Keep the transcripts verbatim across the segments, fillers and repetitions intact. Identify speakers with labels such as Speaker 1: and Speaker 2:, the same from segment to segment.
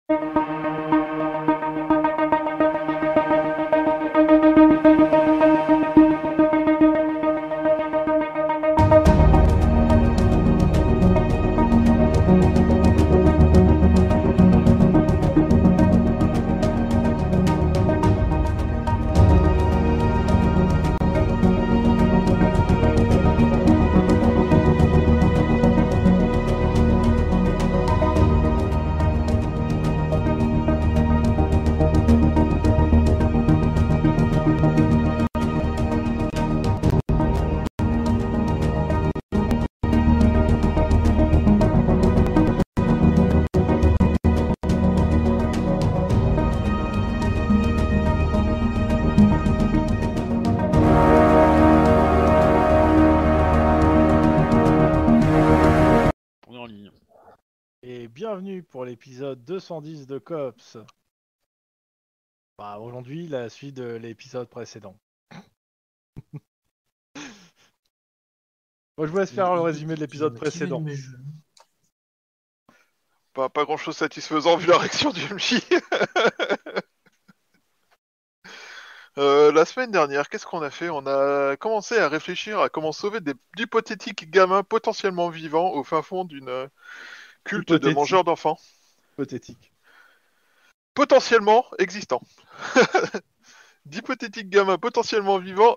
Speaker 1: On est en ligne.
Speaker 2: Et bienvenue pour l'épisode deux cent dix de Cops. Bah, aujourd'hui, la suite de l'épisode précédent. Moi, je vous laisse faire le résumé de l'épisode précédent.
Speaker 3: Pas, pas grand chose satisfaisant vu la réaction du M J. euh, la semaine dernière, qu'est-ce qu'on a fait? On a commencé à réfléchir à comment sauver des hypothétiques gamins potentiellement vivants au fin fond d'une euh, culte de
Speaker 2: Hypothétique.
Speaker 3: mangeurs d'enfants.
Speaker 2: Hypothétique.
Speaker 3: Potentiellement existants. D'hypothétiques gamins potentiellement vivants.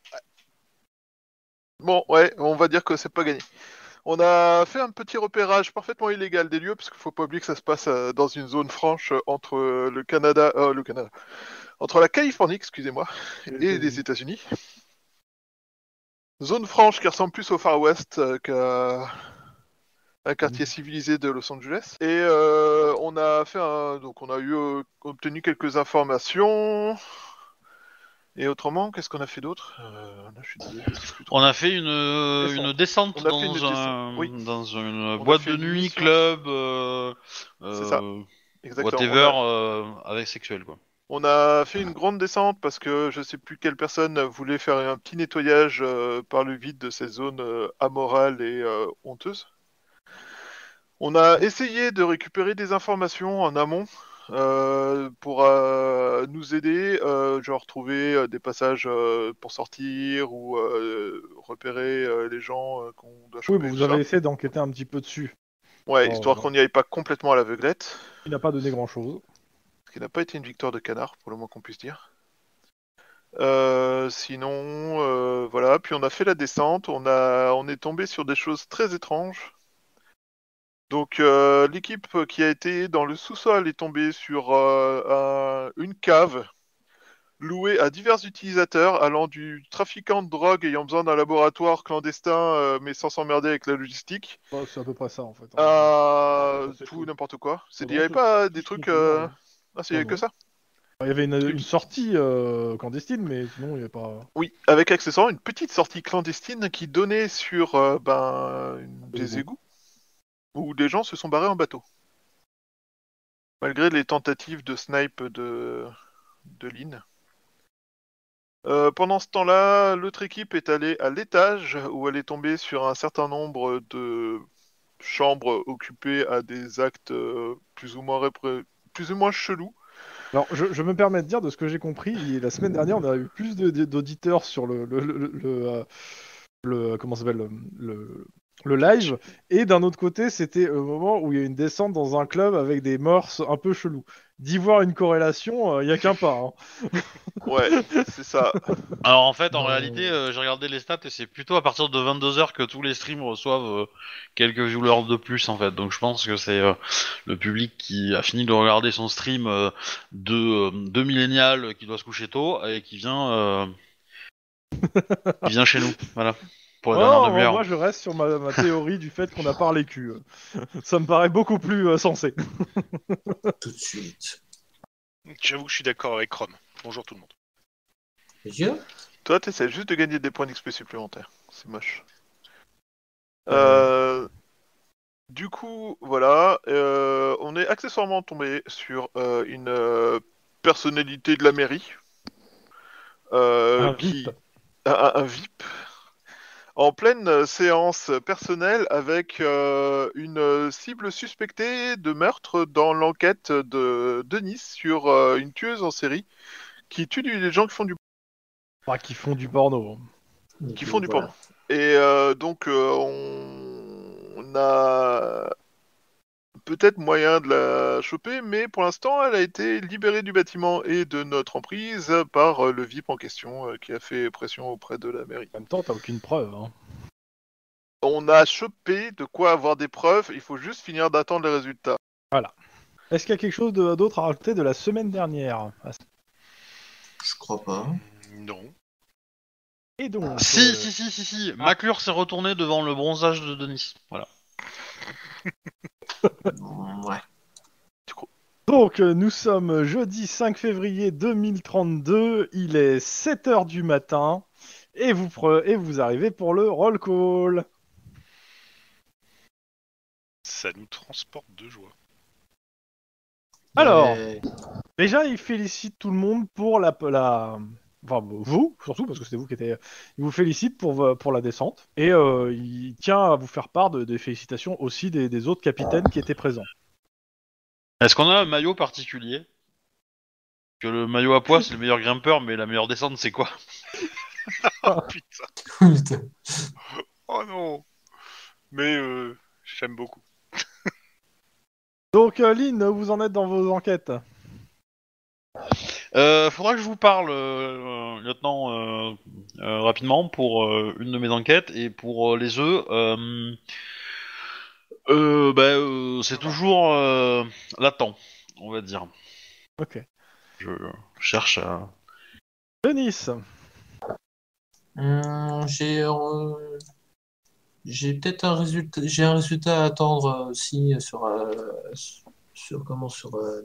Speaker 3: Bon, ouais, on va dire que c'est pas gagné. On a fait un petit repérage parfaitement illégal des lieux, parce qu'il faut pas oublier que ça se passe euh, dans une zone franche euh, entre euh, le Canada, euh, le Canada, entre la Californie, excusez-moi, et les États-Unis. Zone franche qui ressemble plus au Far West euh, qu'à un quartier civilisé de Los Angeles. Et euh, on a fait un, donc on a eu euh, obtenu quelques informations. Et autrement, qu'est-ce qu'on a fait d'autre euh, là, je suis désolé, je sais plus trop.
Speaker 1: On a fait une, euh,
Speaker 3: Descente.
Speaker 1: une descente
Speaker 3: On a
Speaker 1: dans,
Speaker 3: fait une
Speaker 1: un,
Speaker 3: descente, oui.
Speaker 1: dans une
Speaker 3: On a
Speaker 1: boîte
Speaker 3: fait
Speaker 1: de
Speaker 3: une
Speaker 1: nuit,
Speaker 3: mission.
Speaker 1: club, euh,
Speaker 3: C'est ça.
Speaker 1: euh,
Speaker 3: Exactement.
Speaker 1: whatever,
Speaker 3: On a...
Speaker 1: euh, avec sexuel, quoi.
Speaker 3: On a fait une grande descente parce que je sais plus quelle personne voulait faire un petit nettoyage euh, par le vide de ces zones euh, amorales et euh, honteuses. On a essayé de récupérer des informations en amont euh, pour euh, nous aider, euh, genre trouver euh, des passages euh, pour sortir ou euh, repérer euh, les gens euh, qu'on doit
Speaker 2: Oui,
Speaker 3: choper.
Speaker 2: bah,
Speaker 3: Tout
Speaker 2: vous
Speaker 3: ça.
Speaker 2: avez essayé d'enquêter un petit peu dessus.
Speaker 3: Ouais,
Speaker 2: Alors,
Speaker 3: histoire
Speaker 2: bon,
Speaker 3: qu'on n'y aille pas complètement à l'aveuglette.
Speaker 2: il n'a pas donné grand-chose.
Speaker 3: Ce qui n'a pas été une victoire de canard, pour le moins qu'on puisse dire. Euh, sinon, euh, voilà. Puis on a fait la descente. On a, on est tombé sur des choses très étranges. Donc euh, l'équipe qui a été dans le sous-sol est tombée sur euh, un- une cave louée à divers utilisateurs allant du trafiquant de drogue ayant besoin d'un laboratoire clandestin euh, mais sans s'emmerder avec la logistique
Speaker 2: Bah, c'est à peu près ça, en fait. hein.
Speaker 3: à
Speaker 2: Ça fait
Speaker 3: tout
Speaker 2: tout.
Speaker 3: n'importe quoi. C'est,
Speaker 2: Ah
Speaker 3: il n'y
Speaker 2: non,
Speaker 3: avait
Speaker 2: c'est
Speaker 3: pas
Speaker 2: tout
Speaker 3: des
Speaker 2: ce qu'on
Speaker 3: trucs...
Speaker 2: peut dire,
Speaker 3: Euh...
Speaker 2: ouais.
Speaker 3: Ah, c'est il y
Speaker 2: Ah
Speaker 3: avait que
Speaker 2: non.
Speaker 3: ça.
Speaker 2: Il y avait une,
Speaker 3: Trucs-
Speaker 2: une sortie euh, clandestine, mais sinon, il n'y avait pas...
Speaker 3: Oui, avec accessoirement une petite sortie clandestine qui donnait sur euh, ben, une-
Speaker 2: Des
Speaker 3: des
Speaker 2: égouts.
Speaker 3: égouts où des gens se sont barrés en bateau. Malgré les tentatives de snipe de, de Lynn. Euh, pendant ce temps-là, l'autre équipe est allée à l'étage où elle est tombée sur un certain nombre de chambres occupées à des actes euh, plus ou moins répré- plus ou moins chelous.
Speaker 2: Alors, je, je me permets de dire, de ce que j'ai compris, la semaine dernière, on a eu plus de- de- d'auditeurs sur le, le, le, le, euh, le- comment ça s'appelle le, le, le live, et d'un autre côté, c'était le moment où il y a une descente dans un club avec des mœurs un peu chelous. D'y voir une corrélation, il n'y a qu'un pas. Hein.
Speaker 3: Ouais, c'est ça.
Speaker 1: Alors en fait, en
Speaker 2: Non.
Speaker 1: réalité, euh, j'ai regardé les stats et c'est plutôt à partir de vingt-deux heures que tous les streams reçoivent euh, quelques viewers de plus, en fait. Donc je pense que c'est euh, le public qui a fini de regarder son stream euh, de, euh, de millénial qui doit se coucher tôt et qui vient, euh, qui vient chez nous, voilà, pour la dernière
Speaker 2: Non, non,
Speaker 1: demi-heure.
Speaker 2: moi je reste sur ma, ma théorie du fait qu'on a parlé cul. Ça me paraît beaucoup plus euh, sensé.
Speaker 4: Tout de suite.
Speaker 5: J'avoue que je suis d'accord avec Rome. Bonjour tout le monde.
Speaker 4: Monsieur
Speaker 3: Toi, t'essaies juste de gagner des points d'X P supplémentaires. C'est moche.
Speaker 2: Euh.
Speaker 3: Euh, Du coup, voilà, euh, on est accessoirement tombé sur euh, une euh, personnalité de la mairie. Euh,
Speaker 2: Un
Speaker 3: qui...
Speaker 2: V I P.
Speaker 3: Un, un V I P. en pleine euh, séance personnelle avec euh, une euh, cible suspectée de meurtre dans l'enquête de Denis sur euh, une tueuse en série qui tue du- des gens qui font du
Speaker 2: Enfin, qui font du porno.
Speaker 3: qui
Speaker 4: Donc,
Speaker 3: font
Speaker 4: euh,
Speaker 3: du
Speaker 4: voilà.
Speaker 3: porno. Et euh, donc euh, on... on a peut-être moyen de la choper, mais pour l'instant elle a été libérée du bâtiment et de notre emprise par euh, le V I P en question euh, qui a fait pression auprès de la mairie.
Speaker 2: En même temps, t'as aucune preuve. Hein.
Speaker 3: On a chopé de quoi avoir des preuves, il faut juste finir d'attendre les résultats.
Speaker 2: Voilà. Est-ce qu'il y a quelque chose de- d'autre à rajouter de la semaine dernière?
Speaker 4: Je crois pas.
Speaker 5: Non.
Speaker 2: Et donc...
Speaker 1: Si,
Speaker 2: euh,
Speaker 1: si, si, si, si. McClure s'est retourné devant le bronzage de Denis. Voilà.
Speaker 4: Ouais.
Speaker 2: Donc, euh, nous sommes jeudi cinq février deux mille trente-deux, il est sept heures du matin, et vous, pre- et vous arrivez pour le roll call.
Speaker 5: Ça nous transporte de joie.
Speaker 2: Alors,
Speaker 4: Ouais.
Speaker 2: déjà, il félicite tout le monde pour la... la... Enfin, vous, surtout, parce que c'est vous qui étiez... Il vous félicite pour, vo- pour la descente, et euh, il tient à vous faire part de- des félicitations aussi des, des autres capitaines qui étaient présents.
Speaker 1: Est-ce qu'on a un maillot particulier? Que le maillot à pois, c'est le meilleur grimpeur, mais la meilleure descente, c'est quoi?
Speaker 5: Oh putain.
Speaker 4: Putain.
Speaker 5: Oh non. Mais euh, j'aime beaucoup.
Speaker 2: Donc, euh, Lynn, vous en êtes dans vos enquêtes?
Speaker 1: Euh, faudra que je vous parle, euh, euh, lieutenant, euh, euh, rapidement pour euh, une de mes enquêtes et pour euh, les œufs. Euh, euh, bah, euh, c'est toujours euh, latent, on va dire.
Speaker 2: Ok.
Speaker 1: Je cherche à...
Speaker 2: Denis,
Speaker 4: Hum, j'ai euh, j'ai peut-être un résultat. J'ai un résultat à attendre euh, aussi sur euh, sur comment sur euh,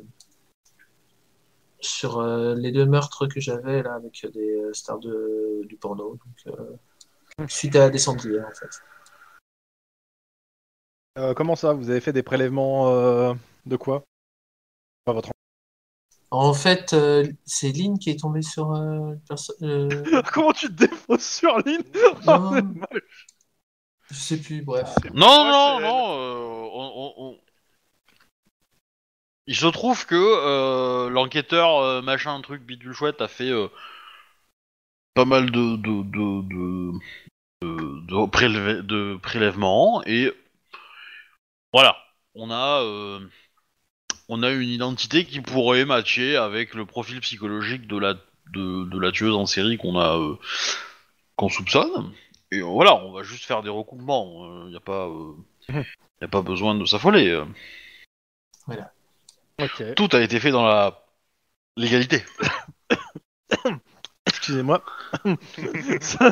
Speaker 4: sur euh, les deux meurtres que j'avais là avec des euh, stars de du porno. Donc euh, suite à la descente d'hier en fait.
Speaker 2: euh, comment ça? Vous avez fait des prélèvements euh, de quoi? Pas votre
Speaker 4: En fait, euh, c'est Lynn qui est tombée sur euh, le perso- euh,
Speaker 2: Comment tu te défausses sur Lynn?
Speaker 4: Non, non, je sais plus. Bref.
Speaker 5: C'est pas
Speaker 1: Non,
Speaker 5: moi,
Speaker 1: non,
Speaker 5: c'est elle.
Speaker 1: non. euh, on- on- on- Il se trouve que euh, l'enquêteur euh, machin truc bidule chouette a fait euh, pas mal de de de de, de, de prélevé- de prélèvements et voilà, on a euh, on a une identité qui pourrait matcher avec le profil psychologique de la de, de la tueuse en série qu'on a euh, qu'on soupçonne. Et euh, voilà, on va juste faire des recoupements. Il n'y a pas euh, y a pas besoin de s'affoler. euh.
Speaker 4: Voilà.
Speaker 2: Ok.
Speaker 1: Tout a été fait dans la légalité.
Speaker 2: Excusez-moi. Ça-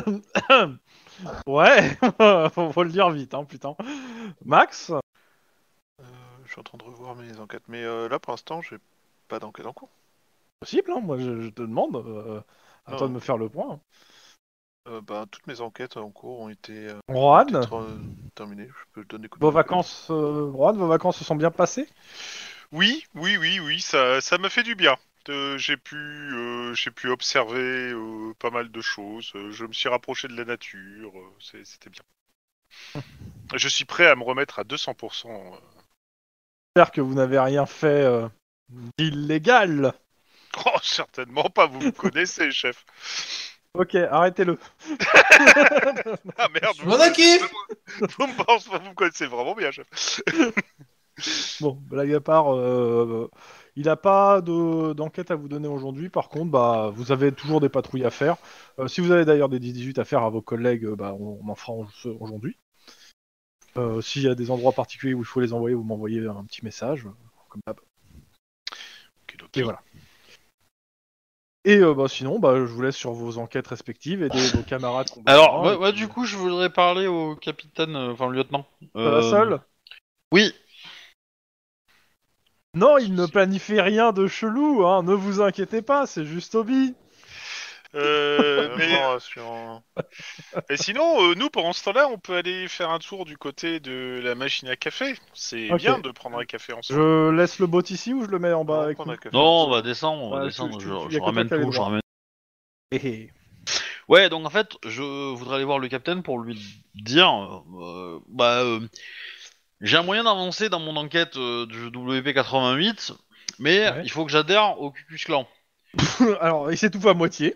Speaker 2: ouais, faut, faut le dire vite, hein, putain. Max?
Speaker 3: Euh, je suis en train de revoir mes enquêtes, mais euh, là pour l'instant j'ai pas d'enquête en cours.
Speaker 2: Possible, hein, moi je, je te demande. Euh, à toi
Speaker 3: Non.
Speaker 2: de me faire le point.
Speaker 3: Euh, bah, toutes mes enquêtes en cours ont été, euh, ont
Speaker 2: Rohan,
Speaker 3: été tra- terminées. Je peux te donner des coups de
Speaker 2: vos
Speaker 3: main.
Speaker 2: vacances, euh, Rohan, vos vacances se sont bien passées?
Speaker 5: Oui, oui, oui, oui, ça, ça m'a fait du bien. Euh, j'ai pu, euh, j'ai pu observer euh, pas mal de choses. Euh, je me suis rapproché de la nature. euh, c'est- C'était bien. Je suis prêt à me remettre à deux cents pour cent. euh.
Speaker 2: J'espère que vous n'avez rien fait euh, d'illégal.
Speaker 5: Oh, certainement pas. Vous me connaissez, chef.
Speaker 2: Ok, arrêtez-le.
Speaker 5: Ah merde.
Speaker 4: Je
Speaker 5: Vous,
Speaker 4: m'en kiffe.
Speaker 5: vous me pensez, vous me connaissez vraiment bien, chef.
Speaker 2: Bon, blague à part, euh, il n'a pas de- d'enquête à vous donner aujourd'hui. Par contre, bah, vous avez toujours des patrouilles à faire. Euh, si vous avez d'ailleurs des dix dix-huit à faire à vos collègues, euh, bah, on, on en fera en- aujourd'hui. Euh, S'il y a des endroits particuliers où il faut les envoyer, vous m'envoyez un petit message, euh, comme d'hab.
Speaker 5: Okidoki.
Speaker 2: Et voilà. Et euh, bah, sinon, bah, je vous laisse sur vos enquêtes respectives, aider vos camarades combattants.
Speaker 1: Alors, ouais,
Speaker 2: et
Speaker 1: ouais,
Speaker 2: puis,
Speaker 1: du coup, je voudrais parler au capitaine, euh, enfin, au lieutenant.
Speaker 2: ça va
Speaker 1: Euh,
Speaker 2: seul?
Speaker 1: Oui.
Speaker 2: Non,
Speaker 5: Pas de
Speaker 2: il ne
Speaker 5: souci.
Speaker 2: planifie rien de chelou, hein, ne vous inquiétez pas, c'est juste Obi.
Speaker 5: Euh,
Speaker 3: Même
Speaker 5: mais,
Speaker 3: pas rassurant.
Speaker 5: et sinon, euh, nous, pendant ce temps-là, on peut aller faire un tour du côté de la machine à café. C'est
Speaker 2: Ok.
Speaker 5: bien de prendre un café ensemble.
Speaker 2: Je laisse le bot ici ou je le mets en bas
Speaker 3: Non,
Speaker 2: avec
Speaker 3: prendre
Speaker 2: nous?
Speaker 3: un café
Speaker 1: Non, on
Speaker 3: ensemble.
Speaker 1: va descendre, on va
Speaker 2: Bah,
Speaker 1: descendre.
Speaker 2: tu-
Speaker 1: je
Speaker 2: tu- tu- y
Speaker 1: je
Speaker 2: a que toi
Speaker 1: ramène
Speaker 2: qui as les
Speaker 1: tout, je
Speaker 2: droits.
Speaker 1: ramène.
Speaker 2: Hé hé.
Speaker 1: Ouais, donc en fait, je voudrais aller voir le capitaine pour lui dire, euh, bah, euh, j'ai un moyen d'avancer dans mon enquête euh, du W P quatre-vingt-huit, mais
Speaker 2: Ouais.
Speaker 1: il faut que j'adhère au Ku Klux Klan.
Speaker 2: Alors, il s'étouffe à moitié.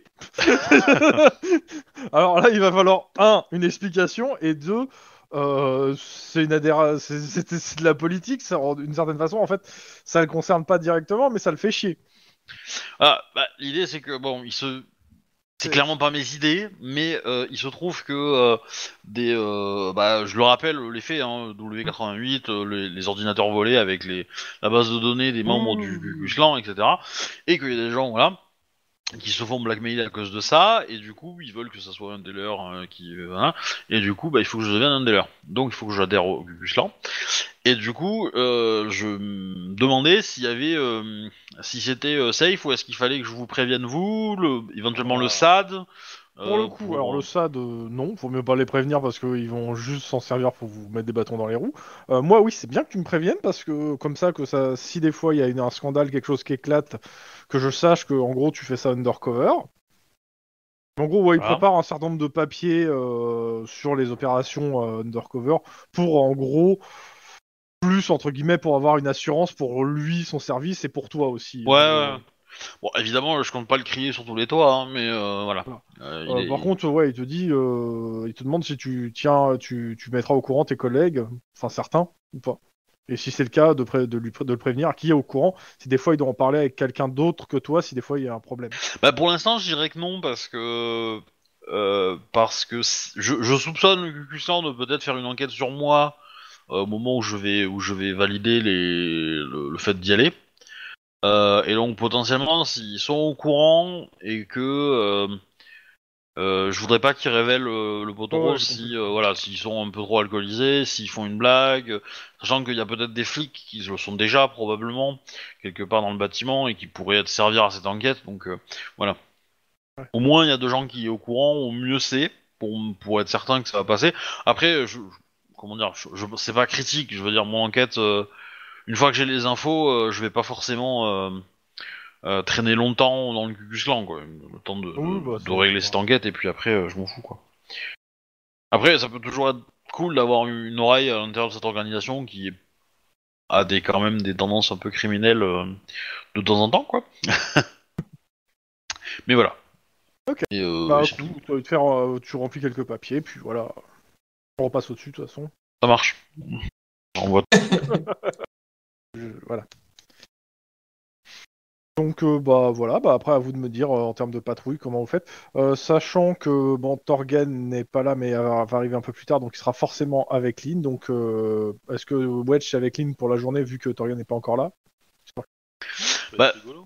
Speaker 2: Alors là, il va falloir, un, une explication, et deux, euh, c'est une adhéra... c'est c'est- c'est de la politique, ça, d'une certaine façon, en fait, ça le concerne pas directement, mais ça le fait chier.
Speaker 1: Ah, bah, l'idée c'est que bon, il se, c'est
Speaker 2: C'est-
Speaker 1: clairement pas mes idées, mais euh, il se trouve que euh, des, euh, bah, je le rappelle les faits, hein, W quatre-vingt-huit, euh, les, les ordinateurs volés avec les, la base de données des membres du Ku Klux Klan, et cetera. Et qu'il y a des gens, voilà, qui se font blackmailer à cause de ça, et du coup, ils veulent que ça soit un des leurs euh, qui, euh, voilà. Et du coup, bah, il faut que je devienne un des leurs. Donc, il faut que j'adhère au Ku Klux Klan. Et du coup, euh, je me demandais s'il y avait, euh, si c'était euh, safe ou est-ce qu'il fallait que je vous prévienne vous, le, éventuellement le
Speaker 2: Ah.
Speaker 1: S A D.
Speaker 2: Pour le
Speaker 1: euh,
Speaker 2: coup,
Speaker 1: pour,
Speaker 2: alors le
Speaker 1: euh,
Speaker 2: S A D, euh, non, faut mieux pas les prévenir parce qu'ils vont juste s'en servir pour vous mettre des bâtons dans les roues. Euh, moi, oui, c'est bien que tu me préviennes parce que comme ça, que ça, si des fois il y a une- un scandale, quelque chose qui éclate, que je sache que en gros tu fais ça undercover. En gros, ouais, il
Speaker 1: voilà.
Speaker 2: prépare un certain nombre de papiers euh, sur les opérations euh, undercover pour en gros plus entre guillemets pour avoir une assurance pour lui, son service et pour toi aussi.
Speaker 1: Ouais,
Speaker 2: En
Speaker 1: ouais.
Speaker 2: gros.
Speaker 1: Bon, évidemment, je compte pas le crier sur tous les toits, hein, mais euh, voilà.
Speaker 2: Voilà.
Speaker 1: Euh, il
Speaker 2: Euh,
Speaker 1: est,
Speaker 2: par
Speaker 1: il-
Speaker 2: contre, ouais, il te dit, euh, il te demande si tu tiens, tu, tu mettras au courant tes collègues, enfin certains ou pas. Et si c'est le cas, de, pré- de, lui, pré- de le prévenir, qui est au courant, si des fois il doit en parler avec quelqu'un d'autre que toi, si des fois il y a un problème.
Speaker 1: Bah, pour l'instant, je dirais que non parce que euh, parce que si- je, je soupçonne le Ku Klux Klan de peut-être faire une enquête sur moi euh, au moment où je vais où je vais valider les le, le fait d'y aller. Euh, et donc potentiellement, s'ils sont au courant et que euh, euh, je voudrais pas qu'ils révèlent euh, le poteau
Speaker 2: Ouais, ouais,
Speaker 1: rose
Speaker 2: j'ai compris.
Speaker 1: si euh, voilà s'ils sont un peu trop alcoolisés, s'ils font une blague, euh, sachant qu'il y a peut-être des flics qui le sont déjà probablement quelque part dans le bâtiment et qui pourraient être servir à cette enquête. Donc euh, voilà.
Speaker 2: Ouais.
Speaker 1: Au moins il y a deux gens qui est au courant, au mieux c'est pour pour être certain que ça va passer. Après, je, je- comment dire, je, je- c'est pas critique. Je veux dire mon enquête. euh, une fois que j'ai les infos, euh, je vais pas forcément euh, euh, traîner longtemps dans le Ku Klux Klan, quoi. Le temps de,
Speaker 2: Oui,
Speaker 1: de,
Speaker 2: bah
Speaker 1: de
Speaker 2: c'est
Speaker 1: régler
Speaker 2: c'est
Speaker 1: cette
Speaker 2: pas-
Speaker 1: enquête et puis après, euh, je m'en fous, quoi. Après, ça peut toujours être cool d'avoir une oreille à l'intérieur de cette organisation qui a des quand même des tendances un peu criminelles euh, de temps en temps, quoi. Mais voilà.
Speaker 2: Ok.
Speaker 1: Et, euh, et
Speaker 2: Bah,
Speaker 1: c'est tout.
Speaker 2: cool, tu vas te faire, euh, tu remplis quelques papiers, puis voilà, on repasse au-dessus de toute façon.
Speaker 1: Ça marche. On voit.
Speaker 2: Je- voilà. Donc euh, bah voilà, bah après à vous de me dire euh, en termes de patrouille comment vous faites. Euh, sachant que bon Torgen n'est pas là mais euh, va arriver un peu plus tard donc il sera forcément avec Lynn. Donc euh, est-ce que Wedge est avec Lynn pour la journée vu que Torgen n'est pas encore là?
Speaker 5: Ça va
Speaker 1: Bah.
Speaker 5: être rigolo.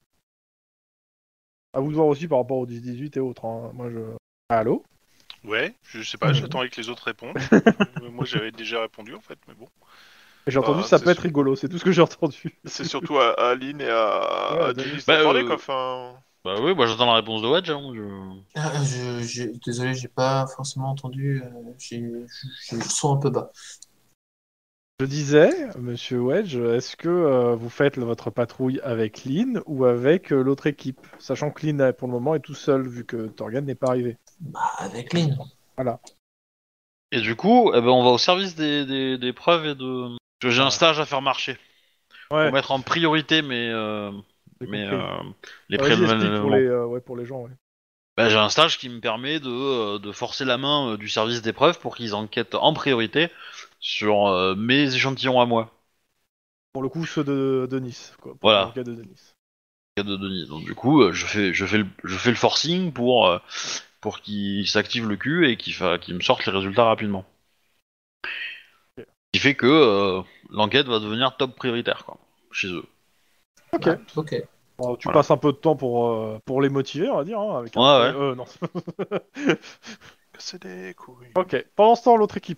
Speaker 2: À vous de voir aussi par rapport au dix dix-huit et autres. Hein. Moi je. Allô?
Speaker 5: Ouais, je sais pas,
Speaker 2: Mhm.
Speaker 5: j'attendais que les autres répondent. Euh, Moi j'avais déjà répondu en fait, mais bon.
Speaker 2: J'ai entendu
Speaker 3: Bah,
Speaker 2: ça
Speaker 3: c'est
Speaker 2: peut être
Speaker 3: sûr.
Speaker 2: rigolo, c'est tout ce que j'ai entendu.
Speaker 3: C'est surtout à, à Aline et à,
Speaker 2: Ouais,
Speaker 3: à
Speaker 2: Denis.
Speaker 3: Denis
Speaker 1: Bah,
Speaker 3: d'en parler,
Speaker 1: euh,
Speaker 3: quoi. Enfin,
Speaker 1: Bah oui, moi j'attends la réponse de Wedge. Hein, je-
Speaker 4: Ah, je, je- désolé, j'ai pas forcément entendu. euh, j'ai, j'ai le son un peu bas.
Speaker 2: Je disais, monsieur Wedge, est-ce que euh, vous faites le- votre patrouille avec Lynn ou avec euh, l'autre équipe? Sachant que Lynn, euh, pour le moment, est tout seul vu que Torgen n'est pas arrivé.
Speaker 4: Bah, avec Lynn.
Speaker 1: Et du coup, eh ben, on va au service des, des, des preuves et de. Parce que j'ai un
Speaker 2: Ah.
Speaker 1: stage à faire marcher.
Speaker 2: Ouais,
Speaker 1: Pour mettre en priorité mes, euh,
Speaker 2: j'ai
Speaker 1: mes,
Speaker 2: compris.
Speaker 1: euh, les
Speaker 2: Vas-y, explique pour
Speaker 1: prélevénements.
Speaker 2: les, euh, ouais, pour les gens. Ouais.
Speaker 1: Bah, j'ai un stage qui me permet de, euh, de forcer la main euh, du service des preuves pour qu'ils enquêtent en priorité sur euh, mes échantillons à moi.
Speaker 2: Pour le coup, ceux de, de Nice, quoi, pour
Speaker 1: Voilà,
Speaker 2: le cas de Nice.
Speaker 1: cas de Denis. Donc du coup, euh, je fais, je fais le, je fais le forcing pour, euh, pour qu'ils s'activent le cul et qu'ils fa- qu'ils me sortent les résultats rapidement.
Speaker 2: Ok.
Speaker 1: Ce qui fait que euh, l'enquête va devenir top prioritaire, quoi, chez eux.
Speaker 2: Ok.
Speaker 4: Ah, ok.
Speaker 2: Bon, tu
Speaker 1: Voilà.
Speaker 2: passes un peu de temps pour, euh, pour les motiver, on va dire, hein, avec un...
Speaker 1: Ouais, ouais.
Speaker 2: Euh, non.
Speaker 3: c'est des couilles.
Speaker 2: Ok. Pendant ce temps, l'autre équipe.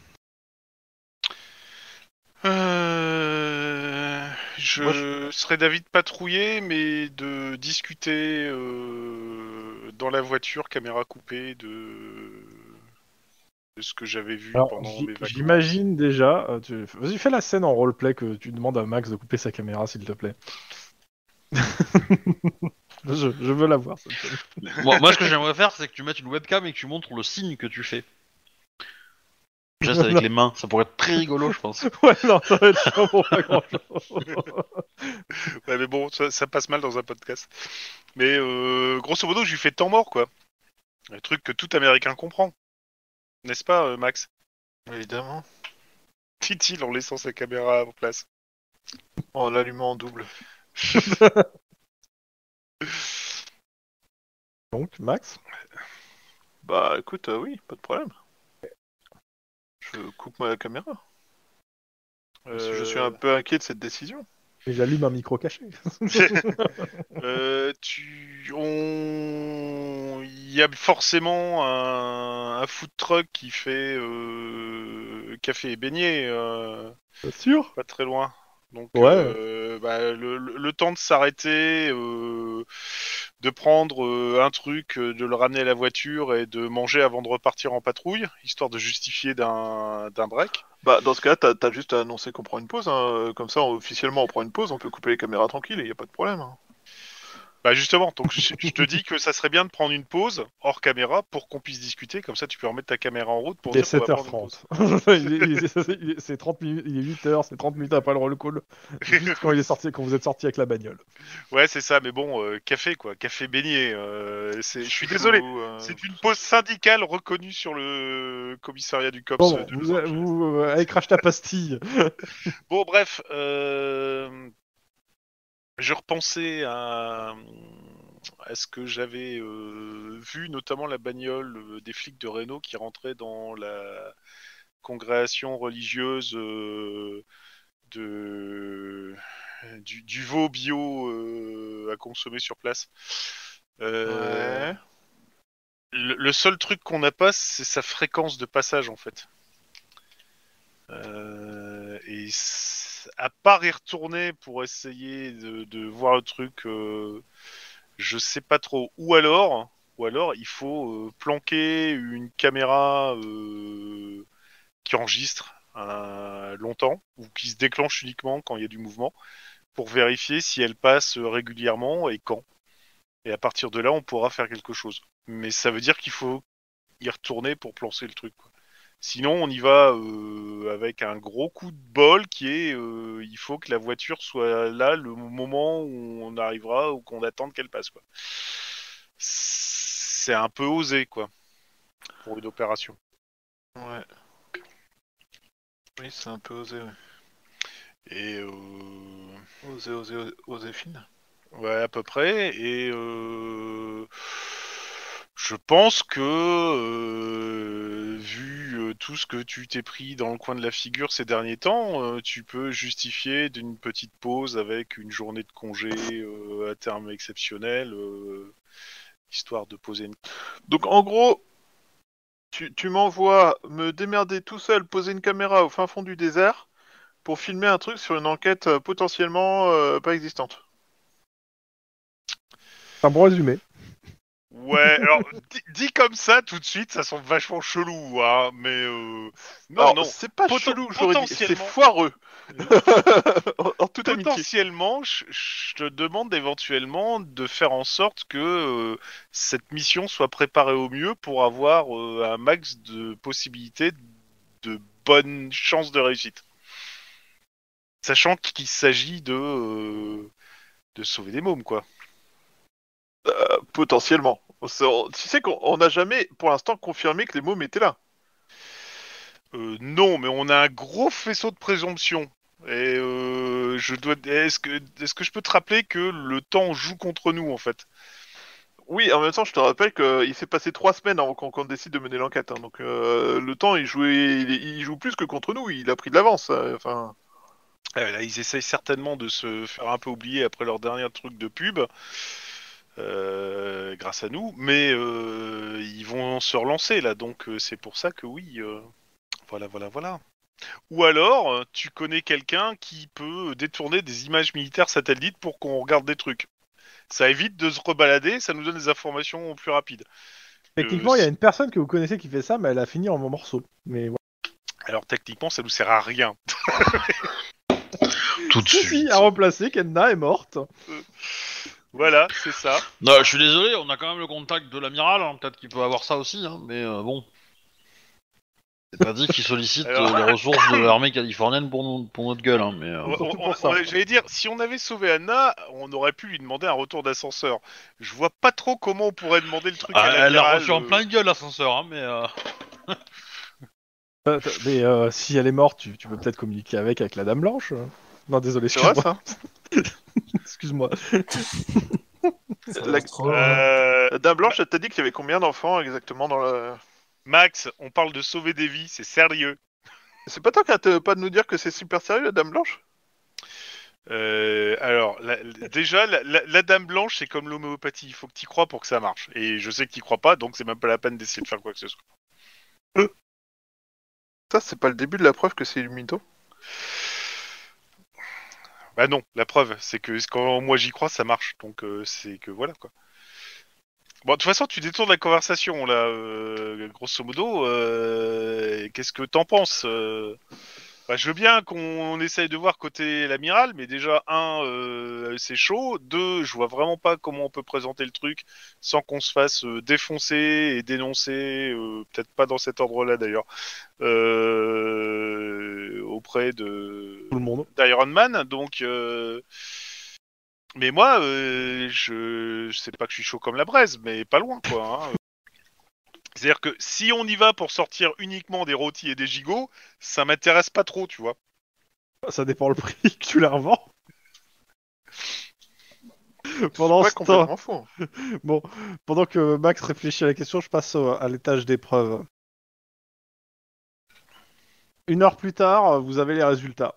Speaker 5: Euh, je
Speaker 2: Moi,
Speaker 5: serais d'avis de patrouiller, mais de discuter euh, dans la voiture, caméra coupée, de, de ce que j'avais vu
Speaker 2: Alors,
Speaker 5: pendant
Speaker 2: j'y-
Speaker 5: mes vacances.
Speaker 2: j'imagine déjà... euh, tu... Vas-y, fais la scène en roleplay que tu demandes à Max de couper sa caméra, s'il te plaît. je, je veux la voir. Cette scène.
Speaker 1: Moi, moi, ce que j'aimerais faire, c'est que tu mettes une webcam et que tu montres le signe que tu fais. Geste avec
Speaker 2: Non.
Speaker 1: les mains, ça pourrait être très rigolo, je pense.
Speaker 2: Ouais, non, ça va être chiant pour pas grand-chose.
Speaker 5: Ouais, mais bon, ça, ça passe mal dans un podcast. Mais euh, grosso modo, je lui fais temps mort, quoi. Le truc que tout Américain comprend. N'est-ce pas, euh, Max?
Speaker 3: Évidemment.
Speaker 5: Dit-il en laissant sa caméra en place.
Speaker 3: En l'allumant en double.
Speaker 2: Donc, Max,
Speaker 3: Bah écoute, euh, oui, pas de problème. Je coupe moi la caméra. Parce que je suis un peu inquiet de cette décision.
Speaker 2: il allume un micro caché.
Speaker 5: Euh, tu, on, il y a forcément un, un food truck qui fait euh, café et beignets, euh,
Speaker 2: Bien sûr.
Speaker 5: pas très loin. Donc,
Speaker 2: Ouais.
Speaker 5: euh, bah, le, le- le temps de s'arrêter, euh, de prendre euh, un truc, euh, de le ramener à la voiture et de manger avant de repartir en patrouille, histoire de justifier d'un d'un break.
Speaker 3: Bah dans ce cas-là, t'as, t'as juste à annoncer qu'on prend une pause. Hein. Comme ça, officiellement, on prend une pause, on peut couper les caméras tranquille et y a pas de problème. Hein.
Speaker 5: Bah justement, donc je, je te dis que ça serait bien de prendre une pause hors caméra pour qu'on puisse discuter, comme ça tu peux remettre ta caméra en route pour
Speaker 2: Il est
Speaker 5: dire qu'on va prendre une pause.
Speaker 2: sept heures trente. il est, il est- il est- c'est trente minutes, il est huit heures, c'est trente minutes après le roll call. Juste quand, il est sorti, quand vous êtes sorti avec la bagnole.
Speaker 5: Ouais, c'est ça, mais bon, euh, café quoi, café beignet. Euh, c'est... Je suis désolé,
Speaker 3: Chouchou, euh,
Speaker 5: c'est une pause syndicale reconnue sur le commissariat du COPS
Speaker 2: Bon,
Speaker 5: de
Speaker 2: vous,
Speaker 5: Los Angeles.
Speaker 2: vous, euh, allez, crache ta pastille.
Speaker 5: Bon, bref, euh... je repensais à, à ce que j'avais euh, vu, notamment la bagnole euh, des flics de Reno qui rentraient dans la congrégation religieuse euh, de du, du veau bio euh, à consommer sur place. Euh,
Speaker 3: Ouais.
Speaker 5: le, le seul truc qu'on n'a pas, c'est sa fréquence de passage en fait. Euh, et c- à part y retourner pour essayer de, de voir le truc, euh, je sais pas trop. Ou alors, ou alors, il faut euh, planquer une caméra euh, qui enregistre euh, longtemps ou qui se déclenche uniquement quand il y a du mouvement pour vérifier si elle passe régulièrement et quand. Et à partir de là, on pourra faire quelque chose. Mais ça veut dire qu'il faut y retourner pour plancer le truc, quoi. Sinon, on y va euh, avec un gros coup de bol qui est euh, il faut que la voiture soit là le moment où on arrivera ou qu'on attende qu'elle passe, quoi. C'est un peu osé, quoi, pour une opération.
Speaker 3: Ouais. Oui, c'est un peu osé, ouais.
Speaker 5: Et euh,
Speaker 3: Osé, osé, osé, osé fine.
Speaker 5: ouais, à peu près. Et euh, je pense que euh, vu euh, tout ce que tu t'es pris dans le coin de la figure ces derniers temps, euh, tu peux justifier d'une petite pause avec une journée de congé euh, à terme exceptionnel, euh, histoire de poser une...
Speaker 3: Donc en gros, tu, tu m'envoies me démerder tout seul, poser une caméra au fin fond du désert pour filmer un truc sur une enquête euh, potentiellement euh, pas existante.
Speaker 2: C'est un bon résumé.
Speaker 5: Ouais, alors dit, dit comme ça tout de suite, ça semble vachement chelou, hein, mais euh, non,
Speaker 3: Alors,
Speaker 5: non.
Speaker 3: c'est pas
Speaker 5: Poten-
Speaker 3: chelou, j'aurais dit, c'est
Speaker 5: potentiellement-
Speaker 3: foireux. en, en toute amitié.
Speaker 5: Potentiellement, je, je te demande éventuellement de faire en sorte que euh, cette mission soit préparée au mieux pour avoir euh, un max de possibilités de bonnes chances de réussite. Sachant qu'il s'agit de euh, de sauver des mômes, quoi.
Speaker 3: Euh, potentiellement. C'est- Tu sais qu'on n'a jamais, pour l'instant, confirmé que les mômes étaient là.
Speaker 5: Euh, non, mais on a un gros faisceau de présomption. Et euh, je dois. Est-ce que est-ce que je peux te rappeler que le temps joue contre nous en fait?
Speaker 3: Oui, en même temps, je te rappelle qu'il s'est passé trois semaines avant qu'on qu'on décide de mener l'enquête. Hein. Donc euh, le temps, il, jouait, il, il joue plus que contre nous. Il a pris de l'avance. euh, Enfin,
Speaker 5: Euh, là, ils essayent certainement de se faire un peu oublier après leur dernier truc de pub, euh, grâce à nous, mais euh, ils vont se relancer là, donc euh, c'est pour ça que oui, euh, voilà, voilà, voilà. Ou alors, euh, tu connais quelqu'un qui peut détourner des images militaires satellites pour qu'on regarde des trucs. Ça évite de se rebalader, ça nous donne des informations plus rapides.
Speaker 2: Techniquement,
Speaker 5: Euh,
Speaker 2: il y a
Speaker 5: si-
Speaker 2: une personne que vous connaissez qui fait ça, mais elle a fini en morceaux. Mais voilà.
Speaker 5: Alors techniquement, ça nous sert à rien.
Speaker 1: Tout de
Speaker 2: Si, si,
Speaker 1: suite.
Speaker 2: à remplacer, Kenna est morte.
Speaker 5: Voilà, c'est ça.
Speaker 1: Non, je suis désolé, on a quand même le contact de l'amiral, hein, peut-être qu'il peut avoir ça aussi, hein, mais euh, bon. C'est pas dit qu'il sollicite
Speaker 5: Alors-
Speaker 1: euh, les ressources de l'armée californienne pour, nous, pour notre gueule, hein, mais... euh,
Speaker 5: On-
Speaker 2: Surtout
Speaker 5: on-
Speaker 2: pour ça.
Speaker 5: on- J'allais dire, si on avait sauvé Anna, on aurait pu lui demander un retour d'ascenseur. Je vois pas trop comment on pourrait demander le truc à
Speaker 1: Ah, elle l'a
Speaker 5: l'amiral.
Speaker 1: reçu en
Speaker 5: euh.
Speaker 1: plein gueule, l'ascenseur, hein, mais... Euh...
Speaker 2: Euh, t- Mais euh, si elle est morte, tu, tu peux peut-être communiquer avec, avec la Dame Blanche. euh. Non, désolé,
Speaker 3: C'est vrai
Speaker 2: excuse-moi.
Speaker 3: ça
Speaker 2: Excuse-moi.
Speaker 4: Ça
Speaker 3: La-
Speaker 4: reste trop, hein.
Speaker 5: Euh,
Speaker 3: La Dame Blanche, elle t'a dit qu'il y avait combien d'enfants exactement dans la...
Speaker 5: Max, on parle de sauver des vies, c'est sérieux.
Speaker 3: C'est pas toi qui arrête pas de nous dire que c'est super sérieux, la Dame Blanche?
Speaker 5: Euh, alors, la- la- déjà, la, la- la Dame Blanche, c'est comme l'homéopathie. Il faut que t'y crois pour que ça marche. Et je sais que t'y crois pas, donc c'est même pas la peine d'essayer de faire quoi que ce soit.
Speaker 3: Ça, c'est pas le début de la preuve que c'est du mytho.
Speaker 5: Bah non, la preuve, c'est que quand moi j'y crois, ça marche. Donc euh, c'est que voilà quoi. Bon, de toute façon, tu détournes la conversation là, euh, grosso modo. euh, Qu'est-ce que t'en penses euh Bah, je veux bien qu'on essaye de voir côté l'amiral, mais déjà un, euh, c'est chaud. Deux, je vois vraiment pas comment on peut présenter le truc sans qu'on se fasse euh, défoncer et dénoncer. euh, Peut-être pas dans cet ordre-là d'ailleurs. Euh, auprès de
Speaker 2: Tout le monde.
Speaker 5: d'Iron Man. Donc, euh, mais moi, euh, je... je sais pas que je suis chaud comme la braise, mais pas loin quoi. Hein. C'est-à-dire que si on y va pour sortir uniquement des rôtis et des gigots, ça m'intéresse pas trop, tu vois.
Speaker 2: Ça dépend le prix que tu la revends. Pendant
Speaker 3: Pas
Speaker 2: ce temps,
Speaker 3: complètement faux.
Speaker 2: bon, pendant que Max réfléchit à la question, je passe au- à l'étage d'épreuve. Une heure plus tard, vous avez les résultats.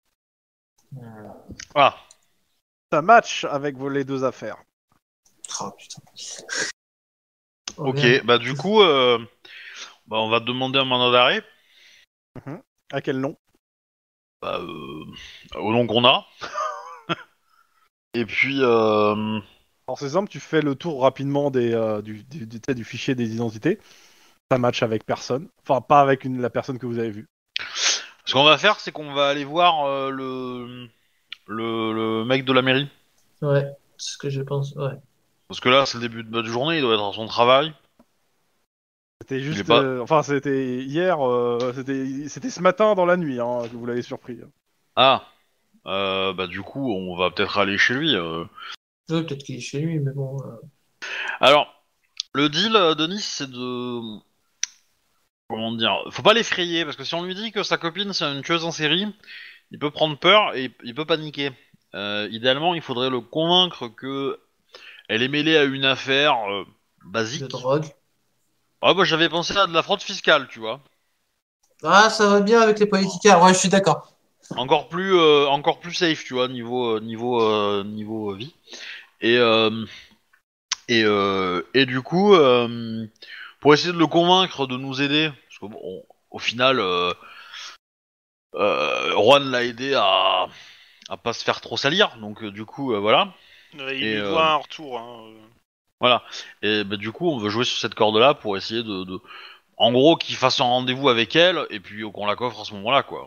Speaker 1: Ah,
Speaker 2: Ça match avec vos les deux affaires.
Speaker 4: Oh, putain. Oh,
Speaker 1: ok,
Speaker 4: merde.
Speaker 1: bah du coup, euh, bah, on va te demander un mandat d'arrêt,
Speaker 2: À quel nom?
Speaker 1: bah, euh, au nom qu'on a. Et puis, euh,
Speaker 2: Alors c'est simple, tu fais le tour rapidement des, euh, du, du, du, tu sais, du fichier des identités. Ça match avec personne. Enfin, pas avec une, la personne que vous avez vue.
Speaker 1: ce qu'on va faire, c'est qu'on va aller voir euh, le, le le mec de la mairie.
Speaker 4: Ouais, c'est ce que je pense, ouais.
Speaker 1: Parce que là, c'est le début de la journée, il doit être à son travail.
Speaker 2: C'était
Speaker 1: est
Speaker 2: juste...
Speaker 1: pas-
Speaker 2: euh, enfin, c'était hier, euh, c'était c'était ce matin dans la nuit hein, que vous l'avez surpris.
Speaker 1: Ah, euh, bah du coup, on va peut-être aller chez lui. euh.
Speaker 4: Ouais, peut-être qu'il est chez lui, mais bon. euh,
Speaker 1: Alors, le deal, euh, Denis, c'est de... Comment dire? Faut pas l'effrayer, parce que si on lui dit que sa copine, c'est une tueuse en série, il peut prendre peur et il peut paniquer. Euh, idéalement, il faudrait le convaincre que elle est mêlée à une affaire euh, basique.
Speaker 4: de drogue.
Speaker 1: Ouais, bah j'avais pensé à de la fraude fiscale, tu vois.
Speaker 4: Ah, ça va bien avec les politicards, ouais, je suis d'accord.
Speaker 1: Encore plus, euh, encore plus safe, tu vois, niveau, euh, niveau, euh, niveau euh, vie. Et, euh, et, euh, et du coup, euh, pour essayer de le convaincre de nous aider, parce que bon, on- au final, euh, euh, Juan l'a aidé à, à pas se faire trop salir, donc euh, du coup, euh, voilà.
Speaker 5: Ouais, il
Speaker 1: Et,
Speaker 5: lui
Speaker 1: euh,
Speaker 5: doit un retour. Hein. euh.
Speaker 1: Voilà. Et bah, du coup, on veut jouer sur cette corde-là pour essayer de, de... en gros, qu'il fasse un rendez-vous avec elle, et puis qu'on la coffre à ce moment-là, quoi.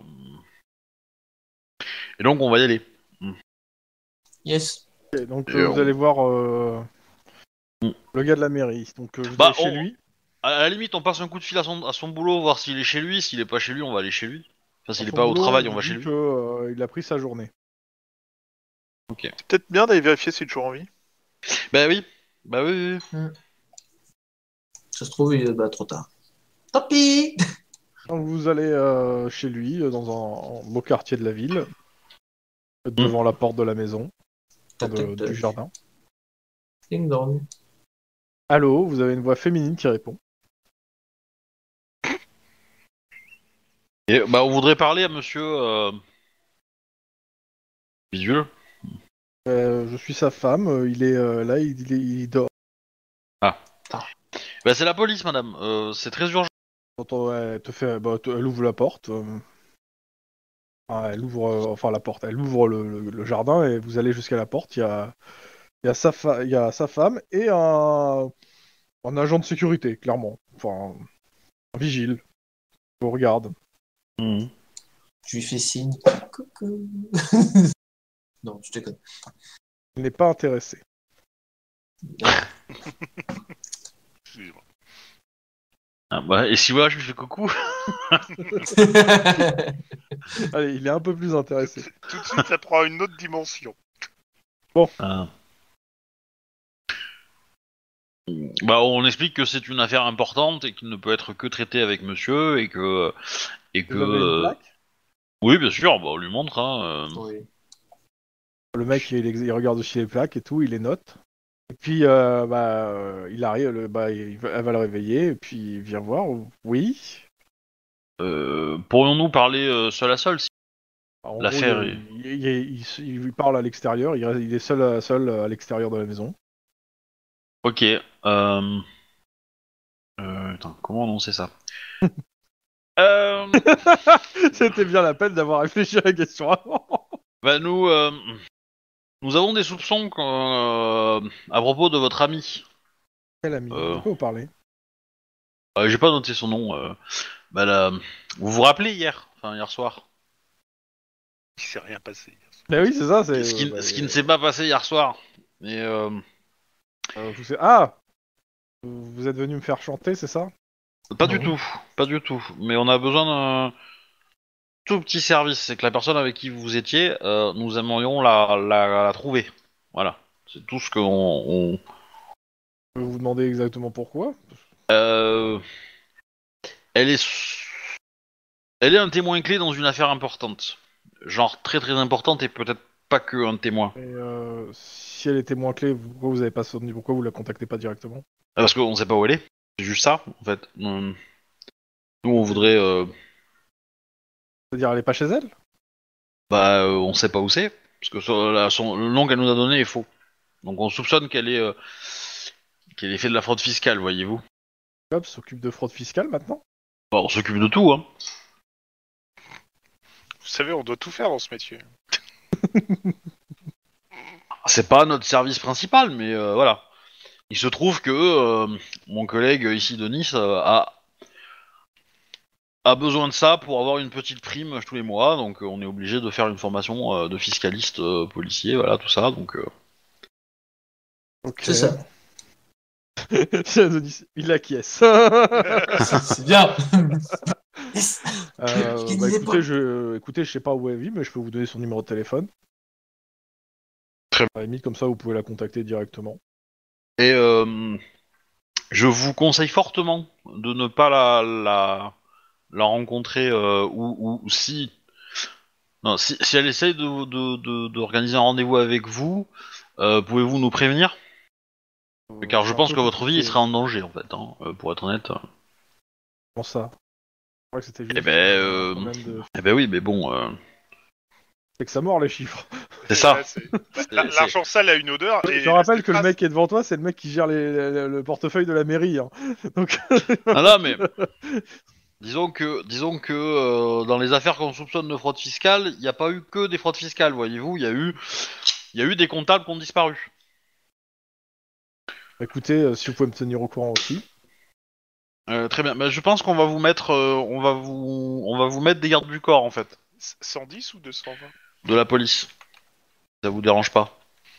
Speaker 1: Et donc, on va y aller.
Speaker 4: Yes.
Speaker 2: Ok, donc
Speaker 1: Et
Speaker 2: euh, vous
Speaker 1: on-
Speaker 2: allez voir euh,
Speaker 1: Mm.
Speaker 2: le gars de la mairie. Donc euh, vous
Speaker 1: Bah,
Speaker 2: allez chez
Speaker 1: on-
Speaker 2: lui.
Speaker 1: À la limite, on passe un coup de fil à son, à son boulot, voir s'il est chez lui. S'il est pas chez lui, on va aller chez lui. Enfin, s'il
Speaker 2: Dans
Speaker 1: est
Speaker 2: son
Speaker 1: pas au
Speaker 2: boulot,
Speaker 1: travail,
Speaker 2: il
Speaker 1: on
Speaker 2: vous
Speaker 1: va
Speaker 2: dit
Speaker 1: chez lui.
Speaker 2: que, euh, il a pris sa journée.
Speaker 3: C'est peut-être bien d'aller vérifier s'il est toujours en vie.
Speaker 1: Bah oui. Bah oui, oui.
Speaker 4: Ça se trouve, il est bah, trop tard. Tant pis.
Speaker 2: Donc vous allez euh, chez lui, euh, dans un, un beau quartier de la ville, devant la porte de la maison,
Speaker 4: Tac,
Speaker 2: de-
Speaker 4: tac, tac.
Speaker 2: du jardin.
Speaker 4: Ding dong.
Speaker 2: Allô, vous avez une voix féminine qui répond.
Speaker 1: Et, bah, on voudrait parler à monsieur... Euh... Visuel.
Speaker 2: Euh, je suis sa femme, euh, il est euh, là, il, il est- il dort.
Speaker 1: Bah, c'est la police, madame. Euh, c'est très urgent.
Speaker 2: T'entends, elle te fait, bah, te- elle ouvre la porte. euh, ah, elle ouvre, euh, enfin la porte, elle ouvre le, le- le jardin et vous allez jusqu'à la porte. Il y a, il y a sa fa- il y a sa femme et un, un agent de sécurité, clairement. Enfin, un vigile. Je vous regarde.
Speaker 1: Mhm.
Speaker 4: Je lui fais signe. Coucou. Non, je déconne.
Speaker 2: Il n'est pas intéressé.
Speaker 5: Excusez-moi.
Speaker 1: Ah, bah, et si voilà, je lui fais coucou.
Speaker 2: Allez, il est un peu plus intéressé.
Speaker 5: Tout de suite, ça prend une autre dimension.
Speaker 1: Ah. Bah, on explique que c'est une affaire importante et qu'il ne peut être que traité avec monsieur et que et que
Speaker 2: Vous avez une
Speaker 1: euh,
Speaker 2: plaque.
Speaker 1: oui, bien sûr, bah, on lui montre. Hein, euh.
Speaker 4: Oui.
Speaker 2: Le mec, il, il regarde aussi les plaques et tout, il les note. Et puis, euh, bah, euh, il arrive, le, bah, il va- elle va le réveiller, et puis il vient voir. Oui.
Speaker 1: Euh, pourrions-nous parler euh, seul à seul si
Speaker 2: En gros,
Speaker 1: l'affaire
Speaker 2: il,
Speaker 1: est...
Speaker 2: il, il, il- il lui parle à l'extérieur, il, reste- il est seul à, seul à l'extérieur de la maison.
Speaker 1: Ok. Euh... Euh, attends, comment annoncer ça? euh...
Speaker 2: C'était bien la peine d'avoir réfléchi à la question avant.
Speaker 1: Bah, nous, euh, nous avons des soupçons qu'en- euh, à propos de votre ami.
Speaker 2: Quel ami?
Speaker 1: Euh,
Speaker 2: De quoi vous parlez?
Speaker 1: euh, J'ai pas noté son nom. Euh... Bah, là, vous vous rappelez hier, enfin hier soir.
Speaker 5: Il s'est rien passé.
Speaker 2: Bah oui, c'est ça, c'est...
Speaker 1: Ce qui,
Speaker 2: bah,
Speaker 1: ce qui ne s'est pas passé hier soir. Et euh...
Speaker 2: euh, vous savez- Ah! Vous êtes venu me faire chanter, c'est ça?
Speaker 1: pas
Speaker 4: Non.
Speaker 1: du tout, pas du tout. Mais on a besoin d'un tout petit service. C'est que la personne avec qui vous étiez, euh, nous aimerions la, la, la trouver. Voilà. C'est tout ce qu'on. On...
Speaker 2: Je peux vous demander exactement pourquoi?
Speaker 1: Euh... Elle est. Elle est un témoin clé dans une affaire importante. Genre très très importante et peut-être pas que un témoin.
Speaker 2: Et euh, si elle était moins clé, pourquoi vous avez pas sonné, pourquoi vous la contactez pas directement?
Speaker 1: Parce qu'on sait pas où elle est. C'est juste ça, en fait. Euh, Nous, on voudrait. Euh...
Speaker 2: C'est-à-dire, elle est pas chez elle?
Speaker 1: Bah, euh, on sait pas où c'est. Parce que son- la- son- le nom qu'elle nous a donné est faux. Donc on soupçonne qu'elle est. Euh... qu'elle ait fait de la fraude fiscale, voyez-vous.
Speaker 2: Hop, s'occupe de fraude fiscale maintenant?
Speaker 1: Bon, on s'occupe de tout, hein.
Speaker 5: Vous savez, on doit tout faire dans ce métier.
Speaker 1: C'est pas notre service principal, mais euh, voilà. Il se trouve que euh, mon collègue ici de Nice euh, a a besoin de ça pour avoir une petite prime tous les mois, donc euh, on est obligé de faire une formation euh, de fiscaliste euh, policier, voilà tout ça. Donc euh,
Speaker 2: Ok.
Speaker 4: C'est ça.
Speaker 2: Il acquiesce.
Speaker 4: C'est bien. Yes.
Speaker 2: Euh,
Speaker 4: Je
Speaker 2: bah,
Speaker 4: disais
Speaker 2: écoutez,
Speaker 4: pas.
Speaker 2: je, écoutez, je sais pas où elle vit, mais je peux vous donner son numéro de téléphone.
Speaker 1: Très
Speaker 2: À la limite, comme ça, vous pouvez la contacter directement.
Speaker 1: et euh, je vous conseille fortement de ne pas la la, la rencontrer euh, ou, ou- ou si non si, si elle essaye de de- de- d'organiser un rendez-vous avec vous, euh, pouvez-vous nous prévenir? Car je
Speaker 2: C'est un
Speaker 1: pense
Speaker 2: peu
Speaker 1: que votre vie
Speaker 2: compliqué.
Speaker 1: sera en danger en fait, hein, euh, pour être honnête.
Speaker 2: Comment ça? Je crois que c'était juste
Speaker 1: Eh ben,
Speaker 2: un
Speaker 1: euh,
Speaker 2: problème de...
Speaker 1: Eh ben oui, mais bon, euh,
Speaker 2: C'est que ça mord les chiffres.
Speaker 1: c'est ça.
Speaker 5: Là, c'est-
Speaker 1: C'est-
Speaker 5: La-
Speaker 1: c'est-
Speaker 5: L'argent sale a une odeur. Et
Speaker 2: Je rappelle
Speaker 5: c'est
Speaker 2: que le
Speaker 5: trace-
Speaker 2: mec qui est devant toi, c'est le mec qui gère les- les- le portefeuille de la mairie. Hein. Donc,
Speaker 1: Ah là, mais disons que, disons que euh, dans les affaires qu'on soupçonne de fraude fiscale, il n'y a pas eu que des fraudes fiscales, voyez-vous. Il y a eu, il y a eu des comptables qui ont disparu.
Speaker 2: écoutez, euh, si vous pouvez me tenir au courant aussi.
Speaker 1: Euh, très bien. Mais je pense qu'on va vous mettre, euh, on va vous, on va vous mettre des gardes du corps en fait,
Speaker 5: cent dix ou deux cent vingt?
Speaker 1: de la police. Ça vous dérange pas?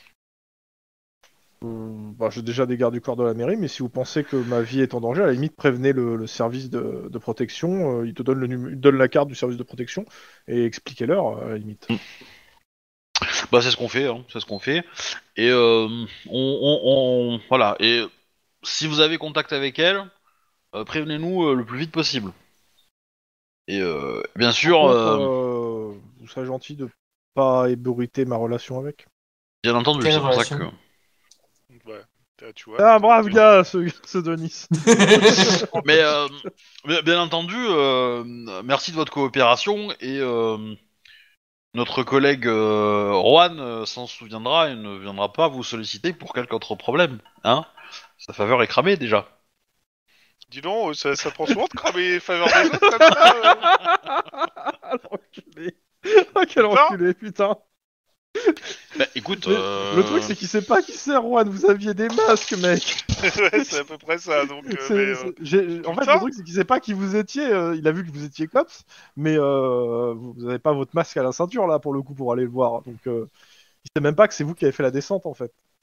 Speaker 2: Euh, bah, j'ai déjà des gardes du corps de la mairie, mais si vous pensez que ma vie est en danger, à la limite, prévenez le, le service de, de protection. Euh, il te donne, le numé- il te donne la carte du service de protection et expliquez-leur, à la limite.
Speaker 1: Bah c'est ce qu'on fait, hein, c'est ce qu'on fait. Et euh, on, on, on- voilà. Et si vous avez contact avec elle, euh, prévenez-nous euh, le plus vite possible. Et euh, bien sûr,
Speaker 2: Par contre,
Speaker 1: euh,
Speaker 2: euh, vous serez gentil de pas ébruiter ma relation avec.
Speaker 1: bien entendu,
Speaker 4: Quelle
Speaker 1: c'est pour ça
Speaker 4: relation
Speaker 1: que.
Speaker 5: Ouais. Ah, tu vois,
Speaker 2: Ah,
Speaker 5: t'es-
Speaker 2: brave
Speaker 5: t'es-
Speaker 2: gars, ce, ce Denis.
Speaker 1: Mais euh, bien bien entendu, euh, merci de votre coopération et euh, notre collègue euh, Juan euh, s'en souviendra et ne viendra pas vous solliciter pour quelque autre problème. Hein, sa faveur est cramée déjà.
Speaker 5: Dis donc, euh, ça, ça prend souvent de cramer les faveurs des autres comme ça. euh.
Speaker 2: Ah, l'enculé. Ah, quel
Speaker 5: Putain.
Speaker 2: enculé, putain.
Speaker 1: Bah écoute,
Speaker 2: Mais
Speaker 1: euh,
Speaker 2: Le truc, c'est qu'il sait pas qui c'est, Juan. Vous aviez des masques, mec.
Speaker 5: Ouais, c'est à peu près ça. Donc, euh,
Speaker 2: C'est-
Speaker 5: mais, euh,
Speaker 2: c'est- j'ai- En fait,
Speaker 5: putain.
Speaker 2: le truc, c'est qu'il sait pas qui vous étiez. euh, il a vu que vous étiez cops, mais euh, vous avez pas votre masque à la ceinture, là, pour le coup, pour aller le voir. Donc, euh, il sait même pas que c'est vous qui avez fait la descente, en fait.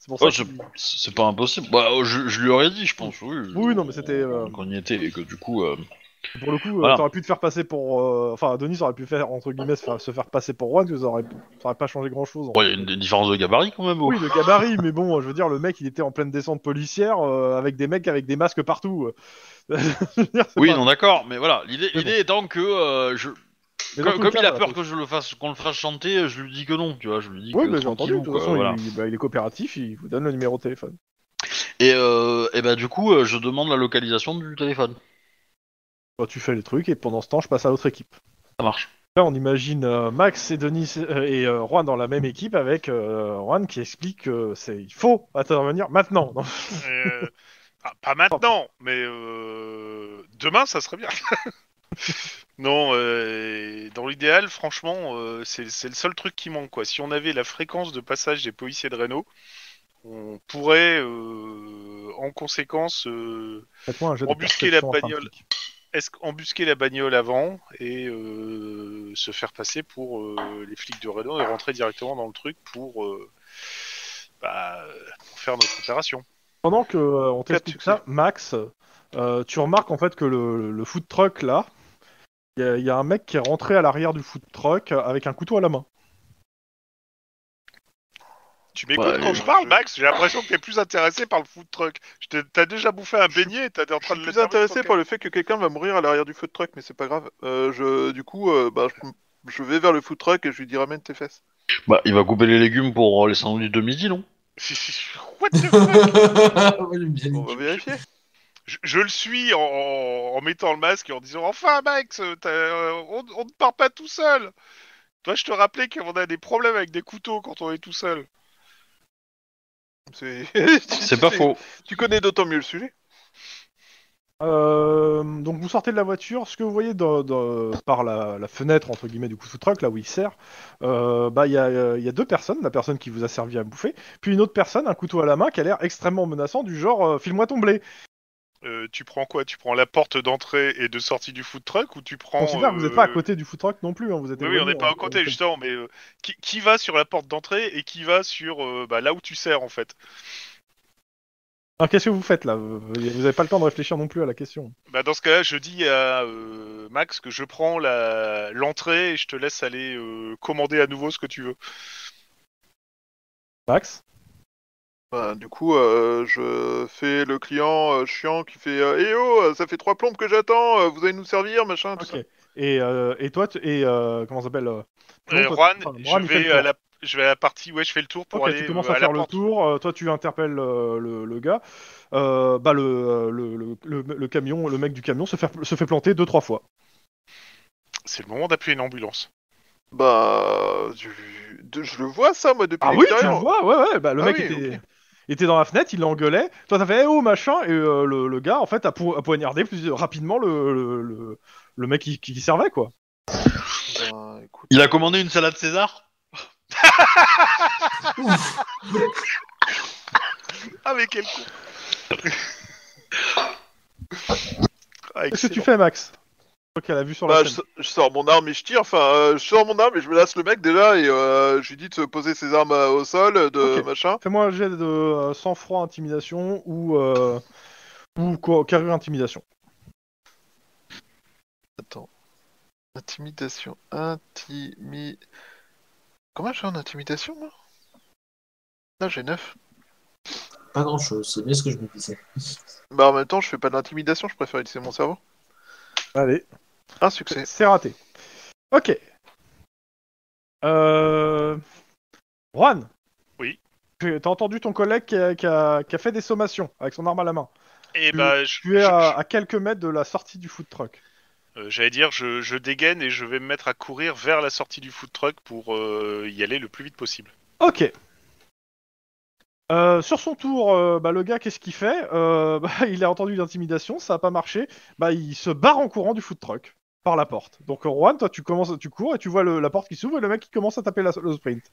Speaker 2: C'est pour ça
Speaker 1: Oh,
Speaker 2: que...
Speaker 1: c'est c'est pas impossible. Bah, je, je lui aurais dit, je pense, oui.
Speaker 2: Oui, non, mais c'était... euh,
Speaker 1: Quand on y était, et que du coup... euh,
Speaker 2: Pour le coup, euh,
Speaker 1: Voilà.
Speaker 2: t'aurais pu te faire passer pour... euh, Enfin, Denis aurait pu faire, entre guillemets, se faire, se faire passer pour Juan, que ça aurait, ça aurait pas changé grand-chose. en
Speaker 1: Bon, il y a
Speaker 2: fait.
Speaker 1: une, une différence de gabarit quand même. Oh.
Speaker 2: Oui, de gabarit, mais bon, je veux dire, le mec, il était en pleine descente policière, euh, avec des mecs avec des masques partout. Je veux dire, c'est
Speaker 1: Oui,
Speaker 2: pas-
Speaker 1: non, d'accord, mais voilà, l'idée
Speaker 2: Mais
Speaker 1: l'idée étant que euh, je...
Speaker 2: Mais dans
Speaker 1: Comme,
Speaker 2: tous les
Speaker 1: comme
Speaker 2: cas,
Speaker 1: il a
Speaker 2: voilà,
Speaker 1: peur
Speaker 2: faut-
Speaker 1: que je le fasse, qu'on le fasse chanter, je lui dis que non, tu vois, je lui dis
Speaker 2: Oui,
Speaker 1: que
Speaker 2: bah, j'ai entendu, de
Speaker 1: tranquillou,
Speaker 2: toute
Speaker 1: quoi,
Speaker 2: façon,
Speaker 1: voilà.
Speaker 2: il, bah, il est coopératif, il vous donne le numéro de téléphone.
Speaker 1: Et, euh, et bah du coup, euh, je demande la localisation du téléphone.
Speaker 2: Bah, tu fais les trucs, et pendant ce temps, je passe à l'autre équipe.
Speaker 1: Ça marche.
Speaker 2: Là, on imagine euh, Max et Denis euh, et euh, Juan dans la même équipe, avec euh, Juan qui explique que c'est il faut intervenir maintenant. Non.
Speaker 5: Euh, ah, pas maintenant, mais euh, demain, ça serait bien. Non, euh, dans l'idéal, franchement, euh, c'est c'est le seul truc qui manque, quoi. Si on avait la fréquence de passage des policiers de Renault, on pourrait, euh, en conséquence, euh,
Speaker 2: Faites-moi un jet de
Speaker 5: embusquer la
Speaker 2: perception
Speaker 5: bagnole,
Speaker 2: informatique.
Speaker 5: est-ce embusquer la bagnole avant et euh, se faire passer pour euh, les flics de Renault et rentrer directement dans le truc pour, euh, bah, pour faire notre opération.
Speaker 2: Pendant que euh, on
Speaker 3: Quatre
Speaker 2: t'explique
Speaker 3: succès.
Speaker 2: ça, Max, euh, tu remarques en fait que le, le food truck là, il y, a- il y a un mec qui est rentré à l'arrière du food truck avec un couteau à la main.
Speaker 5: Tu m'écoutes
Speaker 1: Ouais,
Speaker 5: quand
Speaker 1: euh,
Speaker 5: je parle,
Speaker 3: je-
Speaker 5: Max? J'ai l'impression que t'es plus intéressé par le food truck. Je t'ai- T'as déjà bouffé un beignet et t'es en
Speaker 3: Je
Speaker 5: train
Speaker 3: suis
Speaker 5: de le
Speaker 3: plus intéressé par le fait que quelqu'un va mourir à l'arrière du food truck, mais c'est pas grave. Euh, je, du coup, euh, bah, je, je vais vers le food truck et je lui dis ramène tes fesses.
Speaker 1: Bah, il va couper les légumes pour les sandwichs de midi, non?
Speaker 5: What the fuck?
Speaker 4: Moi, j'aime bien
Speaker 3: On
Speaker 4: les
Speaker 3: va vérifier.
Speaker 5: je, je le suis en, en mettant le masque et en disant enfin Max, t'as- euh, on, on ne part pas tout seul. Toi, je te rappelais qu'on a des problèmes avec des couteaux quand on est tout seul.
Speaker 3: C'est
Speaker 1: C'est pas faux.
Speaker 3: Tu connais d'autant mieux le sujet.
Speaker 2: Euh, donc vous sortez de la voiture, ce que vous voyez dans- dans- par la, la fenêtre entre guillemets du food truck là où il sert, euh, bah il y a, il y a deux personnes, la personne qui vous a servi à bouffer, puis une autre personne, un couteau à la main qui a l'air extrêmement menaçant du genre euh, file-moi ton blé.
Speaker 5: Euh, tu prends quoi? Tu prends la porte d'entrée et de sortie du food truck ou tu prends...
Speaker 2: Considère que vous n'êtes pas à
Speaker 5: euh,
Speaker 2: côté du food truck non plus, hein, vous êtes
Speaker 5: Oui, oui, on
Speaker 2: éloigné,
Speaker 5: n'est pas
Speaker 2: hein,
Speaker 5: à côté
Speaker 2: donc,
Speaker 5: justement, mais euh, qui, qui va sur la porte d'entrée et qui va sur euh, bah, là où tu sers en fait?
Speaker 2: Alors qu'est-ce que vous faites là? Vous n'avez pas le temps de réfléchir non plus à la question.
Speaker 5: Bah, dans ce cas-là, je dis à euh, Max que je prends la l'entrée et je te laisse aller euh, commander à nouveau ce que tu veux.
Speaker 2: Max?
Speaker 3: Bah, du coup, euh, je fais le client euh, chiant qui fait euh, Eh oh, euh, ça fait trois plombes que j'attends, euh, vous allez nous servir, machin, tout
Speaker 2: Ok.
Speaker 3: ça.
Speaker 2: Et, euh, et toi, tu- et euh, comment ça s'appelle euh,
Speaker 5: Et
Speaker 2: non, toi,
Speaker 5: Juan,
Speaker 2: enfin,
Speaker 5: je
Speaker 2: Juan, il fait le
Speaker 5: vais
Speaker 2: tour.
Speaker 5: à la je vais à la partie, ouais, je fais le tour pour
Speaker 2: Ok,
Speaker 5: aller
Speaker 2: tu commences
Speaker 5: euh,
Speaker 2: à
Speaker 5: à
Speaker 2: faire
Speaker 5: la
Speaker 2: le
Speaker 5: porte.
Speaker 2: tour, euh, toi tu interpelles euh, le, le gars, euh, bah le, euh, le, le, le, le camion, le mec du camion se fait, se fait planter deux trois fois.
Speaker 5: C'est le moment d'appeler une ambulance.
Speaker 3: Bah, je, de- je le vois ça, moi, depuis
Speaker 2: Ah oui, tu le
Speaker 3: l'extérieur.
Speaker 2: vois, ouais ouais, bah le
Speaker 3: Ah
Speaker 2: mec
Speaker 3: oui,
Speaker 2: était,
Speaker 3: ok.
Speaker 2: était dans la fenêtre, il l'engueulait, toi t'as fait eh oh machin, et euh, le, le gars en fait a, po- a poignardé plus rapidement le, le, le, le mec qui, qui servait quoi.
Speaker 3: Bah, écoute,
Speaker 1: Il a
Speaker 3: euh,
Speaker 1: commandé une salade César?
Speaker 5: Ah mais quel con. Ah,
Speaker 2: Qu'est-ce que tu
Speaker 5: excellent.
Speaker 2: fais Max? Je crois qu'elle a vu sur la
Speaker 3: Bah, je,
Speaker 2: scène.
Speaker 3: je sors mon arme et je tire. Enfin, euh, je sors mon arme et je menace le mec déjà et euh, je lui dis de se poser ses armes euh, au sol, de
Speaker 2: Ok.
Speaker 3: machin.
Speaker 2: Fais-moi un jet de euh, sang-froid intimidation ou, euh, ou quoi, carrure intimidation.
Speaker 3: Attends. Intimidation. Intimi... Comment j'ai en intimidation, moi? Là, j'ai neuf.
Speaker 4: Pas grand chose, c'est bien ce que je me disais.
Speaker 3: Bah, en même temps, je fais pas d'intimidation, je préfère utiliser mon cerveau.
Speaker 2: Allez.
Speaker 3: Un succès.
Speaker 2: C'est raté. Ok. Euh... Juan.
Speaker 5: Oui.
Speaker 2: Tu as entendu ton collègue qui a, qui a- qui a fait des sommations avec son arme à la main.
Speaker 5: Et
Speaker 2: Tu,
Speaker 5: bah, je,
Speaker 2: tu es
Speaker 5: je-
Speaker 2: à, à quelques mètres de la sortie du food truck.
Speaker 5: euh, j'allais dire, je, je dégaine et je vais me mettre à courir vers la sortie du food truck pour euh, y aller le plus vite possible.
Speaker 2: Ok. Euh, sur son tour, euh, bah, le gars, qu'est-ce qu'il fait Euh, bah, Il a entendu l'intimidation, ça a pas marché. Bah, il se barre en courant du food truck par la porte. Donc, euh, Juan, toi, tu commences, tu cours et tu vois le- la porte qui s'ouvre et le mec qui commence à taper la- le sprint.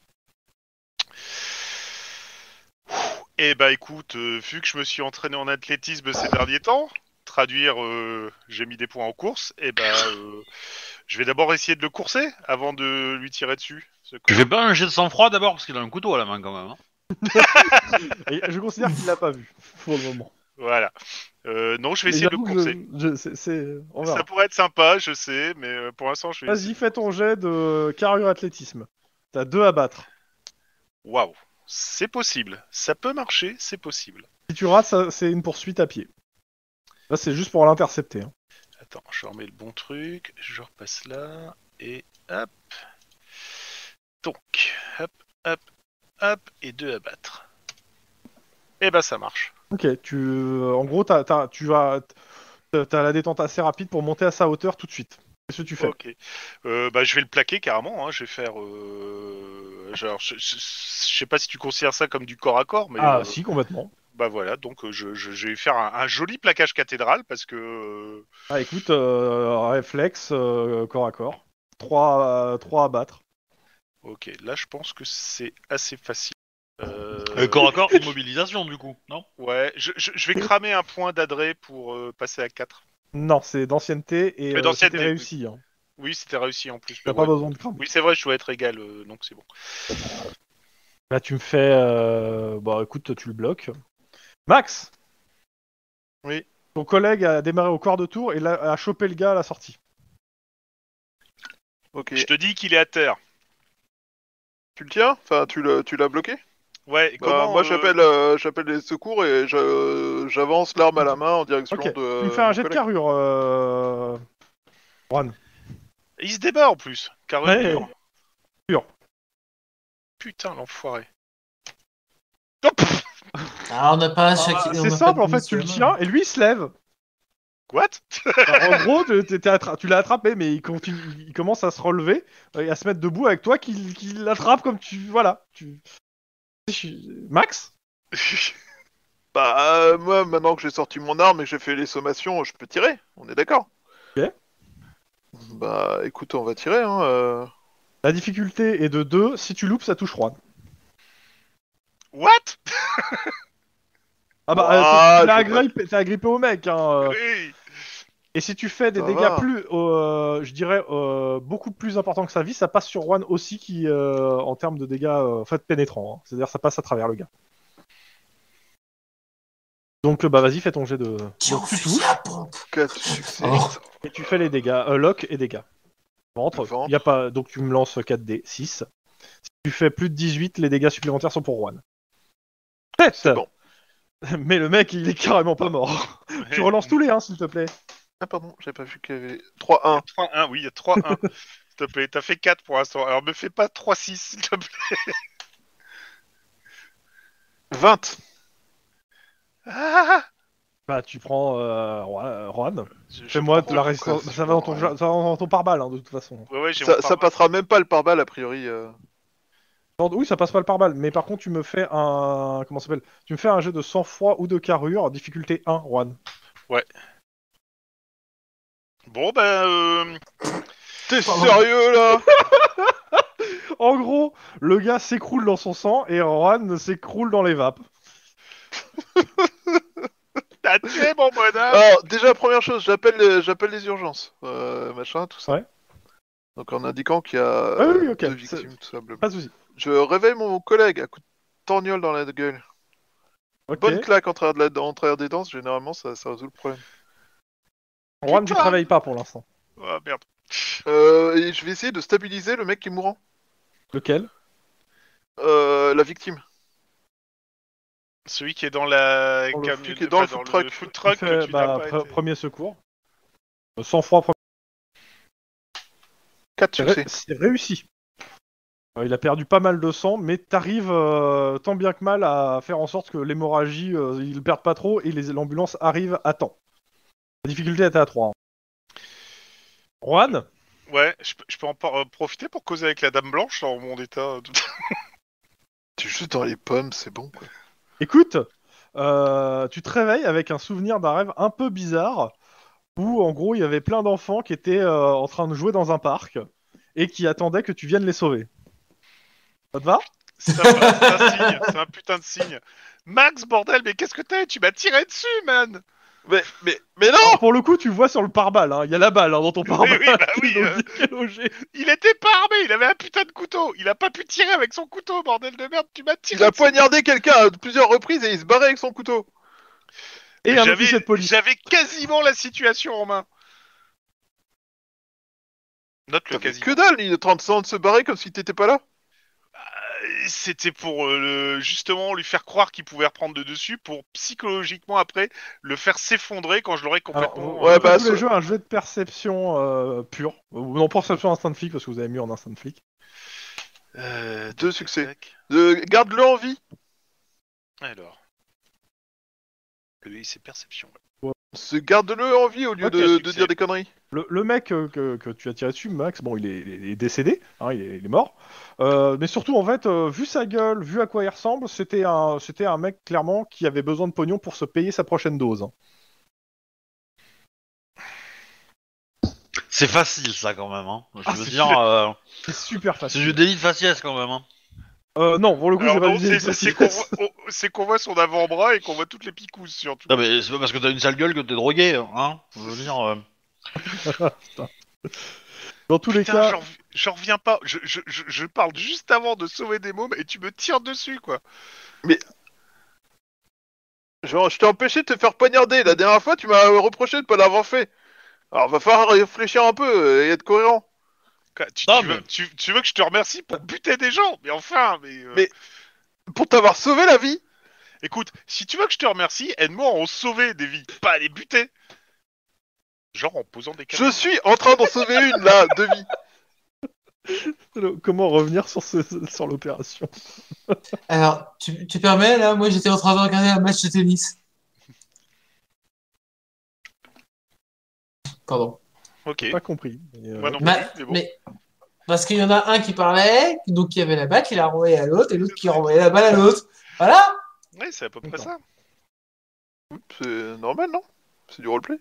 Speaker 5: Et bah écoute, euh, vu que je me suis entraîné en athlétisme ces derniers temps, traduire, euh, j'ai mis des points en course, et bah euh, je vais d'abord essayer de le courser avant de lui tirer dessus. ce
Speaker 1: Tu
Speaker 5: connard.
Speaker 1: fais pas un jet de sang-froid d'abord parce qu'il a un couteau à la main quand même. Hein.
Speaker 2: Et je considère qu'il l'a pas vu pour le moment.
Speaker 5: Voilà. Euh, non, je vais
Speaker 2: Mais
Speaker 5: essayer de le
Speaker 2: j'avoue que
Speaker 5: courser.
Speaker 2: je- je- c'est- c'est- on verra.
Speaker 5: Ça pourrait être sympa, je sais, mais euh, pour l'instant, je vais.
Speaker 2: Vas-y, fais ton jet de carrure athlétisme. T'as deux à battre.
Speaker 5: Waouh, c'est possible. Ça peut marcher, c'est possible.
Speaker 2: Si tu rates, ça- c'est une poursuite à pied. Là, c'est juste pour l'intercepter. hein.
Speaker 5: Attends, je remets le bon truc. Je repasse là et hop. Donc, hop, hop, hop et deux à battre. Et ben ça marche.
Speaker 2: Ok, tu, euh, en gros, t'as, t'as- tu as, t'as t'as la détente assez rapide pour monter à sa hauteur tout de suite. Qu'est-ce que tu fais?
Speaker 5: Ok. Euh, bah je vais le plaquer carrément. Hein. Je vais faire. Euh... Genre, je, je- je sais pas si tu considères ça comme du corps à corps, mais.
Speaker 2: Ah,
Speaker 5: euh,
Speaker 2: si, complètement.
Speaker 5: Bah voilà, donc euh, je, je, je vais faire un, un joli plaquage cathédral parce que. euh,
Speaker 2: Ah, écoute, euh, réflexe, euh, corps à corps. trois à battre.
Speaker 5: Ok, là je pense que c'est assez facile. Euh,
Speaker 1: Euh, corps à corps, immobilisation du coup, non?
Speaker 5: Ouais, je, je, je vais cramer un point d'adresse pour euh, passer à quatre.
Speaker 2: Non, c'est d'ancienneté et
Speaker 5: Euh,
Speaker 2: euh,
Speaker 5: d'ancienneté,
Speaker 2: c'était
Speaker 5: oui.
Speaker 2: réussi. Hein.
Speaker 5: Oui, c'était réussi en plus.
Speaker 2: T'as
Speaker 5: mais
Speaker 2: pas
Speaker 5: ouais.
Speaker 2: besoin de cramer.
Speaker 5: Oui, c'est vrai, je dois être égal, euh, donc c'est bon.
Speaker 2: Là, tu me fais... Euh... Bah, écoute, tu le bloques. Max!
Speaker 3: Oui.
Speaker 2: Ton collègue a démarré au quart de tour et là, a chopé le gars à la sortie.
Speaker 3: Ok.
Speaker 5: Je te dis qu'il est à terre.
Speaker 3: Tu le tiens? Enfin, tu l'as, tu l'as bloqué?
Speaker 5: Ouais, et
Speaker 3: Bah,
Speaker 5: comment
Speaker 3: moi,
Speaker 5: euh,
Speaker 3: j'appelle, euh, j'appelle les secours et je- j'avance l'arme à la main en direction
Speaker 2: Ok,
Speaker 3: de.
Speaker 2: tu me fais un
Speaker 3: mon
Speaker 2: jet de
Speaker 3: collègue.
Speaker 2: carrure, euh... Juan.
Speaker 5: Il se débat en plus, carrure
Speaker 2: Ouais.
Speaker 5: dure.
Speaker 2: Pur.
Speaker 5: Putain, l'enfoiré. Oh, pff,
Speaker 4: Ah, on n'a pas
Speaker 2: Ah,
Speaker 4: chaque. on
Speaker 2: c'est
Speaker 4: n'a
Speaker 2: simple,
Speaker 4: pas
Speaker 2: en
Speaker 4: de
Speaker 2: fait,
Speaker 4: mise
Speaker 2: tu le
Speaker 4: sur la
Speaker 2: tiens
Speaker 4: main.
Speaker 2: et lui il se lève.
Speaker 5: What?
Speaker 2: Enfin, en gros, tu, t'es- t'es attra- tu l'as attrapé, mais il, continue, il commence à se relever et à se mettre debout avec toi, qu'il qu'il l'attrape comme tu. Voilà. Tu... Je- Max?
Speaker 3: Bah, euh, moi, maintenant que j'ai sorti mon arme et que j'ai fait les sommations, je peux tirer. On est d'accord?
Speaker 2: Ok.
Speaker 3: Bah, écoute, on va tirer, hein. euh.
Speaker 2: La difficulté est de deux, si tu loupes, ça touche Juan.
Speaker 5: What?
Speaker 2: Ah bah,
Speaker 3: Ouah,
Speaker 2: euh, t'es
Speaker 3: je vais
Speaker 2: agrippé, t'es agrippé au mec, hein. euh.
Speaker 5: Oui.
Speaker 2: Et si tu fais des
Speaker 3: Ça
Speaker 2: dégâts
Speaker 3: va.
Speaker 2: plus, euh, je dirais, euh, beaucoup plus importants que sa vie, ça passe sur Juan aussi, qui, euh, en termes de dégâts, euh, en fait, pénétrants. hein. C'est-à-dire, ça passe à travers le gars. Donc, euh, bah, vas-y, fais ton jet de.
Speaker 4: Tire
Speaker 2: Donc,
Speaker 4: au
Speaker 2: tu
Speaker 4: fusil
Speaker 2: touches
Speaker 4: à pompe.
Speaker 3: Quatre succès.
Speaker 4: Oh.
Speaker 2: et tu fais les dégâts, euh, lock et dégâts. Ventre.
Speaker 3: Ventre.
Speaker 2: Y a pas, donc tu me lances quatre dés, six. Si tu fais plus de dix-huit, les dégâts supplémentaires sont pour Juan. Tête.
Speaker 3: C'est bon.
Speaker 2: Mais le mec, il est carrément pas mort. Tu relances tous les uns, s'il te plaît.
Speaker 3: Ah, pardon, j'avais pas vu qu'il y avait. trois un.
Speaker 5: trois un, oui, il y a trois un. S'il te plaît, t'as fait quatre pour l'instant. Alors me fais pas trois six, s'il te plaît.
Speaker 3: vingt.
Speaker 5: Ah,
Speaker 2: Bah, tu prends euh, Juan- Juan.
Speaker 5: je- je
Speaker 2: Fais-moi
Speaker 5: prends-
Speaker 2: de la résistance.
Speaker 3: pourquoi
Speaker 2: Ça va dans ton,
Speaker 3: c'est-
Speaker 2: ja- ça va dans ton pare-balles, hein, de toute façon.
Speaker 5: Ouais, ouais, j'ai
Speaker 3: Ça,
Speaker 5: mon
Speaker 3: ça
Speaker 5: pare-
Speaker 3: passera même pas le pare-balles, a priori. euh.
Speaker 2: Non, oui, ça passe pas le pare-balles, mais par contre, tu me fais un. Comment ça s'appelle? Tu me fais un jet de sang-froid ou de carrure, difficulté un, Juan.
Speaker 5: Bon, ben... Euh...
Speaker 3: T'es
Speaker 4: Pardon.
Speaker 3: sérieux, là?
Speaker 2: En gros, le gars s'écroule dans son sang et Juan s'écroule dans les vapes.
Speaker 5: T'as tué mon bonhomme.
Speaker 3: Alors, déjà, première chose, j'appelle les, j'appelle les urgences. Euh, machin, tout ça.
Speaker 2: Ouais.
Speaker 3: Donc, en indiquant qu'il y a
Speaker 2: Ah oui, oui, ok.
Speaker 3: deux victimes, tout ça. blablabla.
Speaker 2: Pas de soucis.
Speaker 3: Je réveille mon collègue à coup de torgnole dans la gueule.
Speaker 2: Ok.
Speaker 3: Bonne claque en travers, de la, en travers des dents, généralement, ça, ça résout le problème.
Speaker 2: Juan, tu
Speaker 5: Putain.
Speaker 2: travailles pas pour l'instant.
Speaker 5: Oh merde.
Speaker 3: Euh, et je vais essayer de stabiliser le mec qui est mourant.
Speaker 2: Lequel?
Speaker 3: Euh, la victime.
Speaker 5: Celui qui est dans la...
Speaker 3: Dans le-
Speaker 5: camion-
Speaker 3: celui qui est dans le
Speaker 5: enfin,
Speaker 3: food truck.
Speaker 5: food
Speaker 2: Tu
Speaker 5: truck,
Speaker 2: fais,
Speaker 5: que tu
Speaker 2: bah,
Speaker 5: n'as pas
Speaker 2: pre-
Speaker 5: été.
Speaker 2: premier secours. Euh, Sang-froid, premier.
Speaker 3: quatre
Speaker 2: C'est
Speaker 3: succès.
Speaker 2: ré- c'est réussi. Euh, il a perdu pas mal de sang, mais t'arrives euh, tant bien que mal à faire en sorte que l'hémorragie, euh, il perde pas trop et les- l'ambulance arrive à temps. La difficulté était à trois. hein. Juan,
Speaker 5: Ouais, je peux, je peux en par- euh, profiter pour causer avec la dame blanche dans mon état.
Speaker 3: T'es juste dans les pommes, c'est bon, quoi.
Speaker 2: écoute, euh, tu te réveilles avec un souvenir d'un rêve un peu bizarre où en gros il y avait plein d'enfants qui étaient euh, en train de jouer dans un parc et qui attendaient que tu viennes les sauver. Ça te va?
Speaker 5: C'est un, c'est un signe, c'est un putain de signe. Max, bordel, mais qu'est-ce que t'es? Tu m'as tiré dessus, man!
Speaker 3: Mais, mais, mais non.
Speaker 2: Alors, pour le coup, tu vois sur le pare-balles, hein, il y a la balle hein, dans ton pare-balles.
Speaker 5: oui, bah oui,
Speaker 2: donc
Speaker 5: euh.
Speaker 2: il est logé.
Speaker 5: Il était pas armé, il avait un putain de couteau. Il a pas pu tirer avec son couteau, bordel de merde. Tu m'as tiré.
Speaker 3: Il a
Speaker 5: dessus.
Speaker 3: poignardé quelqu'un à plusieurs reprises et il se barrait avec son couteau.
Speaker 2: Et un
Speaker 5: J'avais,
Speaker 2: officier de police.
Speaker 5: j'avais quasiment la situation en main. Note le
Speaker 3: T'as fait
Speaker 5: quasiment.
Speaker 3: que dalle, il est en train de se barrer comme si t'étais pas là.
Speaker 5: C'était pour euh, le- justement lui faire croire qu'il pouvait reprendre de dessus pour psychologiquement après le faire s'effondrer quand je l'aurais
Speaker 2: Alors,
Speaker 5: complètement.
Speaker 2: vous,
Speaker 3: ouais,
Speaker 2: vous
Speaker 3: bah,
Speaker 2: tous les
Speaker 3: ce-
Speaker 2: jeux, un jeu de perception euh, pur. Ou non, perception instant flic, parce que vous avez mis en instant flic.
Speaker 5: Euh,
Speaker 3: Deux
Speaker 5: tac,
Speaker 3: succès.
Speaker 5: tac.
Speaker 3: Euh, garde-le en vie.
Speaker 5: Alors. Oui, c'est perception.
Speaker 3: Se garde-le en vie au lieu
Speaker 5: Ok,
Speaker 3: de,
Speaker 5: succès.
Speaker 3: de dire des conneries.
Speaker 2: Le, le mec euh, que, que tu as tiré dessus, Max, bon, il est, il est décédé, hein, il, est, il est mort. Euh, mais surtout, en fait, euh, vu sa gueule, vu à quoi il ressemble, c'était un, c'était un mec, clairement, qui avait besoin de pognon pour se payer sa prochaine dose. hein.
Speaker 1: C'est facile ça quand même. Hein. Je
Speaker 2: Ah,
Speaker 1: veux
Speaker 2: c'est
Speaker 1: dire,
Speaker 2: sûr.
Speaker 1: euh,
Speaker 2: C'est super
Speaker 1: c'est
Speaker 2: facile.
Speaker 1: du délit de faciès quand même. Hein.
Speaker 2: Euh, non, pour le coup,
Speaker 5: Alors
Speaker 2: c'est pas
Speaker 5: non,
Speaker 2: du
Speaker 5: c'est,
Speaker 2: délit
Speaker 5: c'est,
Speaker 2: de
Speaker 5: c'est qu'on
Speaker 2: faciès.
Speaker 5: voit, on- c'est qu'on voit son avant-bras et qu'on voit toutes les picousses surtout.
Speaker 1: Non mais c'est pas parce que t'as une sale gueule que t'es drogué, hein. Je veux dire. euh,
Speaker 2: Dans tous les
Speaker 5: Putain,
Speaker 2: cas,
Speaker 5: j'en, j'en reviens pas. Je, je, je, je parle juste avant de sauver des mômes et tu me tires dessus quoi.
Speaker 3: Genre, je t'ai empêché de te faire poignarder. La dernière fois, tu m'as reproché de pas l'avoir fait. Alors, va falloir réfléchir un peu et être cohérent.
Speaker 5: Quoi, Tu,
Speaker 1: Non,
Speaker 5: tu
Speaker 1: mais-
Speaker 5: veux, tu, tu veux que je te remercie pour buter des gens? Mais enfin, mais, euh,
Speaker 3: Mais- Pour t'avoir sauvé la vie.
Speaker 5: écoute, si tu veux que je te remercie, aide-moi à en sauver des vies, pas à les buter. Genre en posant des
Speaker 3: Je
Speaker 5: caméras.
Speaker 3: suis en train d'en sauver une, là, de vie.
Speaker 2: le- comment revenir sur, ce, sur l'opération?
Speaker 4: Alors, tu, tu permets, là, moi j'étais en train de regarder un match de tennis. Pardon.
Speaker 5: Ok.
Speaker 2: Pas compris. mais, euh,
Speaker 5: Moi non
Speaker 4: Ma-
Speaker 5: plus, mais bon.
Speaker 4: mais parce qu'il y en a un qui parlait, donc qui avait la balle, qui l'a renvoyé à l'autre, et l'autre qui renvoyait la balle à l'autre. Voilà.
Speaker 5: Ouais, c'est à peu près
Speaker 2: D'accord.
Speaker 5: ça.
Speaker 3: C'est normal, non? C'est du roleplay.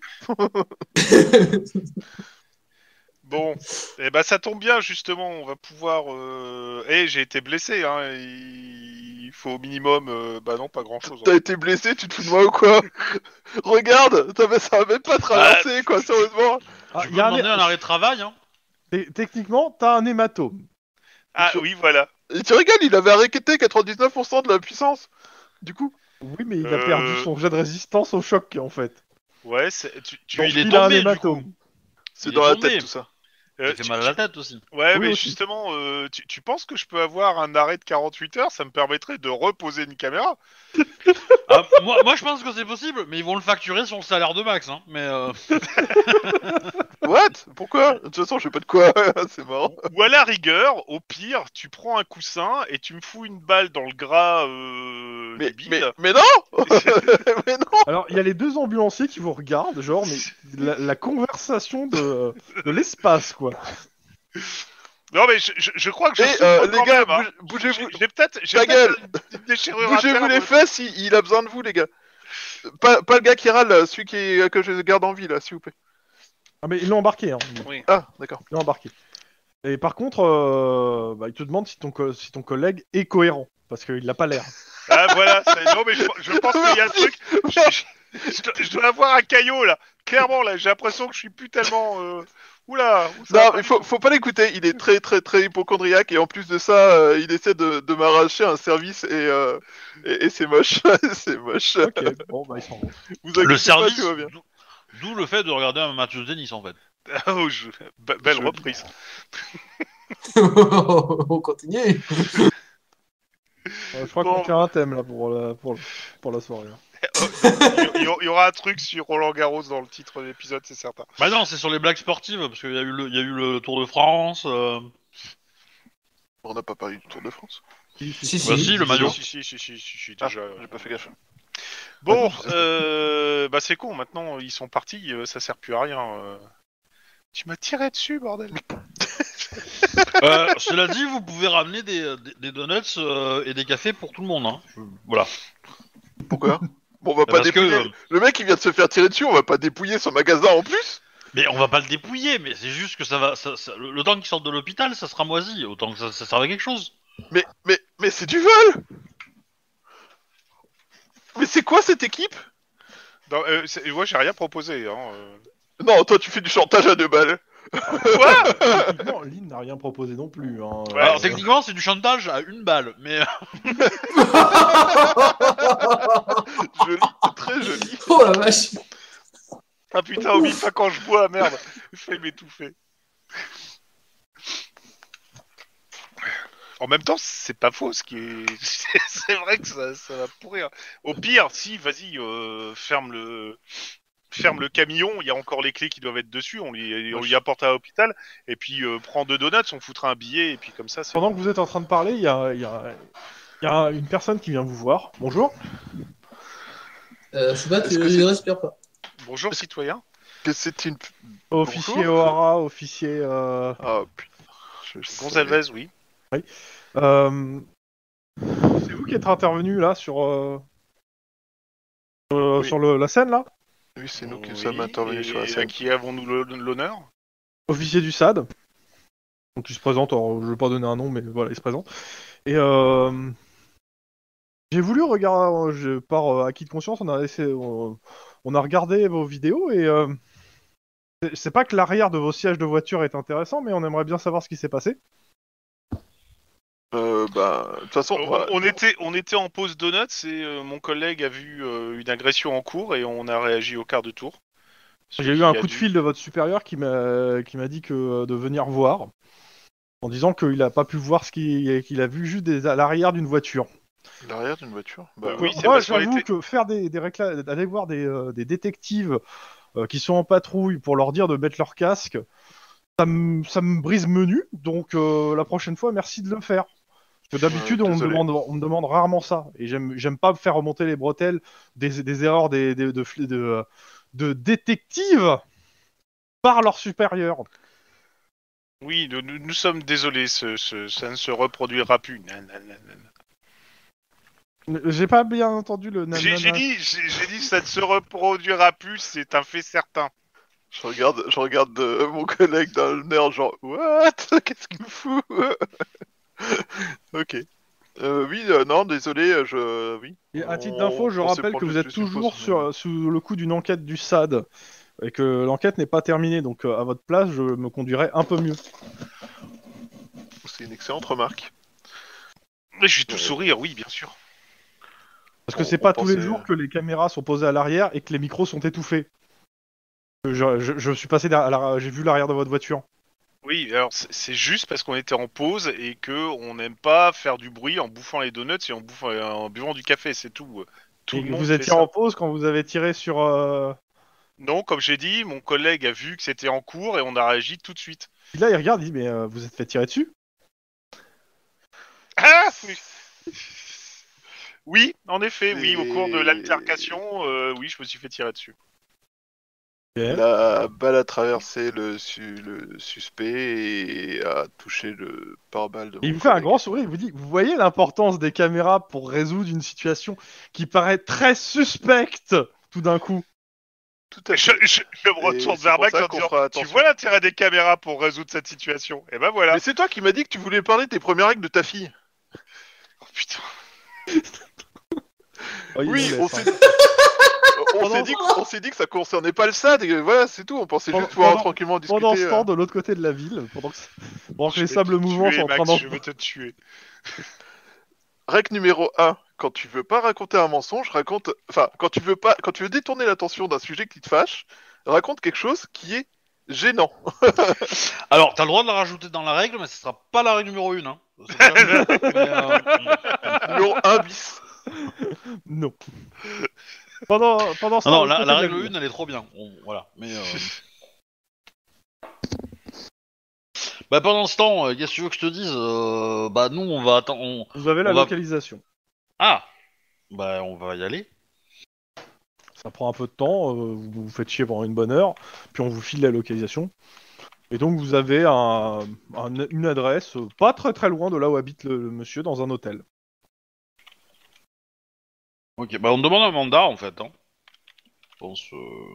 Speaker 5: Bon, eh ben ça tombe bien justement, on va pouvoir. Euh... Eh, j'ai été blessé, hein. Il faut au minimum, euh, bah non, pas grand chose.
Speaker 3: T'as été blessé, tu te fous de moi ou quoi? Regarde, t'avais- ça va même pas traversé, quoi, sérieusement.
Speaker 2: ah,
Speaker 1: Je
Speaker 2: y
Speaker 1: peux
Speaker 2: a un-
Speaker 1: demander un arrêt de travail. Hein.
Speaker 2: Té- Techniquement, t'as un hématome.
Speaker 5: Ah oui, voilà.
Speaker 3: Et tu rigoles, il avait arrêté quatre-vingt-dix-neuf pour cent de la puissance. Du coup,
Speaker 2: Oui, mais il a
Speaker 5: Euh,
Speaker 2: perdu son jet de résistance au choc, en fait.
Speaker 5: Ouais, c'est... tu, tu...
Speaker 2: Donc,
Speaker 1: il est
Speaker 2: il a un
Speaker 1: tombé, du
Speaker 2: hématome.
Speaker 1: coup.
Speaker 3: c'est
Speaker 1: Il
Speaker 3: dans
Speaker 1: est
Speaker 3: la
Speaker 1: tombé.
Speaker 3: tête tout ça.
Speaker 5: euh,
Speaker 1: Ça fait
Speaker 5: tu-
Speaker 1: mal à la tête aussi.
Speaker 5: Ouais,
Speaker 2: Oui,
Speaker 5: mais
Speaker 2: aussi.
Speaker 5: justement, euh, tu, tu penses que je peux avoir un arrêt de quarante-huit heures? Ça me permettrait de reposer une caméra?
Speaker 1: Ah, moi, moi, je pense que c'est possible, mais ils vont le facturer sur le salaire de Max. Hein. Mais euh...
Speaker 3: What? Pourquoi? De toute façon, je sais pas de quoi. C'est marrant.
Speaker 5: Ou à la rigueur, au pire, tu prends un coussin et tu me fous une balle dans le gras euh,
Speaker 3: Mais,
Speaker 5: des bides.
Speaker 3: mais, mais non. Mais non.
Speaker 2: Alors, il y a les deux ambulanciers qui vous regardent, genre, mais la, la conversation de, de l'espace, quoi.
Speaker 5: Non, mais je, je, je crois que je
Speaker 3: Et
Speaker 5: souffre
Speaker 3: euh, les
Speaker 5: quand
Speaker 3: gars,
Speaker 5: même, hein.
Speaker 3: bouge- bougez-vous,
Speaker 5: J'ai j'ai peut-être j'ai
Speaker 3: Ta
Speaker 5: peut-être
Speaker 3: gueule.
Speaker 5: une petite déchirure à
Speaker 3: bougez-vous
Speaker 5: faire,
Speaker 3: les
Speaker 5: mais-
Speaker 3: fesses. Il, il a besoin de vous, les gars. Pas, pas le gars qui râle, là, celui qui est- que je garde en vie, là, s'il vous plaît.
Speaker 2: Ah, mais ils l'ont embarqué, hein.
Speaker 5: Oui.
Speaker 3: Ah, d'accord.
Speaker 2: Ils l'ont embarqué. Et par contre, euh, bah, il te demande si ton, co- si ton collègue est cohérent, parce qu'il n'a pas l'air.
Speaker 5: Ah voilà, c'est- non mais je, je pense qu'il y a un truc. Je, je- je dois, je dois avoir un caillot là. Clairement là, j'ai l'impression que je suis plus tellement. Euh... Oula. où ça va
Speaker 3: Non,
Speaker 5: pas
Speaker 3: mais
Speaker 5: du
Speaker 3: faut,
Speaker 5: tout.
Speaker 3: faut pas l'écouter. Il est très, très, très hypochondriaque et en plus de ça, euh, il essaie de, de m'arracher un service et, euh, et, et c'est moche. C'est moche.
Speaker 2: Ok, bon, bah, ils s'en vont.
Speaker 3: Vous inquiétez
Speaker 1: le
Speaker 3: pas,
Speaker 1: service,
Speaker 3: tout va bien.
Speaker 1: d'où- d'où le fait de regarder un match de tennis en fait.
Speaker 5: Oh, je... be- belle
Speaker 3: Joli.
Speaker 5: reprise.
Speaker 4: On continue.
Speaker 2: Euh, je crois
Speaker 5: Bon.
Speaker 2: qu'on tient un thème, là, pour la, pour, le- pour la soirée. hein.
Speaker 5: Il y, il y aura un truc sur Roland Garros dans le titre de l'épisode, c'est certain.
Speaker 1: Bah non, c'est sur les blagues sportives parce qu'il y a eu le, il y a eu le Tour de France. euh,
Speaker 3: On n'a pas parlé du Tour de France.
Speaker 4: Si,
Speaker 1: Bah si, le maillot.
Speaker 5: Si, si, si, si, si, si,
Speaker 3: Ah,
Speaker 5: déjà.
Speaker 3: j'ai pas fait gaffe.
Speaker 5: Bon, euh, bah c'est con, maintenant ils sont partis, euh, ça sert plus à rien. euh. Tu m'as tiré dessus, bordel.
Speaker 1: Euh, cela dit, vous pouvez ramener des, des, des donuts euh, et des cafés pour tout le monde. Hein. Je- Voilà.
Speaker 3: Pourquoi? Bon, on va pas
Speaker 1: Parce que,
Speaker 3: dépouiller.
Speaker 1: euh,
Speaker 3: Le mec, il vient de se faire tirer dessus, on va pas dépouiller son magasin en plus?
Speaker 1: Mais on va pas le dépouiller, mais c'est juste que ça va. Ça, ça- le, le temps qu'il sorte de l'hôpital, ça sera moisi. Autant que ça, ça serve à quelque chose.
Speaker 3: Mais, mais, mais c'est du vol! Mais c'est quoi cette équipe?
Speaker 5: Non, euh, c'est- moi, j'ai rien proposé. Hein. euh.
Speaker 3: Non, toi, tu fais du chantage à deux balles.
Speaker 5: Quoi
Speaker 2: Techniquement, Lynn n'a rien proposé non plus. Hein.
Speaker 5: Ouais,
Speaker 1: Alors
Speaker 2: Euh,
Speaker 1: techniquement c'est du chantage à une balle, mais
Speaker 3: Joli, très joli.
Speaker 4: Oh la vache.
Speaker 5: Ah putain, oublie pas quand je bois, merde. Fais m'étouffer. En même temps, c'est pas faux, ce qui est. C'est c'est vrai que ça, ça va pourrir. Au pire, si, vas-y, euh, ferme le. Ferme le camion, il y a encore les clés qui doivent être dessus, on lui, on lui apporte à l'hôpital, et puis euh, prends deux donuts, on foutra un billet, et puis comme ça, c'est.
Speaker 2: Pendant que vous êtes en train de parler, il y a, il y a- il y a une personne qui vient vous voir. Bonjour.
Speaker 4: Euh, je sais pas,
Speaker 3: Est-ce
Speaker 4: tu
Speaker 3: que
Speaker 4: ne
Speaker 3: c'est-
Speaker 4: respires pas.
Speaker 5: Bonjour, citoyen.
Speaker 3: Que c'est une.
Speaker 2: Officier
Speaker 3: Bonjour.
Speaker 2: O'Hara, officier. Euh...
Speaker 3: Ah putain. Je savais.
Speaker 5: Gonzalez, oui.
Speaker 2: euh, C'est vous qui êtes intervenu là sur, euh, euh,
Speaker 3: Oui.
Speaker 2: sur le- la scène là.
Speaker 3: Oui, c'est nous qui
Speaker 5: Oui,
Speaker 3: sommes intervenus
Speaker 5: et
Speaker 3: sur la
Speaker 5: à
Speaker 3: scène.
Speaker 5: qui avons-nous l'honneur?
Speaker 2: Officier du S A D. Donc il se présente, alors, je vais pas donner un nom, mais voilà, il se présente. Et euh, j'ai voulu regarder, je, par euh, acquis de conscience, on a, essayé, on, on a regardé vos vidéos et euh, c'est- c'est pas que l'arrière de vos sièges de voiture est intéressant, mais on aimerait bien savoir ce qui s'est passé.
Speaker 3: Euh, bah, de toute façon,
Speaker 5: On,
Speaker 3: voilà.
Speaker 5: on était, on était en pause donuts et euh, mon collègue a vu euh, une agression en cours et on a réagi au quart de tour. Ce
Speaker 2: J'ai eu
Speaker 5: qui
Speaker 2: un
Speaker 5: a
Speaker 2: coup de
Speaker 5: dû-
Speaker 2: fil de votre supérieur qui m'a qui m'a dit que euh, de venir voir, en disant qu'il a pas pu voir ce qu'il qu'il a vu juste des, à l'arrière d'une voiture.
Speaker 3: L'arrière d'une voiture. Bah
Speaker 5: Oui,
Speaker 3: oui.
Speaker 5: c'est
Speaker 2: Moi,
Speaker 5: parce qu'on
Speaker 2: j'avoue
Speaker 5: était-
Speaker 2: que faire des, des récla- aller voir des, euh, des détectives euh, qui sont en patrouille pour leur dire de mettre leur casque, ça me ça me brise menu. Donc euh, la prochaine fois, merci de le faire. Parce que d'habitude,
Speaker 3: Ouais,
Speaker 2: on me
Speaker 3: désolé.
Speaker 2: demande on me demande rarement ça, et j'aime j'aime pas faire remonter les bretelles des, des erreurs des, des- de, de, de, de détectives par leurs supérieurs.
Speaker 5: Oui, nous, nous- nous sommes désolés, ce, ce- ça ne se reproduira plus. Nan, nan, nan, nan.
Speaker 2: J'ai pas bien entendu le
Speaker 5: J'ai j'ai
Speaker 2: nanana.
Speaker 5: dit, j'ai j'ai dit, ça ne se reproduira plus, c'est un fait certain.
Speaker 3: Je regarde, je regarde euh, mon collègue dans le nerf, genre, what? Qu'est-ce qu'il me fout? Ok. Euh, oui, euh, non, désolé, euh, je. Oui.
Speaker 2: Et à titre
Speaker 3: On-
Speaker 2: d'info, je
Speaker 3: on s'est
Speaker 2: rappelle que
Speaker 3: produit
Speaker 2: vous êtes
Speaker 3: juste une
Speaker 2: toujours
Speaker 3: pause,
Speaker 2: sur, sous le coup d'une enquête du S A D et que l'enquête n'est pas terminée. Donc euh, à votre place, je me conduirais un peu mieux.
Speaker 3: mais C'est une excellente remarque.
Speaker 5: Mais je vais tout
Speaker 3: Ouais.
Speaker 5: sourire, oui, bien sûr.
Speaker 2: Parce que
Speaker 3: On-
Speaker 2: c'est
Speaker 3: on
Speaker 2: pas tous les
Speaker 3: pensait-
Speaker 2: jours que les caméras sont posées à l'arrière et que les micros sont étouffés. Je, je- je suis passé derrière, à la- j'ai vu l'arrière de votre voiture.
Speaker 5: Oui, alors c'est c'est juste parce qu'on était en pause et que on n'aime pas faire du bruit en bouffant les donuts et en, bouffant, en buvant du café, c'est tout. Tout
Speaker 2: Et
Speaker 5: le
Speaker 2: que
Speaker 5: monde
Speaker 2: vous
Speaker 5: fait
Speaker 2: étiez
Speaker 5: ça.
Speaker 2: en pause quand vous avez tiré sur. euh,
Speaker 5: Non, comme j'ai dit, mon collègue a vu que c'était en cours et on a réagi tout de suite.
Speaker 2: Et là, il regarde, il dit mais euh, vous êtes fait tirer dessus.
Speaker 5: Ah oui. Oui, en effet, oui, au
Speaker 3: C'est-
Speaker 5: cours de l'altercation, euh, oui, je me suis fait tirer dessus.
Speaker 2: Ok.
Speaker 3: La balle a traversé le, su- le suspect et a touché le pare-balles de
Speaker 2: Et il
Speaker 3: mon
Speaker 2: vous fait un
Speaker 3: collègue.
Speaker 2: grand sourire, il vous dit, vous voyez l'importance des caméras pour résoudre une situation qui paraît très suspecte tout d'un coup.
Speaker 3: Tout à
Speaker 5: Je,
Speaker 3: fait.
Speaker 5: je- je me retourne
Speaker 3: c'est
Speaker 5: vers
Speaker 3: pour
Speaker 5: Max
Speaker 3: ça
Speaker 5: en
Speaker 3: qu'on
Speaker 5: disant,
Speaker 3: fera
Speaker 5: tu
Speaker 3: attention.
Speaker 5: vois l'intérêt des caméras pour résoudre cette situation? Et ben voilà.
Speaker 3: Mais c'est toi qui m'as dit que tu voulais parler des premières règles de ta fille.
Speaker 5: Oh, putain.
Speaker 2: Oh, il
Speaker 3: Oui,
Speaker 2: vous
Speaker 3: on
Speaker 2: laisse,
Speaker 3: s'est
Speaker 2: hein.
Speaker 3: on s'est dit, que- on s'est dit que ça concernait pas le S A D, et voilà, c'est tout. On pensait
Speaker 2: Pendant-
Speaker 3: juste pouvoir
Speaker 2: pendant-
Speaker 3: tranquillement discuter.
Speaker 2: Pendant ce temps,
Speaker 3: euh.
Speaker 2: de l'autre côté de la ville, pendant que, pendant que
Speaker 5: Je
Speaker 2: les
Speaker 5: vais
Speaker 2: sables
Speaker 5: te
Speaker 2: mouvants
Speaker 5: tuer,
Speaker 2: sont en train
Speaker 5: Max,
Speaker 2: d'en...
Speaker 5: je vais te tuer.
Speaker 3: Règle numéro un, quand tu veux pas raconter un mensonge, raconte. Enfin, quand tu veux pas, quand tu veux détourner l'attention d'un sujet qui te fâche, raconte quelque chose qui est gênant.
Speaker 1: Alors, t'as le droit de la rajouter dans la règle, mais ce sera pas la règle numéro une. Hein. C'est pas- mais, euh,
Speaker 3: Numéro un bis.
Speaker 2: Non. Pendant, pendant ce
Speaker 1: Non,
Speaker 2: temps,
Speaker 1: non,
Speaker 2: de
Speaker 1: la,
Speaker 2: l'autre
Speaker 1: la
Speaker 2: côté de
Speaker 1: règle
Speaker 2: ville.
Speaker 1: une, elle est trop bien. On- voilà. Mais euh... bah pendant ce temps, euh, qu'est-ce que tu veux que je te dise euh, Bah nous, on va attendre. on-
Speaker 2: Vous avez la
Speaker 1: on va-
Speaker 2: localisation.
Speaker 1: Ah, bah on va y aller.
Speaker 2: Ça prend un peu de temps, euh, vous vous faites chier pendant une bonne heure, puis on vous file la localisation. Et donc vous avez un, un- une adresse euh, pas très très loin de là où habite le, le monsieur, dans un hôtel.
Speaker 1: Ok, bah on demande un mandat en fait. Hein. Je pense. euh.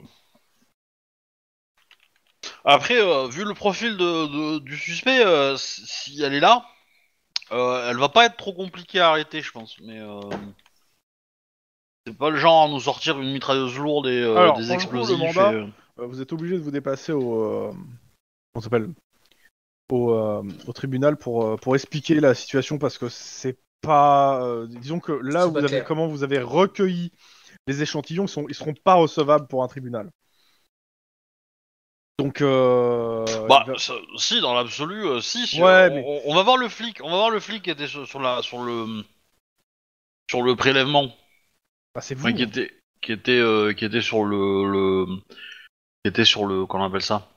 Speaker 1: Après, euh, vu le profil de, de- du suspect, euh, si si elle est là, euh, elle va pas être trop compliquée à arrêter, je pense. Mais euh... c'est pas le genre à nous sortir une mitrailleuse lourde et euh,
Speaker 2: Alors,
Speaker 1: des
Speaker 2: pour le coup, le
Speaker 1: explosifs.
Speaker 2: mandat-
Speaker 1: et, euh,
Speaker 2: Euh, vous êtes obligé de vous déplacer au, euh, comment ça s'appelle, au, euh, au tribunal pour, euh, pour expliquer la situation parce que c'est pas, euh, disons que là
Speaker 4: C'est
Speaker 2: où
Speaker 4: pas
Speaker 2: vous avez
Speaker 4: clair.
Speaker 2: comment vous avez recueilli les échantillons, ils sont ils seront pas recevables pour un tribunal. Donc euh, il
Speaker 1: Bah,
Speaker 2: va-
Speaker 1: ça- si, dans l'absolu, euh, si. si,
Speaker 2: ouais,
Speaker 1: on,
Speaker 2: mais
Speaker 1: on- on va voir le flic. On va voir le flic qui était sur, sur la, sur le, sur le prélèvement,
Speaker 2: bah, c'est
Speaker 1: enfin,
Speaker 2: vous.
Speaker 1: qui était, qui était, euh, qui était sur le, le, qui était sur le, comment on appelle ça,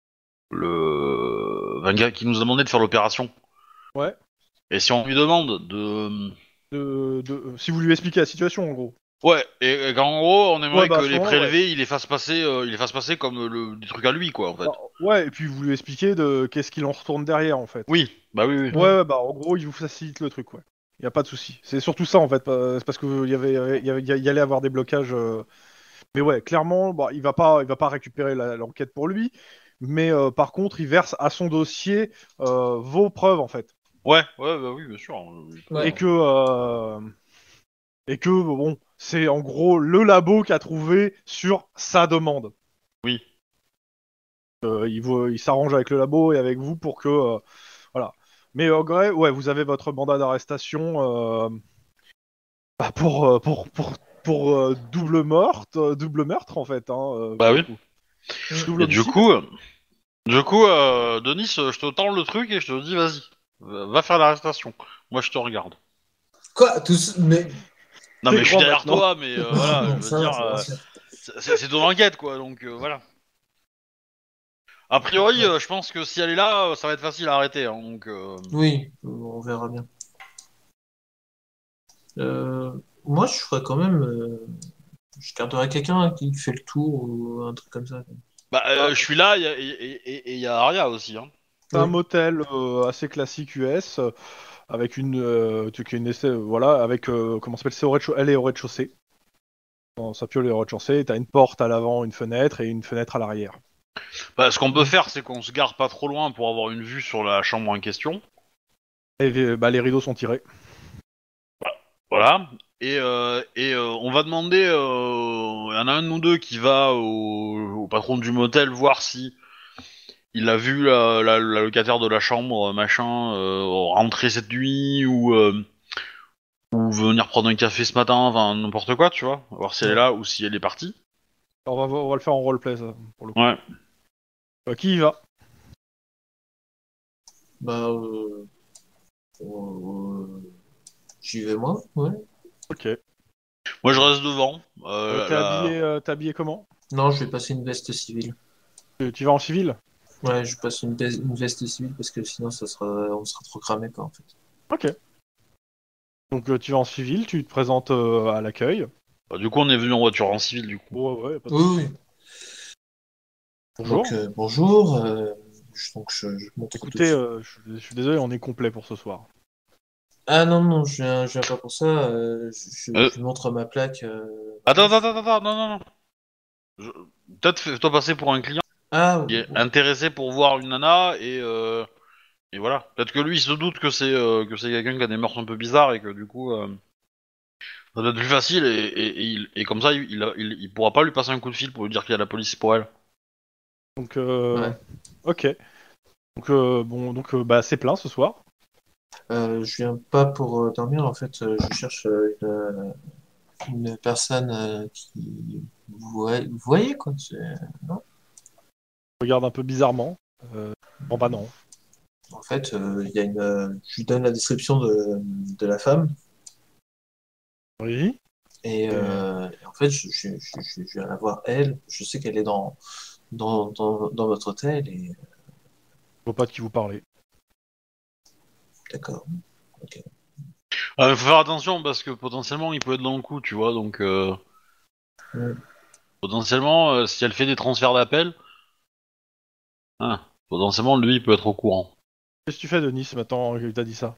Speaker 1: le, enfin, gars qui nous a demandé de faire l'opération.
Speaker 2: Ouais.
Speaker 1: Et si on lui demande de,
Speaker 2: De, de- si vous lui expliquez la situation en gros.
Speaker 1: ouais, et, et qu'en gros, on aimerait
Speaker 2: Ouais, bah,
Speaker 1: que
Speaker 2: à ce
Speaker 1: les
Speaker 2: moment-là, ouais.
Speaker 1: prélevés, il les fasse passer, euh, il les fasse passer comme le, des trucs à lui, quoi, en fait.
Speaker 2: Bah, ouais, et puis vous lui expliquez de qu'est-ce qu'il en retourne derrière en fait.
Speaker 1: Oui, bah oui, oui.
Speaker 2: Ouais, ouais, bah en gros, il vous facilite le truc, ouais. Y a pas de souci. C'est surtout ça en fait, pas- c'est parce que il y avait, il y, avait- il y allait avoir des blocages. euh, Mais ouais, clairement, bon, il va pas, il va pas récupérer la- l'enquête pour lui, mais euh, par contre, il verse à son dossier euh, vos preuves en fait,
Speaker 1: Ouais, ouais, bah oui, bien sûr.
Speaker 4: Ouais.
Speaker 2: et que euh, et que bon, c'est en gros le labo qui a trouvé sur sa demande.
Speaker 1: Oui.
Speaker 2: Euh, il vous- il s'arrange avec le labo et avec vous pour que euh, voilà. Mais en vrai, ouais, vous avez votre mandat d'arrestation euh, bah, pour, euh, pour pour pour euh, double meurtre, euh, double meurtre en fait, hein, euh,
Speaker 1: Bah
Speaker 2: pour le
Speaker 1: oui.
Speaker 2: coup.
Speaker 4: Mm.
Speaker 2: Double
Speaker 1: Et du
Speaker 2: homicide.
Speaker 1: coup, euh, du coup, euh, Denis, euh, je te tends le truc et je te dis, vas-y, euh, va faire l'arrestation. Moi, je te regarde.
Speaker 4: Quoi? Tous. Mais.
Speaker 1: Non,
Speaker 2: T'es
Speaker 1: mais je suis
Speaker 2: grand
Speaker 1: derrière
Speaker 2: maintenant.
Speaker 1: toi, mais euh, voilà, je
Speaker 4: Non,
Speaker 1: veux
Speaker 4: ça,
Speaker 1: dire,
Speaker 4: ça va,
Speaker 1: euh,
Speaker 4: ça.
Speaker 1: c'est c'est ton enquête, quoi, donc euh, voilà. A priori,
Speaker 4: Ouais.
Speaker 1: euh, je pense que si elle est là, euh, ça va être facile à arrêter, hein, donc. euh,
Speaker 4: Oui, on verra bien. Euh, moi, je ferais quand même. euh, je garderais quelqu'un qui fait le tour ou un truc comme ça.
Speaker 1: Bah,
Speaker 2: Ah.
Speaker 1: euh, je suis là, y a- et et- et il y a Aria aussi, hein.
Speaker 2: C'est un
Speaker 4: Oui.
Speaker 2: motel euh, assez classique U S euh, avec une, euh, tu- qui est une essai, euh, voilà, avec euh, comment ça s'appelle, c'est au rez-de-chaussée- elle est au rez-de-chaussée. Dans sa piole est au rez-de-chaussée. T'as une porte à l'avant, une fenêtre et une fenêtre à l'arrière.
Speaker 1: Bah, ce qu'on peut faire, c'est qu'on se gare pas trop loin pour avoir une vue sur la chambre en question.
Speaker 2: Et euh, bah, les rideaux sont tirés.
Speaker 1: Voilà. Et, euh, et euh, on va demander, euh, il y en a un de nous deux qui va au, au patron du motel voir si il a vu la, la- la locataire de la chambre, machin, euh, rentrer cette nuit ou, euh, ou venir prendre un café ce matin, enfin n'importe quoi, tu vois. Voir si elle est
Speaker 2: Ouais.
Speaker 1: là ou si elle est partie.
Speaker 2: Alors, on va, on va le faire en roleplay, ça, pour le coup.
Speaker 1: Ouais.
Speaker 2: Euh, qui y va?
Speaker 4: Bah. Euh, euh, j'y vais moi, ouais.
Speaker 2: Ok. Euh,
Speaker 1: Moi je reste devant. Euh,
Speaker 2: t'es
Speaker 1: la-
Speaker 2: habillé, euh, t'es habillé comment?
Speaker 4: Non, je vais passer une veste civile.
Speaker 2: Tu, tu vas en civil?
Speaker 4: Ouais, je passe une, veste- une veste civile parce que sinon, ça sera, on sera trop cramé, quoi, en fait.
Speaker 2: Ok. Donc euh, tu vas en civil, tu te présentes euh, à l'accueil.
Speaker 1: Bah, du coup on est venu en voiture en civil du coup.
Speaker 2: Ouais, ouais, pas de
Speaker 4: Oui,
Speaker 2: souci.
Speaker 4: oui.
Speaker 2: Bonjour.
Speaker 4: Donc, euh, bonjour. euh, je- donc, je, je montre tout
Speaker 2: Écoutez,
Speaker 4: de suite.
Speaker 2: euh, je, je suis désolé, on est complet pour ce soir.
Speaker 4: Ah non, non, je viens, je viens pas pour ça. euh, je, je-
Speaker 1: Euh.
Speaker 4: je lui montre ma plaque. euh,
Speaker 1: Attends, attends, attends, attends, non, non, non. Je- Peut-être fais-toi passer pour un client
Speaker 4: Ah,
Speaker 1: qui est
Speaker 4: bon,
Speaker 1: intéressé pour voir une nana et, euh, et voilà. Peut-être que lui il se doute que c'est euh, que c'est quelqu'un qui a des mœurs un peu bizarres et que du coup euh, ça doit être plus facile et, et, et il- et comme ça il, il, il, il pourra pas lui passer un coup de fil pour lui dire qu'il y a la police pour elle.
Speaker 2: Donc, euh,
Speaker 4: ouais.
Speaker 2: ok. Donc, euh, bon, donc, euh, bah, c'est plein ce soir.
Speaker 4: Euh, je viens pas pour euh, dormir. En fait, euh, je cherche euh, une, euh, une personne euh, qui. Vous voyez, vous voyez, quoi. c'est- non
Speaker 2: Je regarde un peu bizarrement. Euh, bon, bah non.
Speaker 4: En fait, euh, il y a une. euh, je lui donne la description de, de la femme.
Speaker 2: Oui.
Speaker 4: Et, euh, et en fait, je, je, je, je, je viens la voir elle. Je sais qu'elle est dans, dans, dans, dans votre hôtel. Et
Speaker 2: Je vois pas de qui vous parlez.
Speaker 4: d'accord.
Speaker 1: Euh, faut faire attention parce que potentiellement il peut être dans le coup, tu vois, donc euh,
Speaker 4: Ouais.
Speaker 1: potentiellement euh, si elle fait des transferts d'appels, hein, potentiellement lui il peut être au courant.
Speaker 2: Qu'est-ce que tu fais, Denis, maintenant qu'il t'a dit ça?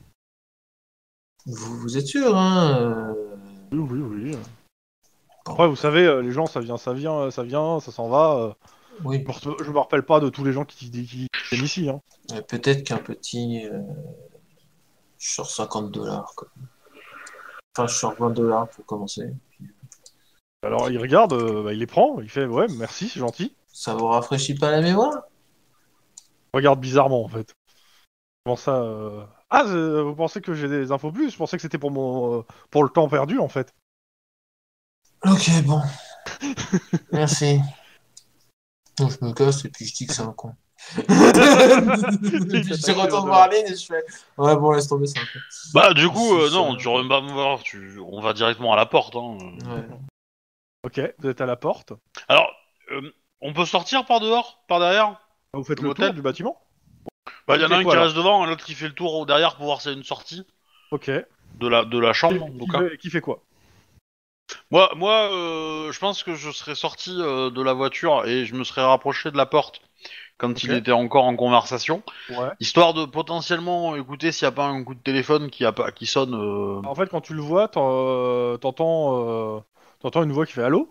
Speaker 4: Vous, vous êtes sûr, hein euh,
Speaker 2: Oui, oui, oui.
Speaker 4: bon,
Speaker 2: Après, vous savez, euh, les gens, ça vient, ça vient, ça vient, ça s'en va. euh.
Speaker 4: oui.
Speaker 2: Je me re- je me rappelle pas de tous les gens qui, qui, qui viennent ici. Hein.
Speaker 4: Euh, peut-être qu'un petit. Euh, sur cinquante dollars, quoi. Enfin, je sors vingt dollars pour commencer.
Speaker 2: Alors il regarde, euh, bah, il les prend, il fait ouais merci, c'est gentil.
Speaker 4: Ça vous rafraîchit pas la mémoire?
Speaker 2: Il regarde bizarrement en fait. Comment ça euh... Ah, euh, vous pensez que j'ai des infos plus? Je pensais que c'était pour mon euh, pour le temps perdu en fait.
Speaker 4: Ok, bon. Merci. Donc je me casse et puis je dis que c'est un con. et puis je retourne voir Lynn et je fais ouais bon laisse tomber c'est un con.
Speaker 1: Bah du coup, euh,
Speaker 4: C'est
Speaker 1: non,
Speaker 4: ça.
Speaker 1: tu reviens pas me voir, tu... on va directement à la porte. Hein.
Speaker 4: Ouais.
Speaker 2: Ok, vous êtes à la porte.
Speaker 1: Alors, euh, on peut sortir par dehors, par derrière?
Speaker 2: Vous faites
Speaker 1: Le
Speaker 2: le
Speaker 1: motel
Speaker 2: tour du bâtiment?
Speaker 1: Bah, il y
Speaker 2: Il
Speaker 1: en
Speaker 2: fait
Speaker 1: a un
Speaker 2: quoi,
Speaker 1: qui
Speaker 2: alors
Speaker 1: reste devant, un autre qui fait le tour derrière pour voir s'il y a une sortie
Speaker 2: Ok.
Speaker 1: de la, de la chambre, en tout
Speaker 2: Qui,
Speaker 1: cas.
Speaker 2: fait, qui fait quoi?
Speaker 1: Moi, moi euh, je pense que je serais sorti euh, de la voiture et je me serais rapproché de la porte quand
Speaker 2: Ok.
Speaker 1: il était encore en conversation,
Speaker 2: Ouais.
Speaker 1: histoire de potentiellement écouter s'il n'y a pas un coup de téléphone qui, a pas, qui sonne. euh,
Speaker 2: En fait, quand tu le vois, t'en- euh, t'entends, euh, t'entends une voix qui fait allô?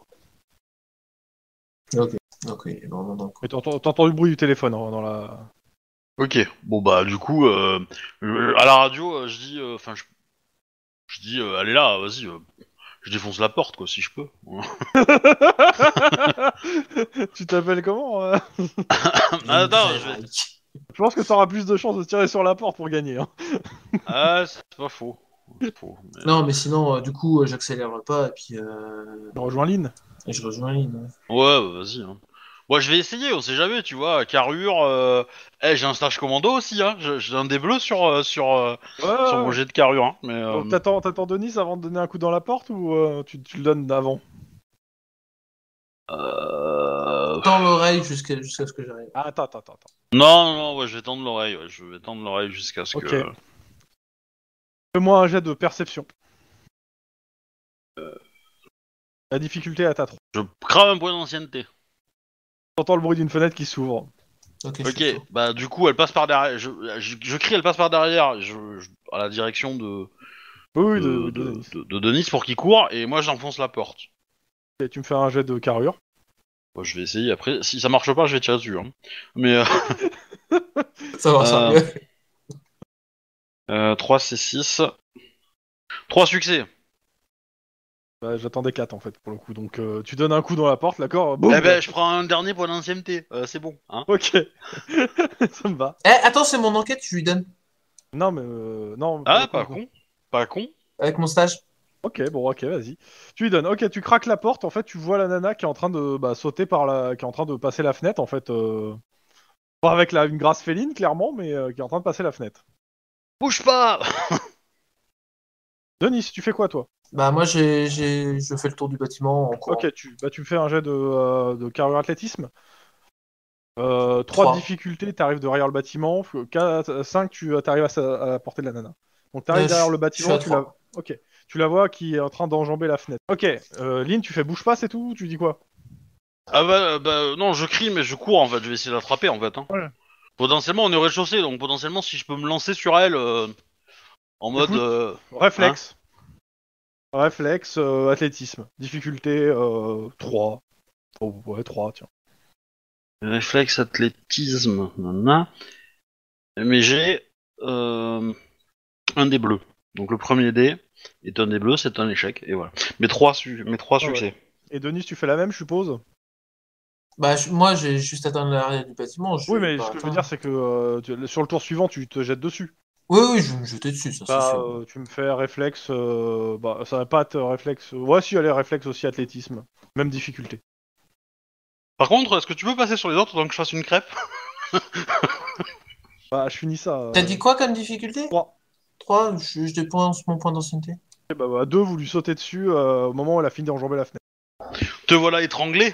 Speaker 4: Ok. Donc il est vraiment dans le
Speaker 2: Et
Speaker 4: coin.
Speaker 2: t'entends, t'entends le bruit du téléphone hein, dans la.
Speaker 1: Ok, bon bah du coup, euh, euh, à la radio, euh, je dis, enfin, je, je dis, euh, allez là, vas-y, euh, je défonce la porte, quoi, si je peux.
Speaker 2: Tu t'appelles comment euh
Speaker 1: Ah, attends,
Speaker 4: Livré
Speaker 1: je vais...
Speaker 4: Mike.
Speaker 2: Je pense que t'auras plus de chances de tirer sur la porte pour gagner. Hein.
Speaker 1: Ah, c'est pas faux. C'est faux, mais-
Speaker 4: Non mais sinon euh, du coup euh, j'accélère le pas et puis euh,
Speaker 2: Je rejoins Lynn.
Speaker 4: et je rejoins Lynn. Ouais.
Speaker 1: Ouais, bah, vas-y. Hein. Moi, je vais essayer, on sait jamais, tu vois. Carrure, euh... eh, j'ai un stage commando aussi, hein. J'ai j'ai un des bleus sur, euh, sur, euh,
Speaker 2: Ouais,
Speaker 1: sur
Speaker 2: ouais,
Speaker 1: mon
Speaker 2: ouais.
Speaker 1: jet de carrure, hein. Mais, euh,
Speaker 2: Donc t'attends, t'attends Denis avant de donner un coup dans la porte ou euh, tu, tu le donnes d'avant?
Speaker 1: euh,
Speaker 4: Tends l'oreille jusqu'à jusqu'à ce que j'arrive.
Speaker 2: Ah, attends, attends, attends. attends.
Speaker 1: Non, non, non, ouais, je vais tendre l'oreille, ouais, je vais tendre l'oreille jusqu'à ce
Speaker 2: Ok.
Speaker 1: que...
Speaker 2: Fais-moi un jet de perception. La difficulté est à ta trois.
Speaker 1: Je crame un point d'ancienneté.
Speaker 2: T'entends le bruit d'une fenêtre qui s'ouvre.
Speaker 4: Ok, je
Speaker 1: Ok,
Speaker 4: fais le tour.
Speaker 1: bah du coup, elle passe par derrière. Je, je, je crie, elle passe par derrière, je, je- à la direction de,
Speaker 2: Oui, oui, de,
Speaker 1: de,
Speaker 2: oui, de
Speaker 1: de,
Speaker 2: Denis.
Speaker 1: de- de Denis pour qu'il court, et moi j'enfonce la porte.
Speaker 2: Ok, tu me fais un jet de carrure.
Speaker 1: Bon, je vais essayer, après, si ça marche pas, je vais tirer dessus. Hein. Mais... Euh...
Speaker 4: Ça marchera
Speaker 1: Euh,
Speaker 4: mieux.
Speaker 1: Euh, trois, c'est six. trois succès.
Speaker 2: Bah, j'attendais quatre en fait pour le coup. Donc euh, tu donnes un coup dans la porte, d'accord? Boum.
Speaker 1: Eh ben, je prends un dernier point d'ancienneté. Euh, c'est bon, hein.
Speaker 2: Ok. Ça me va.
Speaker 4: Eh attends c'est mon enquête je lui donne
Speaker 2: Non mais euh, non. pour
Speaker 1: Ah,
Speaker 2: le coup,
Speaker 1: pas
Speaker 2: non.
Speaker 1: con. Pas con.
Speaker 4: avec mon stage.
Speaker 2: Ok, bon, ok, vas-y. Tu lui donnes. Ok, tu craques la porte. En fait, tu vois la nana qui est en train de bah, sauter par la, qui est en train de passer la fenêtre. En fait, euh... pas avec la... une grâce féline clairement, mais euh, qui est en train de passer la fenêtre.
Speaker 1: Bouge pas.
Speaker 2: Denis, tu fais quoi toi?
Speaker 4: Bah moi j'ai j'ai je fais le tour du bâtiment en courant.
Speaker 2: Ok, tu, bah, tu me fais un jet de, euh, de carrure athlétisme. Euh, trois de
Speaker 4: Trois.
Speaker 2: difficulté, t'arrives derrière le bâtiment. cinq, tu arrives à, sa- à la portée de la nana. Donc t'arrives
Speaker 4: Euh,
Speaker 2: derrière
Speaker 4: je-
Speaker 2: le
Speaker 4: je
Speaker 2: bâtiment,
Speaker 4: suis à
Speaker 2: tu la...
Speaker 4: trois.
Speaker 2: Ok. Tu la vois qui est en train d'enjamber la fenêtre. Ok, euh, Lynn, tu fais bouge pas, c'est tout? Tu dis quoi?
Speaker 1: Ah bah, bah, non, je crie, mais je cours, en fait. Je vais essayer de l'attraper, en fait. Hein.
Speaker 2: Ouais.
Speaker 1: Potentiellement, on est au rez-de-chaussée, donc potentiellement, si je peux me lancer sur elle, euh, en mode...
Speaker 2: Écoute,
Speaker 1: euh,
Speaker 2: Réflexe. Réflexe, euh, athlétisme. Difficulté euh, trois. Oh, ouais, trois, tiens.
Speaker 1: réflexe, athlétisme, nanana. Mais j'ai euh, un des bleus. Donc le premier dé est un des bleus, c'est un échec, et voilà. Mes trois, su- mes trois
Speaker 2: Ah ouais.
Speaker 1: succès.
Speaker 2: Et Denis, tu fais la même, je suppose?
Speaker 4: Bah je- moi j'ai juste atteint l'arrière du bâtiment. Je
Speaker 2: Oui,
Speaker 4: vais
Speaker 2: mais
Speaker 4: pas
Speaker 2: ce que je veux
Speaker 4: atteindre.
Speaker 2: dire, c'est que euh, tu- sur le tour suivant, tu te jettes dessus.
Speaker 4: Oui oui je vais me jeter dessus ça c'est
Speaker 2: Bah,
Speaker 4: sûr.
Speaker 2: euh, tu me fais réflexe. euh, Bah, ça va pas être réflexe. Ouais, si, allez, réflexe aussi, athlétisme. Même difficulté.
Speaker 1: Par contre, est-ce que tu peux passer sur les autres tant que je fasse une crêpe?
Speaker 2: Bah, je finis ça. euh,
Speaker 4: T'as dit quoi comme difficulté?
Speaker 2: trois.
Speaker 4: Trois. Je, je dépense mon point d'ancienneté.
Speaker 2: Ok, bah, bah, deux, vous lui sautez dessus euh, au moment où elle a fini d'enjamber la fenêtre.
Speaker 1: Te voilà étranglé.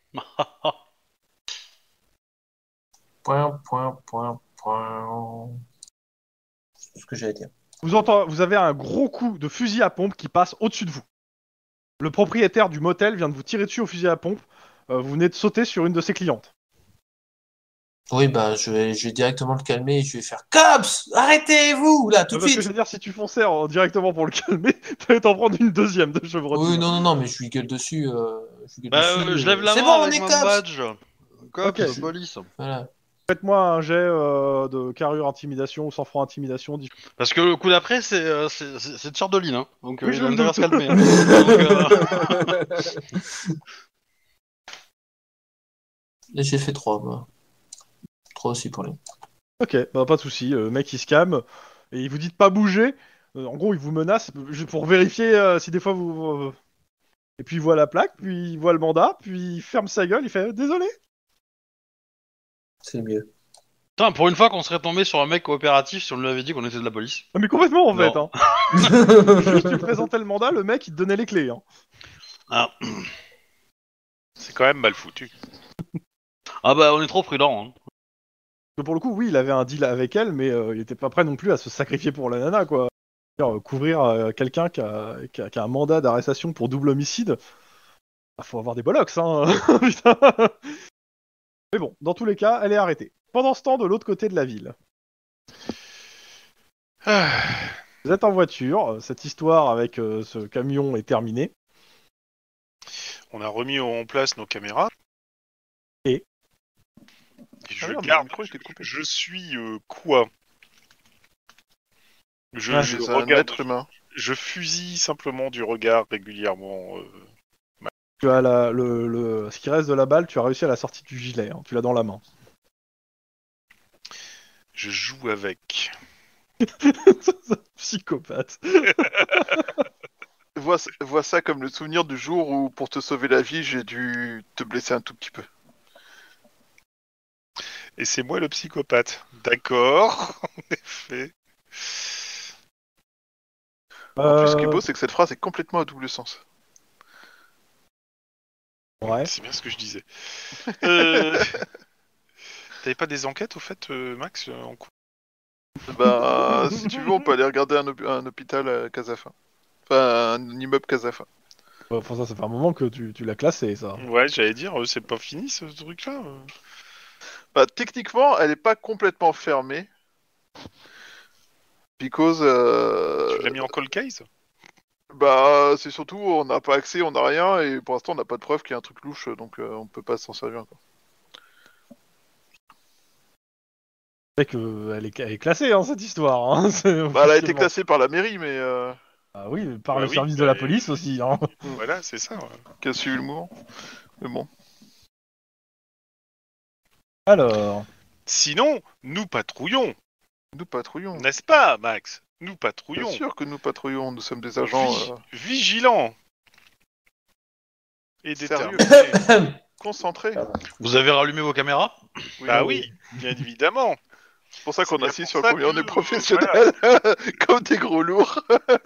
Speaker 4: Point point point point. C'est ce que j'allais dire.
Speaker 2: Vous, entend... vous avez un gros coup de fusil à pompe qui passe au-dessus de vous. Le propriétaire du motel vient de vous tirer dessus au fusil à pompe. Euh, vous venez de sauter sur une de ses clientes.
Speaker 4: Oui bah je vais je vais directement le calmer et je vais faire cops arrêtez-vous là tout de
Speaker 2: Parce que je
Speaker 4: suite.
Speaker 2: veux dire, si tu fonçais en- directement pour le calmer, t'allais t'en prendre une deuxième de chevrotine.
Speaker 4: Oui non non non mais je lui gueule dessus. Euh, je lui gueule
Speaker 1: Bah,
Speaker 4: dessus,
Speaker 1: euh, je
Speaker 4: euh,
Speaker 1: lève la
Speaker 4: C'est
Speaker 1: main
Speaker 4: bon on
Speaker 1: avec
Speaker 4: est
Speaker 1: mon
Speaker 4: cops.
Speaker 1: badge. Cops,
Speaker 2: Ok.
Speaker 1: police.
Speaker 4: Voilà.
Speaker 2: Faites-moi un jet euh, de carrure intimidation ou sang-froid intimidation. dis-
Speaker 1: Parce que le coup d'après, c'est euh, c'est c'est- c'est de Chardeline, hein. Donc euh,
Speaker 2: Oui,
Speaker 1: il
Speaker 2: je
Speaker 1: a
Speaker 2: me
Speaker 1: intérêt à se
Speaker 2: doute.
Speaker 1: calmer. Hein. Donc, euh,
Speaker 4: Et j'ai fait trois, moi. trois aussi pour les.
Speaker 2: Ok, bah, pas de souci. Le mec il se calme et il vous dit de pas bouger. Euh, en gros, il vous menace juste pour vérifier euh, si des fois vous. euh, Et puis il voit la plaque, puis il voit le mandat, puis il ferme sa gueule, il fait désolé.
Speaker 4: C'est mieux.
Speaker 1: Putain, pour une fois qu'on serait tombé sur un mec coopératif si on lui avait dit qu'on était de la police.
Speaker 2: Ah, mais complètement en
Speaker 1: Non.
Speaker 2: fait. Hein. Juste tu présentais le mandat, le mec il te donnait les clés. Hein.
Speaker 1: Ah.
Speaker 5: C'est quand même mal foutu.
Speaker 1: ah bah on est trop prudent. Hein.
Speaker 2: Que pour le coup, oui, il avait un deal avec elle, mais euh, il était pas prêt non plus à se sacrifier pour la nana quoi. C'est-à-dire, euh, couvrir euh, quelqu'un qui a, qui, a, qui a un mandat d'arrestation pour double homicide, bah, faut avoir des bollocks, hein. Putain. Mais bon, dans tous les cas, elle est arrêtée. Pendant ce temps, de l'autre côté de la ville.
Speaker 5: Ah,
Speaker 2: Vous êtes en voiture, cette histoire avec euh, ce camion est terminée.
Speaker 5: on a remis en place nos caméras.
Speaker 2: Et
Speaker 5: je
Speaker 3: Ah non, mais le
Speaker 5: garde.
Speaker 3: micro était coupé.
Speaker 5: Je suis euh, quoi Je,
Speaker 2: Ah,
Speaker 5: je
Speaker 3: C'est un
Speaker 5: regarde.
Speaker 3: être humain.
Speaker 5: Je fusille simplement du regard régulièrement. euh,
Speaker 2: tu as la, le, le- ce qui reste de la balle, tu as réussi à la sortie du gilet, hein, tu l'as dans la main.
Speaker 5: Je joue avec.
Speaker 2: Psychopathe.
Speaker 3: Vois, vois ça comme le souvenir du jour où, pour te sauver la vie, j'ai dû te blesser un tout petit peu.
Speaker 5: Et c'est moi le psychopathe. D'accord, en effet.
Speaker 3: En plus, ce qui est
Speaker 2: Euh,
Speaker 3: beau, c'est que cette phrase est complètement à double sens.
Speaker 2: Ouais.
Speaker 5: C'est bien ce que je disais. Euh... T'avais pas des enquêtes au fait, euh, Max, euh, en cours?
Speaker 3: Bah, si tu veux, on peut aller regarder un, hôp- un hôpital à Casafin. Enfin, un immeuble Casafin.
Speaker 2: Enfin, ça, ça fait un moment que tu, tu l'as classé, ça.
Speaker 5: Ouais, j'allais dire, euh, c'est pas fini ce truc-là. euh.
Speaker 3: Bah, techniquement, elle est pas complètement fermée. Because, euh,
Speaker 5: Tu l'as mis en call case?
Speaker 3: bah, c'est surtout, on n'a pas accès, on n'a rien, et pour l'instant, on n'a pas de preuve qu'il y a un truc louche, donc euh, on peut pas s'en servir encore.
Speaker 2: C'est vrai qu'elle est, elle est classée, hein, cette histoire. Hein, c'est-
Speaker 3: Bah, elle a été
Speaker 2: officiellement.
Speaker 3: classée par la mairie, mais euh,
Speaker 2: Ah oui, par
Speaker 5: Bah
Speaker 2: le
Speaker 5: oui,
Speaker 2: service de
Speaker 5: bah,
Speaker 2: la
Speaker 5: et-
Speaker 2: police aussi. Hein.
Speaker 5: Voilà, c'est ça. ouais.
Speaker 3: qui a suivi le mouvement. Mais bon.
Speaker 2: Alors,
Speaker 5: Sinon, nous patrouillons,
Speaker 3: Nous patrouillons.
Speaker 5: n'est-ce pas, Max? Nous
Speaker 3: Bien
Speaker 5: patrouillons.
Speaker 3: sûr que nous patrouillons, nous sommes des agents
Speaker 5: Vi-
Speaker 3: euh,
Speaker 5: Vigilants. Et
Speaker 3: Sérieux.
Speaker 5: déterminés.
Speaker 3: concentrés.
Speaker 1: Vous avez rallumé vos caméras?
Speaker 5: Bah oui, bien évidemment.
Speaker 3: C'est pour ça qu'on
Speaker 5: C'est bien
Speaker 3: insiste
Speaker 5: pour
Speaker 3: sur
Speaker 5: ça
Speaker 3: combien on
Speaker 5: que,
Speaker 3: est
Speaker 5: euh,
Speaker 3: professionnels, comme des gros lourds.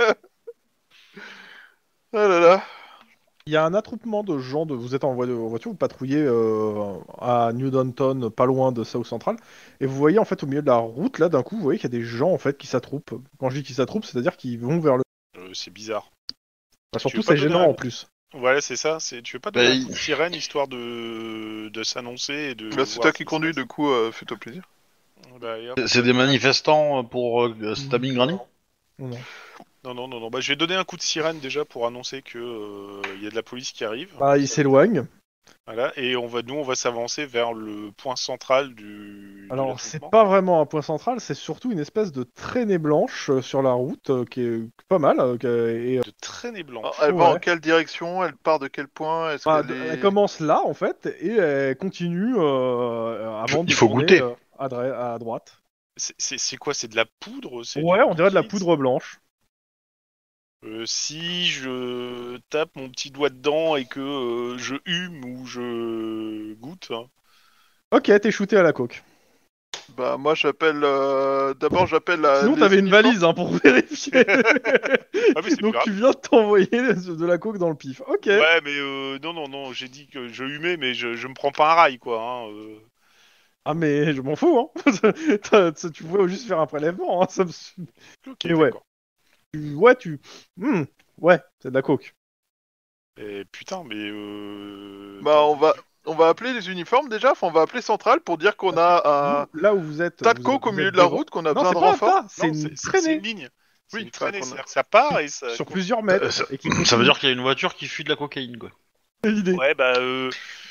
Speaker 3: Ah là là.
Speaker 2: il y a un attroupement de gens. De... Vous êtes en, vo- en voiture, vous patrouillez euh, à New Downton, pas loin de South Central, et vous voyez en fait au milieu de la route, là, d'un coup, vous voyez qu'il y a des gens en fait qui s'attroupent. Quand je dis qu'ils s'attroupent, c'est-à-dire qu'ils vont vers le.
Speaker 5: Euh, c'est bizarre.
Speaker 2: Bah, surtout,
Speaker 5: veux pas
Speaker 2: c'est
Speaker 5: donner
Speaker 2: gênant
Speaker 5: un-
Speaker 2: en plus.
Speaker 5: Voilà, c'est ça. C'est tu veux pas
Speaker 1: Bah,
Speaker 5: donner un
Speaker 1: il-
Speaker 5: coup de sirène histoire de de s'annoncer et de.
Speaker 3: Bah, c'est
Speaker 5: voir
Speaker 3: toi
Speaker 5: ce
Speaker 3: qui
Speaker 5: se
Speaker 3: conduis,
Speaker 5: passe.
Speaker 3: du coup, euh, fais-toi plaisir.
Speaker 5: Bah, et hop.
Speaker 1: C'est- C'est des manifestants pour euh, Stabbing Granny?
Speaker 2: Non, non.
Speaker 5: Non, non, non, non. Bah, je vais donner un coup de sirène déjà pour annoncer que euh, il y a de la police qui arrive.
Speaker 2: Bah, ils s'éloignent.
Speaker 5: Voilà, et on va, nous, on va s'avancer vers le point central du. de
Speaker 2: Alors, c'est
Speaker 5: l'attroupement.
Speaker 2: pas vraiment un point central, c'est surtout une espèce de traînée blanche euh, sur la route euh, qui est pas mal. euh, qui est- et, euh,
Speaker 5: de traînée blanche.
Speaker 3: Alors, elle va
Speaker 2: Ouais.
Speaker 3: en quelle direction? Elle part de quel point? Est-ce
Speaker 2: bah,
Speaker 3: qu'elle est...
Speaker 2: elle commence là en fait et elle continue euh, avant de
Speaker 1: Il faut
Speaker 2: tourner,
Speaker 1: goûter.
Speaker 2: euh, à, dra- à droite.
Speaker 5: C'est- C'est c'est quoi? C'est de la poudre? C'est
Speaker 2: Ouais,
Speaker 5: du
Speaker 2: on dirait de la
Speaker 5: liquide
Speaker 2: poudre blanche.
Speaker 5: Euh, si je tape mon petit doigt dedans et que euh, je hume ou je goûte, hein.
Speaker 2: Ok, t'es shooté à la coke.
Speaker 3: Bah, moi, j'appelle... euh, D'abord, j'appelle la...
Speaker 2: Sinon,
Speaker 3: les
Speaker 2: t'avais une
Speaker 3: uniformes.
Speaker 2: valise hein, pour vérifier.
Speaker 5: Ah mais c'est
Speaker 2: Donc
Speaker 5: plus
Speaker 2: tu
Speaker 5: grave.
Speaker 2: viens de t'envoyer de la coke dans le pif. Ok.
Speaker 5: Ouais, mais euh, non, non, non, j'ai dit que je humais, mais je, je me prends pas un rail, quoi. Hein, euh.
Speaker 2: Ah mais je m'en fous. Hein. T'as- t'as- tu pouvais juste faire un prélèvement. Hein. Ça me...
Speaker 5: Ok,
Speaker 2: Et ouais.
Speaker 5: d'accord.
Speaker 2: tu- Ouais, tu... Hmm, ouais, c'est de la coke.
Speaker 5: Et putain, mais euh...
Speaker 3: Bah, on va... On va appeler les uniformes déjà, enfin, on va appeler Centrale pour dire qu'on a un
Speaker 2: Vous, là où vous êtes...
Speaker 3: tas de
Speaker 2: vous
Speaker 3: coke
Speaker 2: êtes-
Speaker 3: au
Speaker 2: vous
Speaker 3: milieu
Speaker 2: êtes
Speaker 3: de la
Speaker 2: devant.
Speaker 3: route, qu'on a
Speaker 2: Non,
Speaker 3: besoin
Speaker 2: c'est
Speaker 3: de
Speaker 2: pas un
Speaker 3: renfort.
Speaker 2: tas, c'est
Speaker 5: Non,
Speaker 2: une
Speaker 5: c'est c'est- c'est
Speaker 2: traînée.
Speaker 5: une ligne. C'est
Speaker 3: Oui,
Speaker 5: une
Speaker 3: enfin,
Speaker 5: traînée,
Speaker 3: qu'on a-
Speaker 5: c'est-à-dire que ça part et ça.
Speaker 2: Sur plusieurs mètres.
Speaker 1: Euh, ça,
Speaker 2: et qui
Speaker 1: ça veut dire qu'il y a une voiture qui fuit de la cocaïne, quoi.
Speaker 2: l'idée.
Speaker 5: Ouais, bah, euh,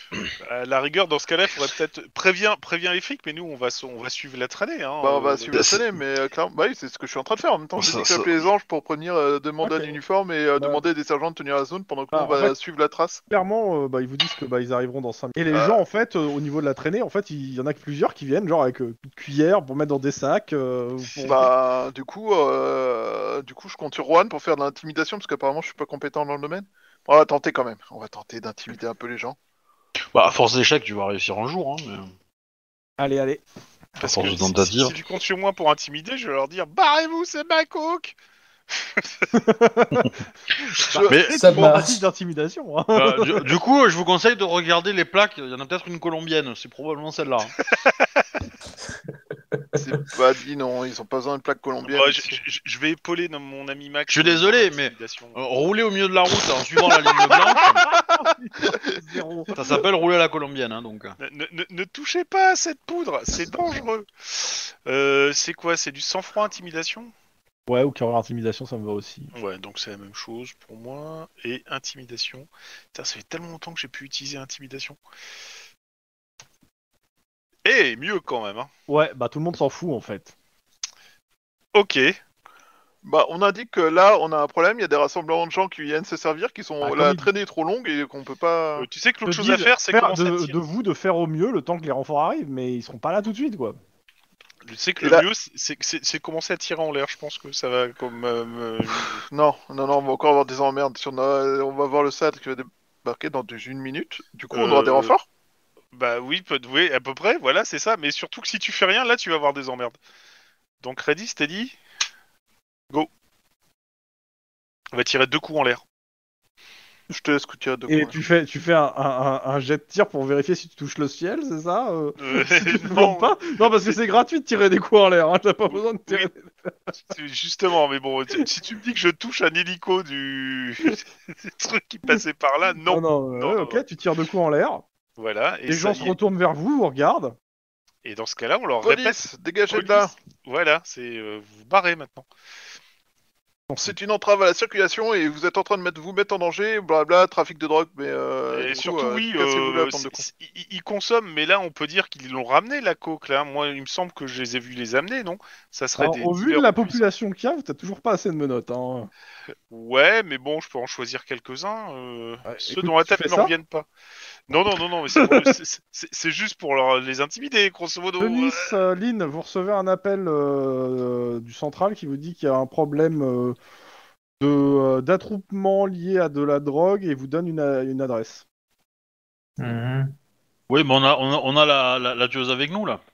Speaker 5: À la rigueur, dans ce cas-là, il faudrait peut-être prévient, prévient les flics, mais nous, on va, s- on va suivre la traînée. Hein,
Speaker 3: Bah, on va
Speaker 5: euh,
Speaker 3: suivre la
Speaker 1: c'est-
Speaker 3: télé, mais euh, clairement, bah oui, c'est ce que je suis en train de faire. En même temps, j'ai
Speaker 1: Ça-
Speaker 3: dit que
Speaker 1: ça-
Speaker 3: j'appelais les anges pour prévenir, euh, demander
Speaker 2: Ok.
Speaker 3: un uniforme et euh,
Speaker 2: Bah.
Speaker 3: demander à des sergents de tenir la zone pendant que
Speaker 2: Bah,
Speaker 3: nous, on
Speaker 2: en
Speaker 3: va
Speaker 2: fait-
Speaker 3: suivre la trace.
Speaker 2: Clairement, euh, bah, ils vous disent que bah, ils arriveront dans cinq minutes. Et les
Speaker 3: Euh.
Speaker 2: gens, en fait, euh, au niveau de la traînée, en fait, il y en a que plusieurs qui viennent, genre avec euh, une cuillère pour mettre dans des sacs. euh, pour-
Speaker 3: Bah, du coup, euh, du coup, je compte sur Juan pour faire de l'intimidation parce qu'apparemment, je suis pas compétent dans le domaine. On va tenter quand même. On va tenter d'intimider un peu les gens.
Speaker 1: Bah, à force d'échec, tu vas réussir un jour, hein, mais...
Speaker 2: Allez, allez.
Speaker 1: à
Speaker 5: Parce
Speaker 1: force
Speaker 5: que
Speaker 1: de
Speaker 5: si, si,
Speaker 1: tentative.
Speaker 5: si tu comptes sur moi pour intimider, je vais leur dire barrez-vous, c'est ma coke.
Speaker 1: Mais
Speaker 4: Ça
Speaker 2: Bon,
Speaker 4: marche.
Speaker 2: tentative d'intimidation. Hein.
Speaker 1: euh, du, du coup, je vous conseille de regarder les plaques. Il y en a peut-être une colombienne. C'est probablement celle-là. hein.
Speaker 3: C'est pas dit, non, ils ont pas besoin de plaque colombienne.
Speaker 5: Bah, je, je- je vais épauler dans mon ami Max.
Speaker 1: Je suis désolé, mais-
Speaker 5: Intimidation.
Speaker 1: Euh, rouler au milieu de la route en suivant la ligne blanche,
Speaker 2: Zéro.
Speaker 1: ça s'appelle rouler à la colombienne. Hein, donc.
Speaker 5: Ne, ne- ne- ne touchez pas à cette poudre, c'est dangereux. Euh, c'est quoi? C'est du sang-froid intimidation?
Speaker 2: Ouais, ou carrière intimidation, ça me va aussi.
Speaker 5: Ouais, donc c'est la même chose pour moi. Et intimidation. Putain, ça fait tellement longtemps que j'ai pu utiliser intimidation. Eh, mieux quand même. Hein.
Speaker 2: Ouais, bah tout le monde s'en fout en fait.
Speaker 5: Ok.
Speaker 3: Bah, on indique que là, on a un problème. Il y a des rassemblements de gens qui viennent se servir, qui sont
Speaker 2: Ah,
Speaker 3: la
Speaker 2: comme il-
Speaker 3: traînée est trop longue et qu'on peut pas.
Speaker 5: Euh, tu sais que l'autre
Speaker 2: Te
Speaker 5: chose à
Speaker 2: disent
Speaker 5: faire, c'est
Speaker 2: faire
Speaker 5: commencer à
Speaker 2: de,
Speaker 5: tirer.
Speaker 2: de vous de faire au mieux le temps que les renforts arrivent, mais ils seront pas là tout de suite quoi.
Speaker 5: Je sais que
Speaker 3: Et
Speaker 5: le
Speaker 3: là-
Speaker 5: mieux, c'est c'est- c'est commencer à tirer en l'air. Je pense que ça va comme. euh, me-
Speaker 3: Non, non, non, on va encore avoir des emmerdes. Si on, a- on va voir le S A D qui va débarquer dans une minute. Du coup, on aura des
Speaker 5: Euh,
Speaker 3: renforts.
Speaker 5: Bah oui, peut oui, à peu près. Voilà, c'est ça. Mais surtout que si tu fais rien, là, tu vas avoir des emmerdes. Donc, ready, steady, go. On va tirer deux coups en l'air.
Speaker 3: Je te laisse tirer deux
Speaker 2: Et
Speaker 3: coups.
Speaker 2: tu fais, tu fais un, un- un- un jet de tir pour vérifier si tu touches le ciel, c'est ça euh,
Speaker 5: Euh,
Speaker 2: si tu te
Speaker 5: non,
Speaker 2: plantes pas Non, parce que c'est gratuit de tirer des coups en l'air, hein, t'as pas
Speaker 5: Oui,
Speaker 2: besoin de tirer.
Speaker 5: c'est- justement, mais bon, tu- si tu me dis que je touche un hélico du, du truc qui passait par là, non.
Speaker 2: Ah non, euh,
Speaker 5: non,
Speaker 2: ouais,
Speaker 5: non,
Speaker 2: ok,
Speaker 5: non.
Speaker 2: tu tires deux coups en l'air,
Speaker 5: Voilà. Et,
Speaker 2: les
Speaker 5: ça
Speaker 2: gens
Speaker 5: y
Speaker 2: se
Speaker 5: est.
Speaker 2: retournent vers vous, vous regardent.
Speaker 5: Et dans ce cas-là, on leur répète.
Speaker 3: Police, dégagez de
Speaker 5: Police.
Speaker 3: là.
Speaker 5: Voilà, c'est euh, vous barrez maintenant.
Speaker 3: C'est une entrave à la circulation et vous êtes en train de mettre, vous mettre en danger, blabla, trafic de drogue, mais euh,
Speaker 5: Et
Speaker 3: du coup,
Speaker 5: surtout,
Speaker 3: euh,
Speaker 5: oui,
Speaker 3: cassez-vous la
Speaker 5: euh,
Speaker 3: bande de
Speaker 5: c'est-
Speaker 3: cons.
Speaker 5: c'est- ils, ils consomment, mais là, on peut dire qu'ils l'ont ramené la coke. Là, moi, il me semble que je les ai vus les amener, non? Ça serait
Speaker 2: Alors,
Speaker 5: des.
Speaker 2: au vu de
Speaker 5: dealers
Speaker 2: la
Speaker 5: puissants.
Speaker 2: population qu'il y a, t'as toujours pas assez de menottes. Hein.
Speaker 5: Ouais, mais bon, je peux en choisir quelques-uns. euh,
Speaker 2: Ouais,
Speaker 5: ceux
Speaker 2: écoute,
Speaker 5: dont la
Speaker 2: tu
Speaker 5: tête
Speaker 2: fais
Speaker 5: ne
Speaker 2: ça
Speaker 5: reviennent pas. Non, non, non, non, mais c'est pour- c'est- c'est- c'est juste pour leur- les intimider, grosso modo.
Speaker 2: Denis, euh, Lynn, vous recevez un appel euh, du central qui vous dit qu'il y a un problème euh, de euh, d'attroupement lié à de la drogue et vous donne une, a- une adresse.
Speaker 4: Mhm.
Speaker 1: Oui, mais on a, on a, on a la, la, la tueuse avec nous là.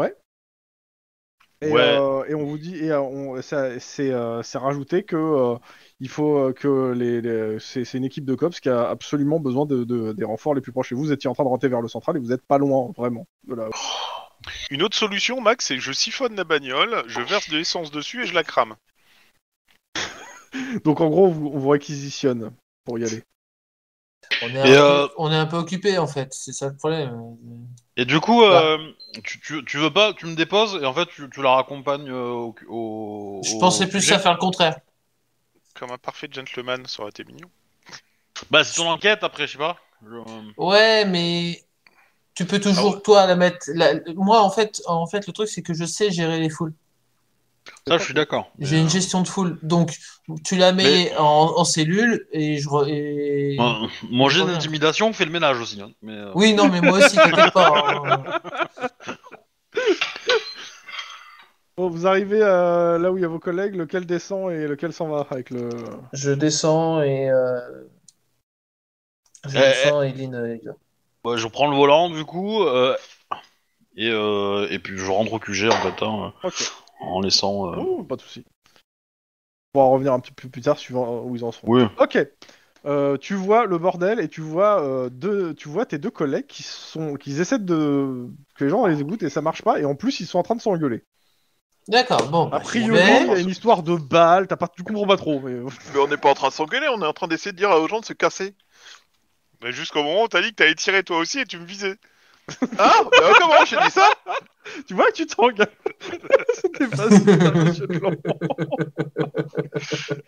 Speaker 2: Et,
Speaker 1: Ouais.
Speaker 2: euh, et on vous dit, et euh, on- ça- c'est euh, c'est rajouté que euh, il faut euh, que les, les- c'est c'est une équipe de cops qui a absolument besoin de, de- des renforts les plus proches. Et vous étiez en train de rentrer vers le central et vous êtes pas loin vraiment de là.
Speaker 5: Une autre solution, Max, c'est que je siphonne la bagnole, je verse de l'essence dessus et je la crame.
Speaker 2: Donc en gros, on vous, on vous réquisitionne pour y aller.
Speaker 4: On est, un
Speaker 1: Et,
Speaker 4: peu,
Speaker 1: euh,
Speaker 4: on est un peu occupé en fait, c'est ça le problème.
Speaker 1: Et du coup, euh, tu, tu, tu veux pas, tu me déposes et en fait tu, tu la raccompagnes euh, au, au.
Speaker 4: Je
Speaker 1: au
Speaker 4: pensais plus
Speaker 1: sujet.
Speaker 4: à faire le contraire.
Speaker 5: Comme un parfait gentleman, ça aurait été mignon.
Speaker 1: Bah c'est ton enquête après, je sais pas. Je- euh,
Speaker 4: Ouais, mais tu peux toujours
Speaker 5: Ah ouais.
Speaker 4: toi la mettre. la- Moi en fait, en fait le truc c'est que je sais gérer les foules.
Speaker 1: Ça, je suis d'accord.
Speaker 4: J'ai
Speaker 1: Mais,
Speaker 4: une
Speaker 1: euh,
Speaker 4: gestion de foule, donc tu la mets
Speaker 1: Mais-
Speaker 4: en, en cellule et je. re- Et...
Speaker 1: euh, Mon jet
Speaker 4: Reviens.
Speaker 1: d'intimidation fait le ménage aussi. Hein, mais, euh,
Speaker 4: Oui, non, mais moi aussi, t'inquiète pas. hein.
Speaker 2: Bon, vous arrivez euh, là où il y a vos collègues, lequel descend et lequel s'en va avec le.
Speaker 4: Je descends et. euh, Je
Speaker 1: Eh,
Speaker 4: descends et Lynn. euh, y va.
Speaker 1: ouais, je prends le volant du coup euh, et, euh, et puis je rentre au Q G en fait, hein,
Speaker 2: Ok.
Speaker 1: en laissant. euh,
Speaker 2: Oh, pas de souci. On pourra revenir un petit peu plus tard suivant où ils en sont.
Speaker 1: Oui.
Speaker 2: Ok. Euh, tu vois le bordel et tu vois euh, deux, tu vois tes deux collègues qui sont, qui essaient de que les gens les écoutent et ça marche pas et en plus ils sont en train de s'engueuler.
Speaker 4: D'accord, bon.
Speaker 2: A
Speaker 4: bah, j'y
Speaker 2: priori,
Speaker 4: vais.
Speaker 2: il y a une histoire de balles. T'as pas, tu comprends pas trop. Mais...
Speaker 3: Mais on n'est pas en train de s'engueuler, on est en train d'essayer de dire aux gens de se casser.
Speaker 5: Mais jusqu'au moment où t'as dit que t'allais tirer toi aussi et tu me visais.
Speaker 3: Ah, bah comment j'ai dit ça?
Speaker 2: tu vois que tu t'engueules. C'était facile, monsieur Clan.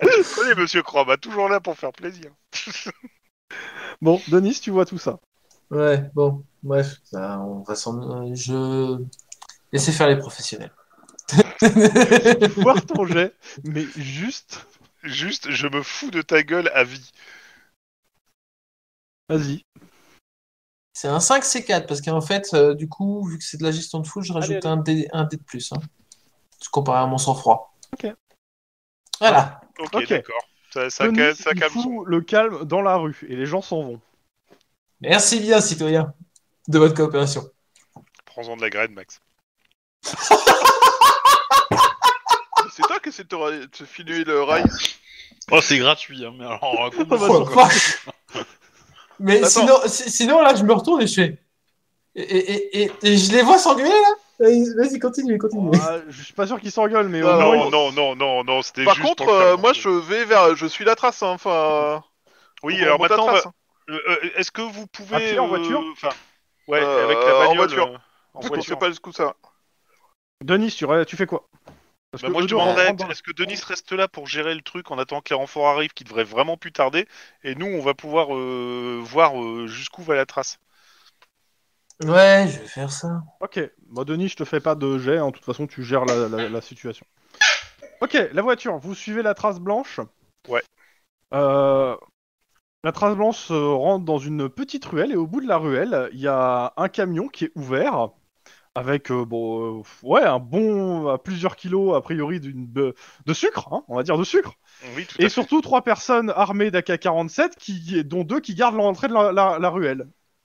Speaker 5: Allez, monsieur Crom, bah, toujours là pour faire plaisir.
Speaker 2: Bon, Denis, tu vois tout ça.
Speaker 4: Ouais, bon, bref, bah, on va s'en... Je... Laissez faire les professionnels.
Speaker 2: Voir ton jet, mais juste.
Speaker 5: Juste, je me fous de ta gueule à vie.
Speaker 2: Vas-y.
Speaker 4: C'est un cinq C quatre, parce qu'en fait, euh, du coup, vu que c'est de la gestion de foule, je rajoute
Speaker 2: Allez, allez.
Speaker 4: un dé, un dé de plus. Hein, comparé à mon sang-froid.
Speaker 2: Ok.
Speaker 4: Voilà.
Speaker 5: Ok,
Speaker 2: Ok.
Speaker 5: d'accord. Ça, ça,
Speaker 2: Denis,
Speaker 5: ca- ça
Speaker 2: il
Speaker 5: calme
Speaker 2: fout
Speaker 5: son.
Speaker 2: le calme dans la rue et les gens s'en vont.
Speaker 4: Merci bien, citoyen, de votre coopération.
Speaker 5: Prends-en de la graine, Max.
Speaker 3: C'est toi qui essaie de te, ra- de te filer le rail.
Speaker 1: Oh, c'est gratuit, hein, mais alors, euh,
Speaker 2: Ah bah,
Speaker 4: Oh,
Speaker 2: surtout.
Speaker 4: fuck. Mais
Speaker 3: Attends.
Speaker 4: sinon, si- sinon, là, je me retourne et je fais... Et, et, et, et je les vois s'engueuler, là. Vas-y, vas-y, continue, continue.
Speaker 2: Ah, je suis pas sûr qu'ils s'engueulent, mais
Speaker 3: Non,
Speaker 2: au moins.
Speaker 5: Non,
Speaker 2: ils-
Speaker 5: non, non, non, non, c'était
Speaker 3: Par
Speaker 5: juste
Speaker 3: contre,
Speaker 5: pour le
Speaker 3: euh,
Speaker 5: faire
Speaker 3: moi
Speaker 5: monter.
Speaker 3: je vais vers, je suis la trace. Hein, enfin,
Speaker 5: Oui,
Speaker 3: faut qu'on
Speaker 5: alors
Speaker 3: remonte la
Speaker 5: maintenant,
Speaker 3: trace.
Speaker 5: bah,
Speaker 3: hein.
Speaker 5: euh, euh, est-ce que vous pouvez...
Speaker 2: À pied, en voiture
Speaker 5: euh, Enfin, ouais, avec la
Speaker 3: Euh, en
Speaker 5: bagnole...
Speaker 3: voiture.
Speaker 5: euh, en
Speaker 3: Parce qu'on
Speaker 5: voiture.
Speaker 3: sait pas jusqu'où ça. va.
Speaker 2: Denis, tu, re- tu fais quoi? Parce
Speaker 5: Bah,
Speaker 2: que
Speaker 5: moi,
Speaker 2: eux
Speaker 5: je
Speaker 2: deux
Speaker 5: demanderais,
Speaker 2: rentrent dans la-
Speaker 5: est-ce que Denis reste là pour gérer le truc en attendant que les renforts arrivent, qui devrait vraiment plus tarder, et nous, on va pouvoir euh, voir euh, jusqu'où va la trace.
Speaker 4: Ouais, je vais faire ça.
Speaker 2: Ok, bah Denis, je te fais pas de jet, en toute façon tu gères la, la- la situation. Ok, la voiture, vous suivez la trace blanche.
Speaker 5: Ouais.
Speaker 2: Euh, la trace blanche euh, rentre dans une petite ruelle et au bout de la ruelle, il y a un camion qui est ouvert avec euh, bon, euh, ouais, un bon à plusieurs kilos a priori d'une de, de sucre, hein, on va dire de sucre.
Speaker 5: Oui, tout à
Speaker 2: Et
Speaker 5: fait.
Speaker 2: surtout trois personnes armées d'A K quarante-sept qui, dont deux qui gardent l'entrée de la, la- la ruelle.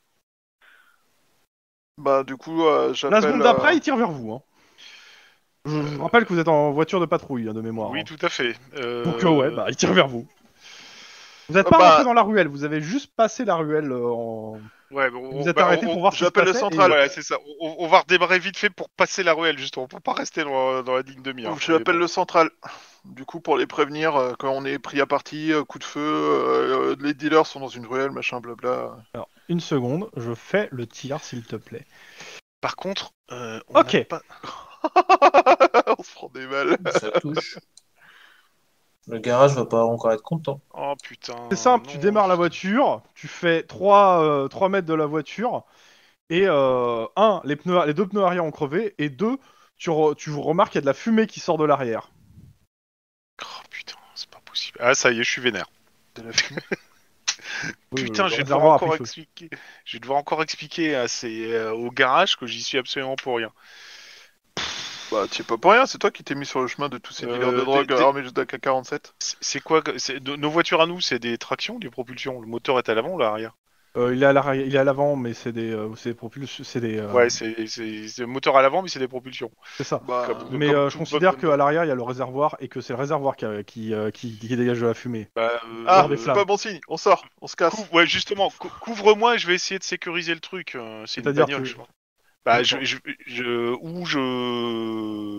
Speaker 3: Bah du coup, euh,
Speaker 2: La
Speaker 3: j'appelle.
Speaker 2: seconde
Speaker 3: euh,
Speaker 2: d'après, ils tirent vers vous. Hein. Je vous rappelle que vous êtes en voiture de patrouille, hein, de mémoire.
Speaker 5: Oui,
Speaker 2: Hein.
Speaker 5: tout à fait. Euh...
Speaker 2: Donc euh, ouais, bah ils tirent vers vous. Vous n'êtes
Speaker 3: euh,
Speaker 2: pas rentré
Speaker 3: bah,
Speaker 2: dans la ruelle, vous avez juste passé la ruelle euh, en...
Speaker 5: Ouais, bon,
Speaker 2: Vous
Speaker 5: on,
Speaker 2: êtes
Speaker 5: bah,
Speaker 2: arrêté
Speaker 5: on-
Speaker 2: pour voir ce qui se
Speaker 3: j'appelle le
Speaker 2: passait.
Speaker 3: central.
Speaker 5: Voilà, c'est ça. On, on va redémarrer vite fait pour passer la ruelle, justement, pour pas rester dans, dans la ligne de mire.
Speaker 3: J'appelle le central. Du coup, pour les prévenir, euh, quand on est pris à partie, euh, coup de feu, euh, les dealers sont dans une ruelle, machin, blabla.
Speaker 2: Alors, une seconde, je fais le tir, s'il te plaît.
Speaker 5: Par contre, euh, on
Speaker 2: Ok.
Speaker 5: n'a pas...
Speaker 3: on se prend des balles.
Speaker 4: Ça touche. Le garage va pas encore être content.
Speaker 5: Oh putain.
Speaker 2: C'est simple, tu
Speaker 5: non.
Speaker 2: démarres la voiture, tu fais trois mètres de la voiture, et euh, un, les, pneus, les deux pneus arrière ont crevé, et deux, tu, re- tu remarques qu'il y a de la fumée qui sort de l'arrière.
Speaker 5: Oh putain, c'est pas possible. Ah, ça y est, je suis vénère.
Speaker 3: De la fumée.
Speaker 2: Oui,
Speaker 5: Putain,
Speaker 2: le
Speaker 5: je vais devoir
Speaker 2: réservoir a
Speaker 5: encore
Speaker 2: pris feu.
Speaker 5: expliquer. Je vais devoir encore expliquer à ces, euh, au garage que j'y suis absolument pour rien.
Speaker 3: Bah, tu es pas pour rien, c'est toi qui t'es mis sur le chemin de tous ces dealers
Speaker 5: Euh,
Speaker 3: de drogue
Speaker 5: des- des-
Speaker 3: armés d'A K quarante-sept.
Speaker 5: C'est c'est quoi que- c'est- de- Nos voitures à nous, c'est des tractions, des propulsions. Le moteur est à l'avant ou à l'arrière?
Speaker 2: Euh, il est à l'arrière- il est à l'avant, mais c'est des, euh, c'est des propulsions, c'est des, euh,
Speaker 5: Ouais, c'est c'est- c'est le moteur à l'avant, mais c'est des propulsions.
Speaker 2: c'est ça.
Speaker 3: Bah,
Speaker 5: Comme-
Speaker 2: Mais
Speaker 5: comme
Speaker 2: euh, je
Speaker 5: toute
Speaker 2: considère
Speaker 5: bonne-
Speaker 2: qu'à l'arrière il y a le réservoir et que c'est le réservoir qui, qui, euh, qui, qui dégage de la fumée.
Speaker 5: Bah, euh,
Speaker 3: Ah,
Speaker 2: Genre des
Speaker 3: c'est
Speaker 2: flammes.
Speaker 3: pas bon signe, on sort, on se casse.
Speaker 5: Cou- ouais, justement, cou- couvre-moi et je vais essayer de sécuriser le truc. euh, c'est une
Speaker 2: C'est-à-dire
Speaker 5: bagnole,
Speaker 2: que-
Speaker 5: je pense. Bah, je,
Speaker 2: D'accord.
Speaker 5: je, je, ou je,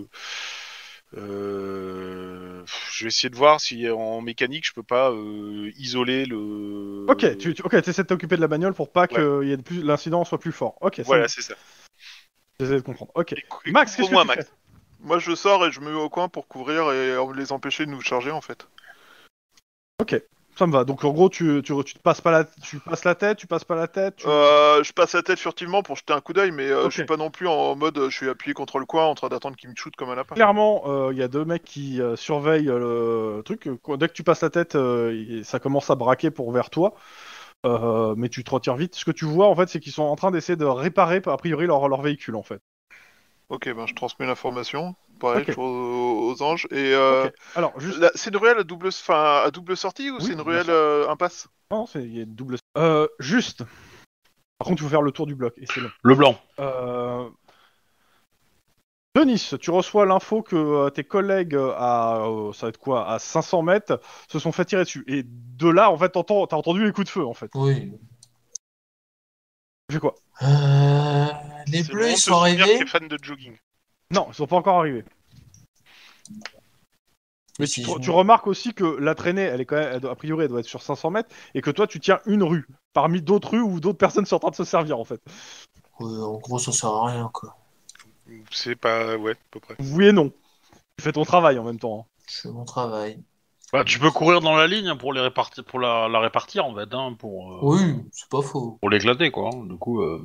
Speaker 5: euh, je vais essayer de voir si en mécanique je peux pas euh, isoler le.
Speaker 2: Ok, tu, tu ok, essaies de t'occuper de la bagnole pour pas que y ait de plus, l'incident soit plus fort. Ok, ça
Speaker 5: Voilà,
Speaker 2: me-
Speaker 5: c'est ça.
Speaker 2: j'essaie de comprendre. Ok.
Speaker 5: Et cou- et
Speaker 2: Max, qu'est-ce que
Speaker 5: couvre-moi,
Speaker 2: tu
Speaker 5: Max.
Speaker 2: fais?
Speaker 3: Moi, je sors et je me mets au coin pour couvrir et les empêcher de nous charger, en fait.
Speaker 2: Ok, ça me va. Donc en gros, tu, tu, tu te passes pas la, tu passes la tête, tu passes pas la tête. Tu...
Speaker 3: Euh, je passe la tête furtivement pour jeter un coup d'œil, mais euh,
Speaker 2: Ok.
Speaker 3: je suis pas non plus en mode euh, je suis appuyé contre le coin en train d'attendre qu'il me shoot comme un lapin.
Speaker 2: Clairement, il y a deux mecs qui euh, surveillent euh, le truc. Quand- Dès que tu passes la tête, euh, y- ça commence à braquer pour vers toi. Euh, mais tu te retires vite. Ce que tu vois, en fait, c'est qu'ils sont en train d'essayer de réparer, a priori, leur, leur véhicule, en fait.
Speaker 3: Ok, ben je transmets l'information. Pareil,
Speaker 2: Ok.
Speaker 3: toujours aux, aux anges. Et euh,
Speaker 2: Ok. Alors, juste...
Speaker 3: la- c'est une ruelle à double, enfin, à double sortie ou
Speaker 2: Oui,
Speaker 3: c'est une
Speaker 2: bien
Speaker 3: ruelle
Speaker 2: sûr.
Speaker 3: euh, impasse?
Speaker 2: Non, c'est il y a une double... Euh, juste... Par contre, il faut faire le tour du bloc, et c'est long.
Speaker 1: Le blanc.
Speaker 2: Euh... Denis, tu reçois l'info que euh, tes collègues euh, à, euh, ça va être quoi, à cinq cents mètres se sont fait tirer dessus. Et de là, en fait, t'entends- t'as entendu les coups de feu, en fait.
Speaker 4: Oui.
Speaker 2: Tu fais quoi?
Speaker 4: Euh, les
Speaker 5: C'est le
Speaker 4: bleus,
Speaker 5: moment
Speaker 4: ils
Speaker 5: de
Speaker 4: sont
Speaker 5: se souvenir
Speaker 4: arrivés.
Speaker 5: que t'es fan de jogging.
Speaker 2: Non, ils sont pas encore arrivés.
Speaker 4: Mais
Speaker 2: Tu,
Speaker 4: si,
Speaker 2: tu-
Speaker 4: je-
Speaker 2: tu remarques aussi que la traînée, elle est quand même, elle doit- a priori, elle doit être sur cinq cents mètres, et que toi, tu tiens une rue, parmi d'autres rues où d'autres personnes sont en train de se servir, en fait.
Speaker 4: Ouais, en gros, ça sert à rien, quoi.
Speaker 5: C'est pas, ouais, à peu près.
Speaker 2: Oui et non. Tu fais ton travail en même temps. Hein.
Speaker 4: Je fais mon travail.
Speaker 1: Bah, tu peux courir dans la ligne pour les répartir, pour la, la répartir en fait, hein, pour euh,
Speaker 4: Oui, c'est pas faux.
Speaker 1: pour l'éclater quoi. hein. Du coup, euh...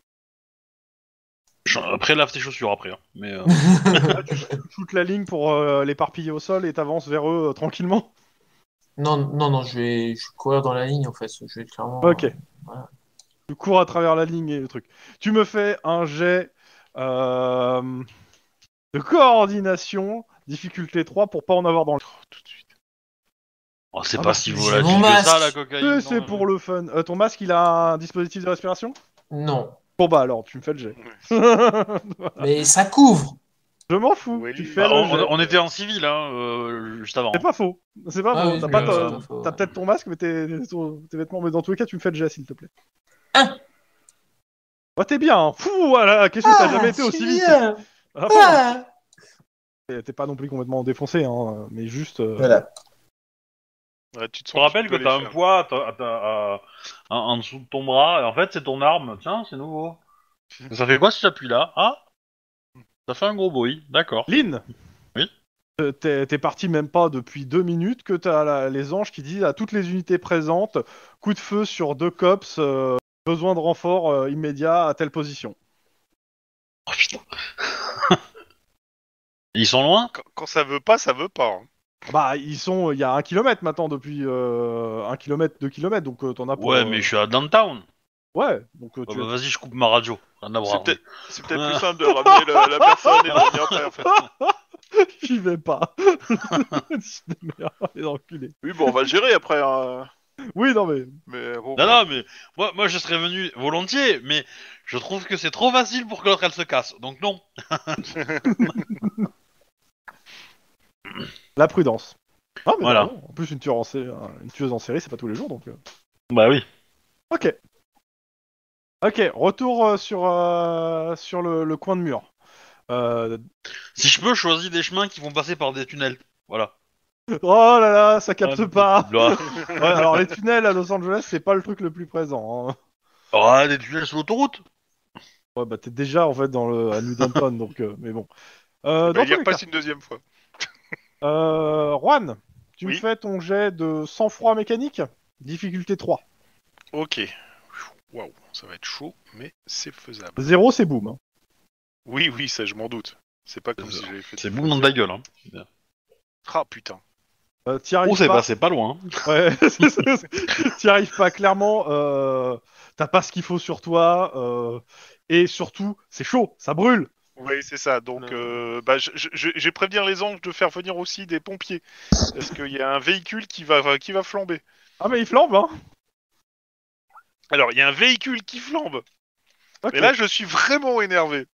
Speaker 1: ch- après lave tes chaussures après. hein. Mais euh,
Speaker 2: Là, tu shootes la ligne pour euh, l'éparpiller au sol et t'avances vers eux euh, tranquillement.
Speaker 4: Non, non, non, je vais, je vais courir dans la ligne en fait. Je vais clairement.
Speaker 2: Ok.
Speaker 4: euh, voilà.
Speaker 2: Tu cours à travers la ligne et le truc. Tu me fais un jet euh, de coordination, difficulté trois, pour pas en avoir dans le...
Speaker 5: Oh, tout de suite.
Speaker 1: oh, c'est
Speaker 2: Ah
Speaker 1: pas
Speaker 2: bah,
Speaker 1: si
Speaker 4: j'ai
Speaker 1: volatile
Speaker 4: mon
Speaker 1: que ça
Speaker 4: masque.
Speaker 1: la cocaïne.
Speaker 2: C'est
Speaker 1: non,
Speaker 2: pour
Speaker 1: mais-
Speaker 2: le fun. Euh, ton masque, il a un dispositif de respiration?
Speaker 4: Non,
Speaker 2: Bon bah alors, tu me fais le jet.
Speaker 5: Ouais.
Speaker 4: mais ça couvre.
Speaker 2: Je m'en fous,
Speaker 5: Oui,
Speaker 2: tu
Speaker 5: oui.
Speaker 2: fais
Speaker 1: Bah,
Speaker 2: le
Speaker 1: on,
Speaker 2: jet.
Speaker 1: on était en civil hein, euh, juste avant.
Speaker 2: C'est pas faux. C'est pas
Speaker 4: Ah
Speaker 2: faux.
Speaker 4: oui,
Speaker 2: T'as
Speaker 4: c'est
Speaker 2: pas
Speaker 1: euh,
Speaker 2: ta-
Speaker 4: c'est pas faux,
Speaker 2: t'as
Speaker 4: ouais.
Speaker 2: peut-être ton masque, mais tes, tes vêtements. Mais dans tous les cas, tu me fais le jet, s'il te plaît.
Speaker 4: Ah.
Speaker 2: Oh, t'es bien. Hein. Fou, voilà. Qu'est-ce que t'as jamais été
Speaker 4: je
Speaker 2: aussi
Speaker 4: suis
Speaker 2: vite?
Speaker 4: bien.
Speaker 2: À la fin,
Speaker 4: Ah.
Speaker 2: hein. T'es pas non plus complètement défoncé, hein, mais juste. euh,
Speaker 4: Voilà.
Speaker 5: Ouais, tu te
Speaker 1: Je te
Speaker 5: sens
Speaker 1: rappelle
Speaker 5: tu
Speaker 1: que
Speaker 5: peux
Speaker 1: t'as
Speaker 5: les
Speaker 1: un
Speaker 5: faire.
Speaker 1: poids à ta- à ta- à- en, en dessous de ton bras, et en fait c'est ton arme. Tiens, c'est nouveau. Ça fait quoi si j'appuie là? Ah, ça fait un gros bruit. D'accord.
Speaker 2: Lynn,
Speaker 1: Oui.
Speaker 2: euh, t'es t'es parti même pas depuis deux minutes que t'as la- les anges qui disent à toutes les unités présentes, coup de feu sur deux cops, euh, besoin de renfort euh, immédiat à telle position.
Speaker 1: Oh putain. Ils sont loin?
Speaker 5: Quand, quand ça veut pas, ça veut pas. hein.
Speaker 2: Bah, ils sont, il y a un kilomètre maintenant depuis euh, un kilomètre, deux kilomètres, donc euh, t'en as pour.
Speaker 1: Ouais,
Speaker 2: euh,
Speaker 1: mais je suis à downtown.
Speaker 2: Ouais, donc euh,
Speaker 1: Bah,
Speaker 2: tu.
Speaker 1: bah, vas-y, je coupe ma radio. Rien à
Speaker 3: C'est
Speaker 1: voir.
Speaker 3: peut-être c'est peut-être plus simple de ramener la, la personne et de revenir après, en fait.
Speaker 2: J'y vais pas. Merde, les enculés.
Speaker 3: Oui, bon, on va le gérer après. hein.
Speaker 2: Oui, non mais.
Speaker 3: Mais bon.
Speaker 1: Non, non, mais moi, moi je serais venu volontiers, mais je trouve que c'est trop facile pour que l'autre elle se casse. Donc non.
Speaker 2: La prudence. Ah, mais
Speaker 1: Voilà.
Speaker 2: non, en plus, une, tueuse en sé- une tueuse en série, c'est pas tous les jours, donc. euh.
Speaker 1: Bah oui.
Speaker 2: Ok. Ok, retour euh, sur, euh, sur le, le coin de mur. Euh...
Speaker 1: Si je peux, je choisis des chemins qui vont passer par des tunnels. Voilà.
Speaker 2: Oh là là, ça capte
Speaker 1: Ah,
Speaker 2: pas.
Speaker 1: là.
Speaker 2: Ouais, alors les tunnels à Los Angeles, c'est pas le truc le plus présent. Hein.
Speaker 1: Ah, des tunnels sur l'autoroute.
Speaker 2: Ouais, bah t'es déjà en fait dans le à New Downton, donc euh, mais bon. Euh,
Speaker 5: Bah,
Speaker 2: dans
Speaker 5: il y
Speaker 2: tous les
Speaker 5: repasse
Speaker 2: cas,
Speaker 5: une deuxième fois.
Speaker 2: euh, Juan, tu me
Speaker 5: Oui.
Speaker 2: fais ton jet de sang-froid mécanique, difficulté trois.
Speaker 5: Ok. Waouh, ça va être chaud, mais c'est faisable.
Speaker 2: Zéro, c'est boum. Hein.
Speaker 5: Oui, oui, ça je m'en doute. C'est pas comme
Speaker 1: Euh,
Speaker 5: si j'avais fait.
Speaker 1: C'est boum dans ta gueule. Hein.
Speaker 5: Ah putain.
Speaker 2: Euh, t'y arrives
Speaker 1: Oh, c'est
Speaker 2: pas.
Speaker 1: passé pas loin. hein.
Speaker 2: Ouais, c'est- c'est- c'est- t'y arrives pas clairement. Euh, t'as pas ce qu'il faut sur toi, euh, et surtout, c'est chaud, ça brûle.
Speaker 5: Oui, c'est ça. Donc,
Speaker 3: Non.
Speaker 5: euh, bah, je, je, je- je vais prévenir les anges de faire venir aussi des pompiers. Parce qu'il y a un véhicule qui va, qui va flamber.
Speaker 2: Ah mais il flambe, hein.
Speaker 5: Alors, il y a un véhicule qui flambe.
Speaker 2: Ok.
Speaker 5: Et là, je suis vraiment énervé.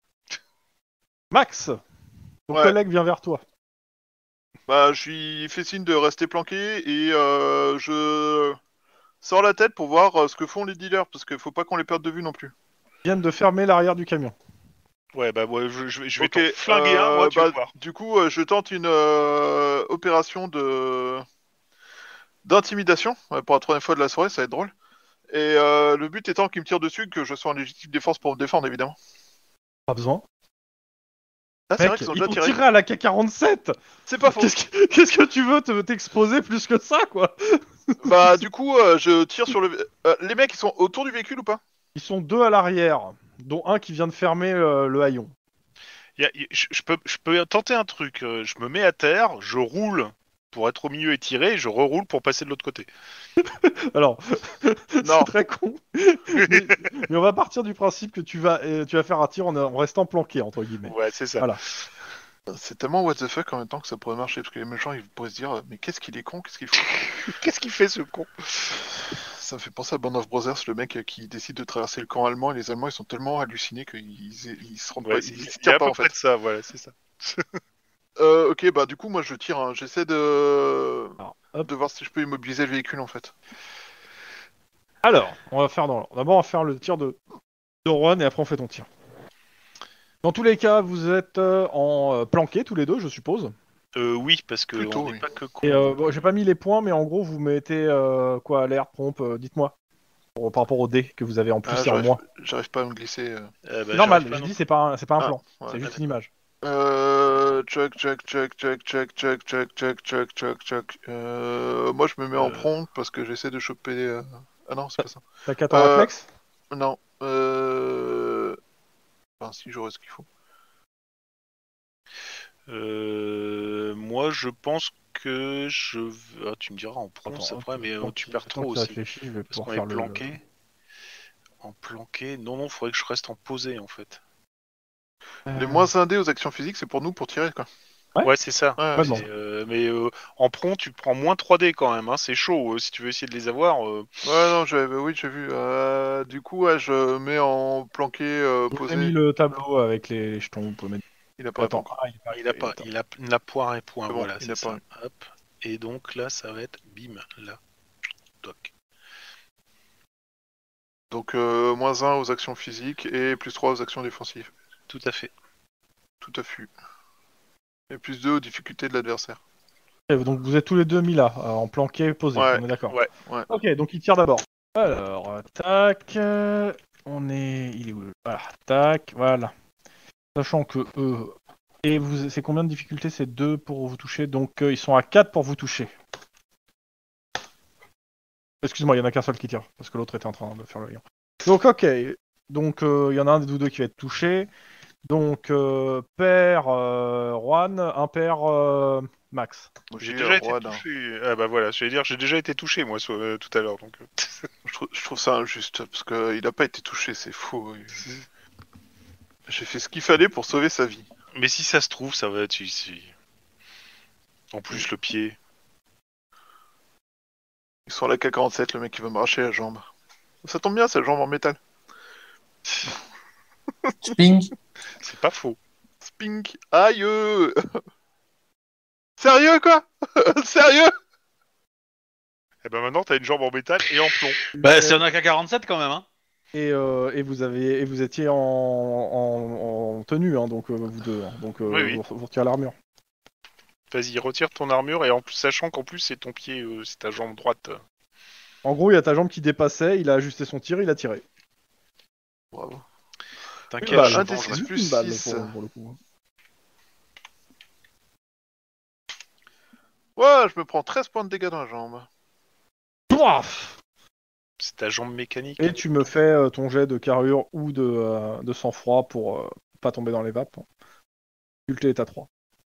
Speaker 2: Max, ton
Speaker 3: Ouais.
Speaker 2: collègue vient vers toi.
Speaker 3: Bah, je lui fais signe de rester planqué et euh, je sors la tête pour voir euh, ce que font les dealers parce qu'il faut pas qu'on les perde de vue non plus.
Speaker 2: Ils viennent de fermer l'arrière du camion.
Speaker 5: Ouais, bah, ouais, je, je vais, je vais
Speaker 3: Ok,
Speaker 5: t'en flinguer un,
Speaker 3: euh,
Speaker 5: moi, tu
Speaker 3: bah,
Speaker 5: vas voir.
Speaker 3: Du coup, euh, je tente une euh, opération de d'intimidation ouais, pour la troisième fois de la soirée, ça va être drôle. Et euh, le but étant qu'il me tire dessus, que je sois en légitime défense pour me défendre évidemment.
Speaker 2: Pas besoin.
Speaker 3: Ah, c'est vrai
Speaker 2: Mec,
Speaker 3: qu'ils ont
Speaker 2: ils
Speaker 3: déjà
Speaker 2: t'ont
Speaker 3: tiré.
Speaker 2: tiré à la K quarante-sept.
Speaker 3: C'est pas faux.
Speaker 2: Qu'est-ce que, qu'est-ce que tu veux te- t'exposer plus que ça, quoi?
Speaker 3: Bah, du coup, euh, je tire sur le. Euh, les mecs, ils sont autour du véhicule ou pas?
Speaker 2: Ils sont deux à l'arrière, dont un qui vient de fermer euh, le haillon.
Speaker 5: Y a- y- je, je peux, je peux tenter un truc. euh, Je me mets à terre, je roule pour être au milieu et tirer, et je reroule pour passer de l'autre côté.
Speaker 2: Alors,
Speaker 3: Non.
Speaker 2: c'est très con, mais, mais on va partir du principe que tu vas, euh, tu vas faire un tir en, en restant planqué, entre guillemets.
Speaker 5: Ouais, c'est ça.
Speaker 2: Voilà.
Speaker 3: C'est tellement what the fuck en même temps que ça pourrait marcher parce que les méchants ils pourraient se dire euh, mais qu'est-ce qu'il est con, qu'est-ce qu'il fout.
Speaker 5: Qu'est-ce qu'il fait, ce con?
Speaker 3: Ça me fait penser à Band of Brothers, le mec euh, qui décide de traverser le camp allemand et les Allemands ils sont tellement hallucinés qu'ils ils se rendent
Speaker 5: Ouais,
Speaker 3: pas,
Speaker 5: c'est-
Speaker 3: ils,
Speaker 5: il
Speaker 3: se
Speaker 5: y a
Speaker 3: tirent
Speaker 5: à
Speaker 3: pas
Speaker 5: peu
Speaker 3: en
Speaker 5: près
Speaker 3: fait.
Speaker 5: de ça, voilà, c'est ça.
Speaker 3: Euh, ok bah du coup moi je tire, hein. J'essaie de
Speaker 2: Alors, hop.
Speaker 3: de voir si je peux immobiliser le véhicule en fait.
Speaker 2: Alors, on va faire dans l'ordre. D'abord, on va faire le tir de, de Juan et après on fait ton tir. Dans tous les cas, vous êtes euh, en euh, planqué tous les deux, je suppose.
Speaker 5: Euh, oui, parce que
Speaker 3: Plutôt,
Speaker 5: on n'est
Speaker 3: oui.
Speaker 5: pas que con.
Speaker 2: Et euh, bon, j'ai pas mis les points, mais en gros, vous mettez euh, quoi, alerte, pompe, euh, dites-moi. Pour- par rapport au dé que vous avez en plus
Speaker 3: Ah,
Speaker 2: et en
Speaker 3: j'arrive,
Speaker 2: moins.
Speaker 3: j'arrive pas à me glisser. euh.
Speaker 5: Euh, bah,
Speaker 2: C'est normal,
Speaker 5: j'arrive pas
Speaker 2: je
Speaker 5: non
Speaker 2: dis, c'est pas un, c'est pas un
Speaker 3: Ah,
Speaker 2: plan,
Speaker 3: ouais,
Speaker 2: c'est juste
Speaker 5: d'accord.
Speaker 2: une image.
Speaker 3: Euh, check, check, check, check, check, check, check, check, check, check, check. Euh, moi, je me mets en
Speaker 5: Euh.
Speaker 3: prompt parce que j'essaie de choper. euh, Ah non, c'est pas ça.
Speaker 2: T'as quatre en
Speaker 3: Euh,
Speaker 2: réflexe.
Speaker 3: Non. Euh... Enfin, si, j'aurais ce qu'il faut.
Speaker 5: Euh, moi, je pense que je. v- Ah, tu me diras en prompt,
Speaker 2: Attends,
Speaker 5: c'est
Speaker 2: hein,
Speaker 5: vrai, mais euh,
Speaker 2: tant
Speaker 5: tu
Speaker 2: qu'il-
Speaker 5: perds
Speaker 2: tant
Speaker 5: trop
Speaker 2: qu'il
Speaker 5: aussi.
Speaker 2: réfléchit, je vais
Speaker 5: Parce
Speaker 2: pouvoir
Speaker 5: qu'on est
Speaker 2: faire le.
Speaker 5: planqué. En planqué. Non, non, faudrait que je reste en posé en fait.
Speaker 3: Les
Speaker 2: Euh,
Speaker 3: moins un dés aux actions physiques, c'est pour nous pour tirer, quoi.
Speaker 2: Ouais.
Speaker 5: Ouais, c'est ça.
Speaker 3: Ouais,
Speaker 2: Ouais,
Speaker 3: c'est
Speaker 2: bon.
Speaker 5: Et, euh, mais euh, en prompt, tu prends moins trois D quand même. Hein, c'est chaud. euh, si tu veux essayer de les avoir. euh,
Speaker 3: Ouais, non, j'avais, oui, j'ai vu. Euh, du coup, ouais, je mets en planqué, euh,
Speaker 2: Je vous ai mis
Speaker 3: posé.
Speaker 2: le tableau avec les jetons. Vous pouvez mettre.
Speaker 3: Il apparaît pas
Speaker 2: Attends,
Speaker 3: encore.
Speaker 2: ah, il est pas
Speaker 5: Il a
Speaker 2: arrivé,
Speaker 5: pas,
Speaker 2: attends.
Speaker 5: il a, il a poire et point.
Speaker 3: C'est bon,
Speaker 5: Voilà,
Speaker 3: il
Speaker 5: c'est ça.
Speaker 3: apparaît.
Speaker 5: Hop. Et donc là, ça va être bim, là. Toc.
Speaker 3: Donc, euh, moins un aux actions physiques et plus trois aux actions défensives.
Speaker 5: Tout à fait.
Speaker 3: Tout à fait. Et plus deux aux difficultés de l'adversaire.
Speaker 2: Ok, donc vous êtes tous les deux mis là, euh, en planqué, posé.
Speaker 3: Ouais.
Speaker 2: On est d'accord.
Speaker 5: Ouais.
Speaker 3: Ouais.
Speaker 2: Ok, donc il tire d'abord. Alors, euh, tac. euh, On est. Il est où le- Voilà, tac, voilà. Sachant que eux. Et vous, c'est combien de difficultés? C'est deux pour vous toucher, donc euh, ils sont à quatre pour vous toucher. Excuse-moi, il y en a qu'un seul qui tire, parce que l'autre était en train de faire le lien. Donc ok, donc euh, il y en a un des deux qui va être touché. Donc euh, père euh, Juan, impair euh, Max.
Speaker 3: Moi, je
Speaker 5: J'ai
Speaker 3: dis,
Speaker 5: déjà
Speaker 3: euh,
Speaker 5: été
Speaker 3: roi d'un.
Speaker 5: touché. Ah bah voilà, j'allais dire, j'ai déjà été touché moi so- euh, tout à l'heure. Donc. euh,
Speaker 3: Je trouve, je trouve ça injuste, parce qu'il a pas été touché, c'est faux. J'ai fait ce qu'il fallait pour sauver sa vie.
Speaker 5: Mais si ça se trouve, ça va être ici. En plus, le pied.
Speaker 3: Ils sont à la K quarante-sept, le mec qui veut m'arracher la jambe. Ça tombe bien, c'est la jambe en métal.
Speaker 4: Sping.
Speaker 5: C'est pas faux.
Speaker 3: Spink. Aïe. euh. Sérieux, quoi? Sérieux?
Speaker 5: Et ben maintenant, t'as une jambe en métal et en plomb.
Speaker 1: Bah, c'est un A K quarante-sept quand même, hein.
Speaker 2: Et, euh, et vous avez et vous étiez en, en, en tenue, hein, donc euh, vous deux, hein, donc euh,
Speaker 5: Oui, oui.
Speaker 2: vous, vous retirez l'armure.
Speaker 5: Vas-y, retire ton armure et en plus, sachant qu'en plus c'est ton pied, euh, c'est ta jambe droite.
Speaker 2: En gros, il y a ta jambe qui dépassait, il a ajusté son tir, il a tiré.
Speaker 3: Bravo.
Speaker 5: T'inquiète,
Speaker 2: Bah,
Speaker 5: je
Speaker 3: un des
Speaker 5: vengerai.
Speaker 3: six.
Speaker 2: juste
Speaker 3: plus
Speaker 2: une balle
Speaker 3: six.
Speaker 2: pour, pour le coup.
Speaker 3: Ouais, je me prends treize points de dégâts dans la jambe.
Speaker 2: Paf.
Speaker 5: C'est ta jambe mécanique.
Speaker 2: Et tu me fais euh, ton jet de carrure ou de, euh, de sang-froid pour euh, pas tomber dans les vapes. Difficulté est à trois.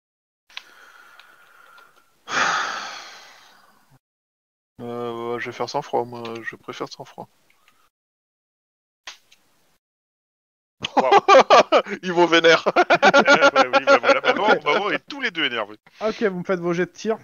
Speaker 3: Euh, ouais, je vais faire sans froid, moi. Je préfère sans froid.
Speaker 5: Waouh.
Speaker 3: Ils vont vénère.
Speaker 5: Ouais, oui, bah voilà, maintenant, maintenant, on est tous les deux énervés.
Speaker 2: Ah, ok, vous me faites vos jets de tir.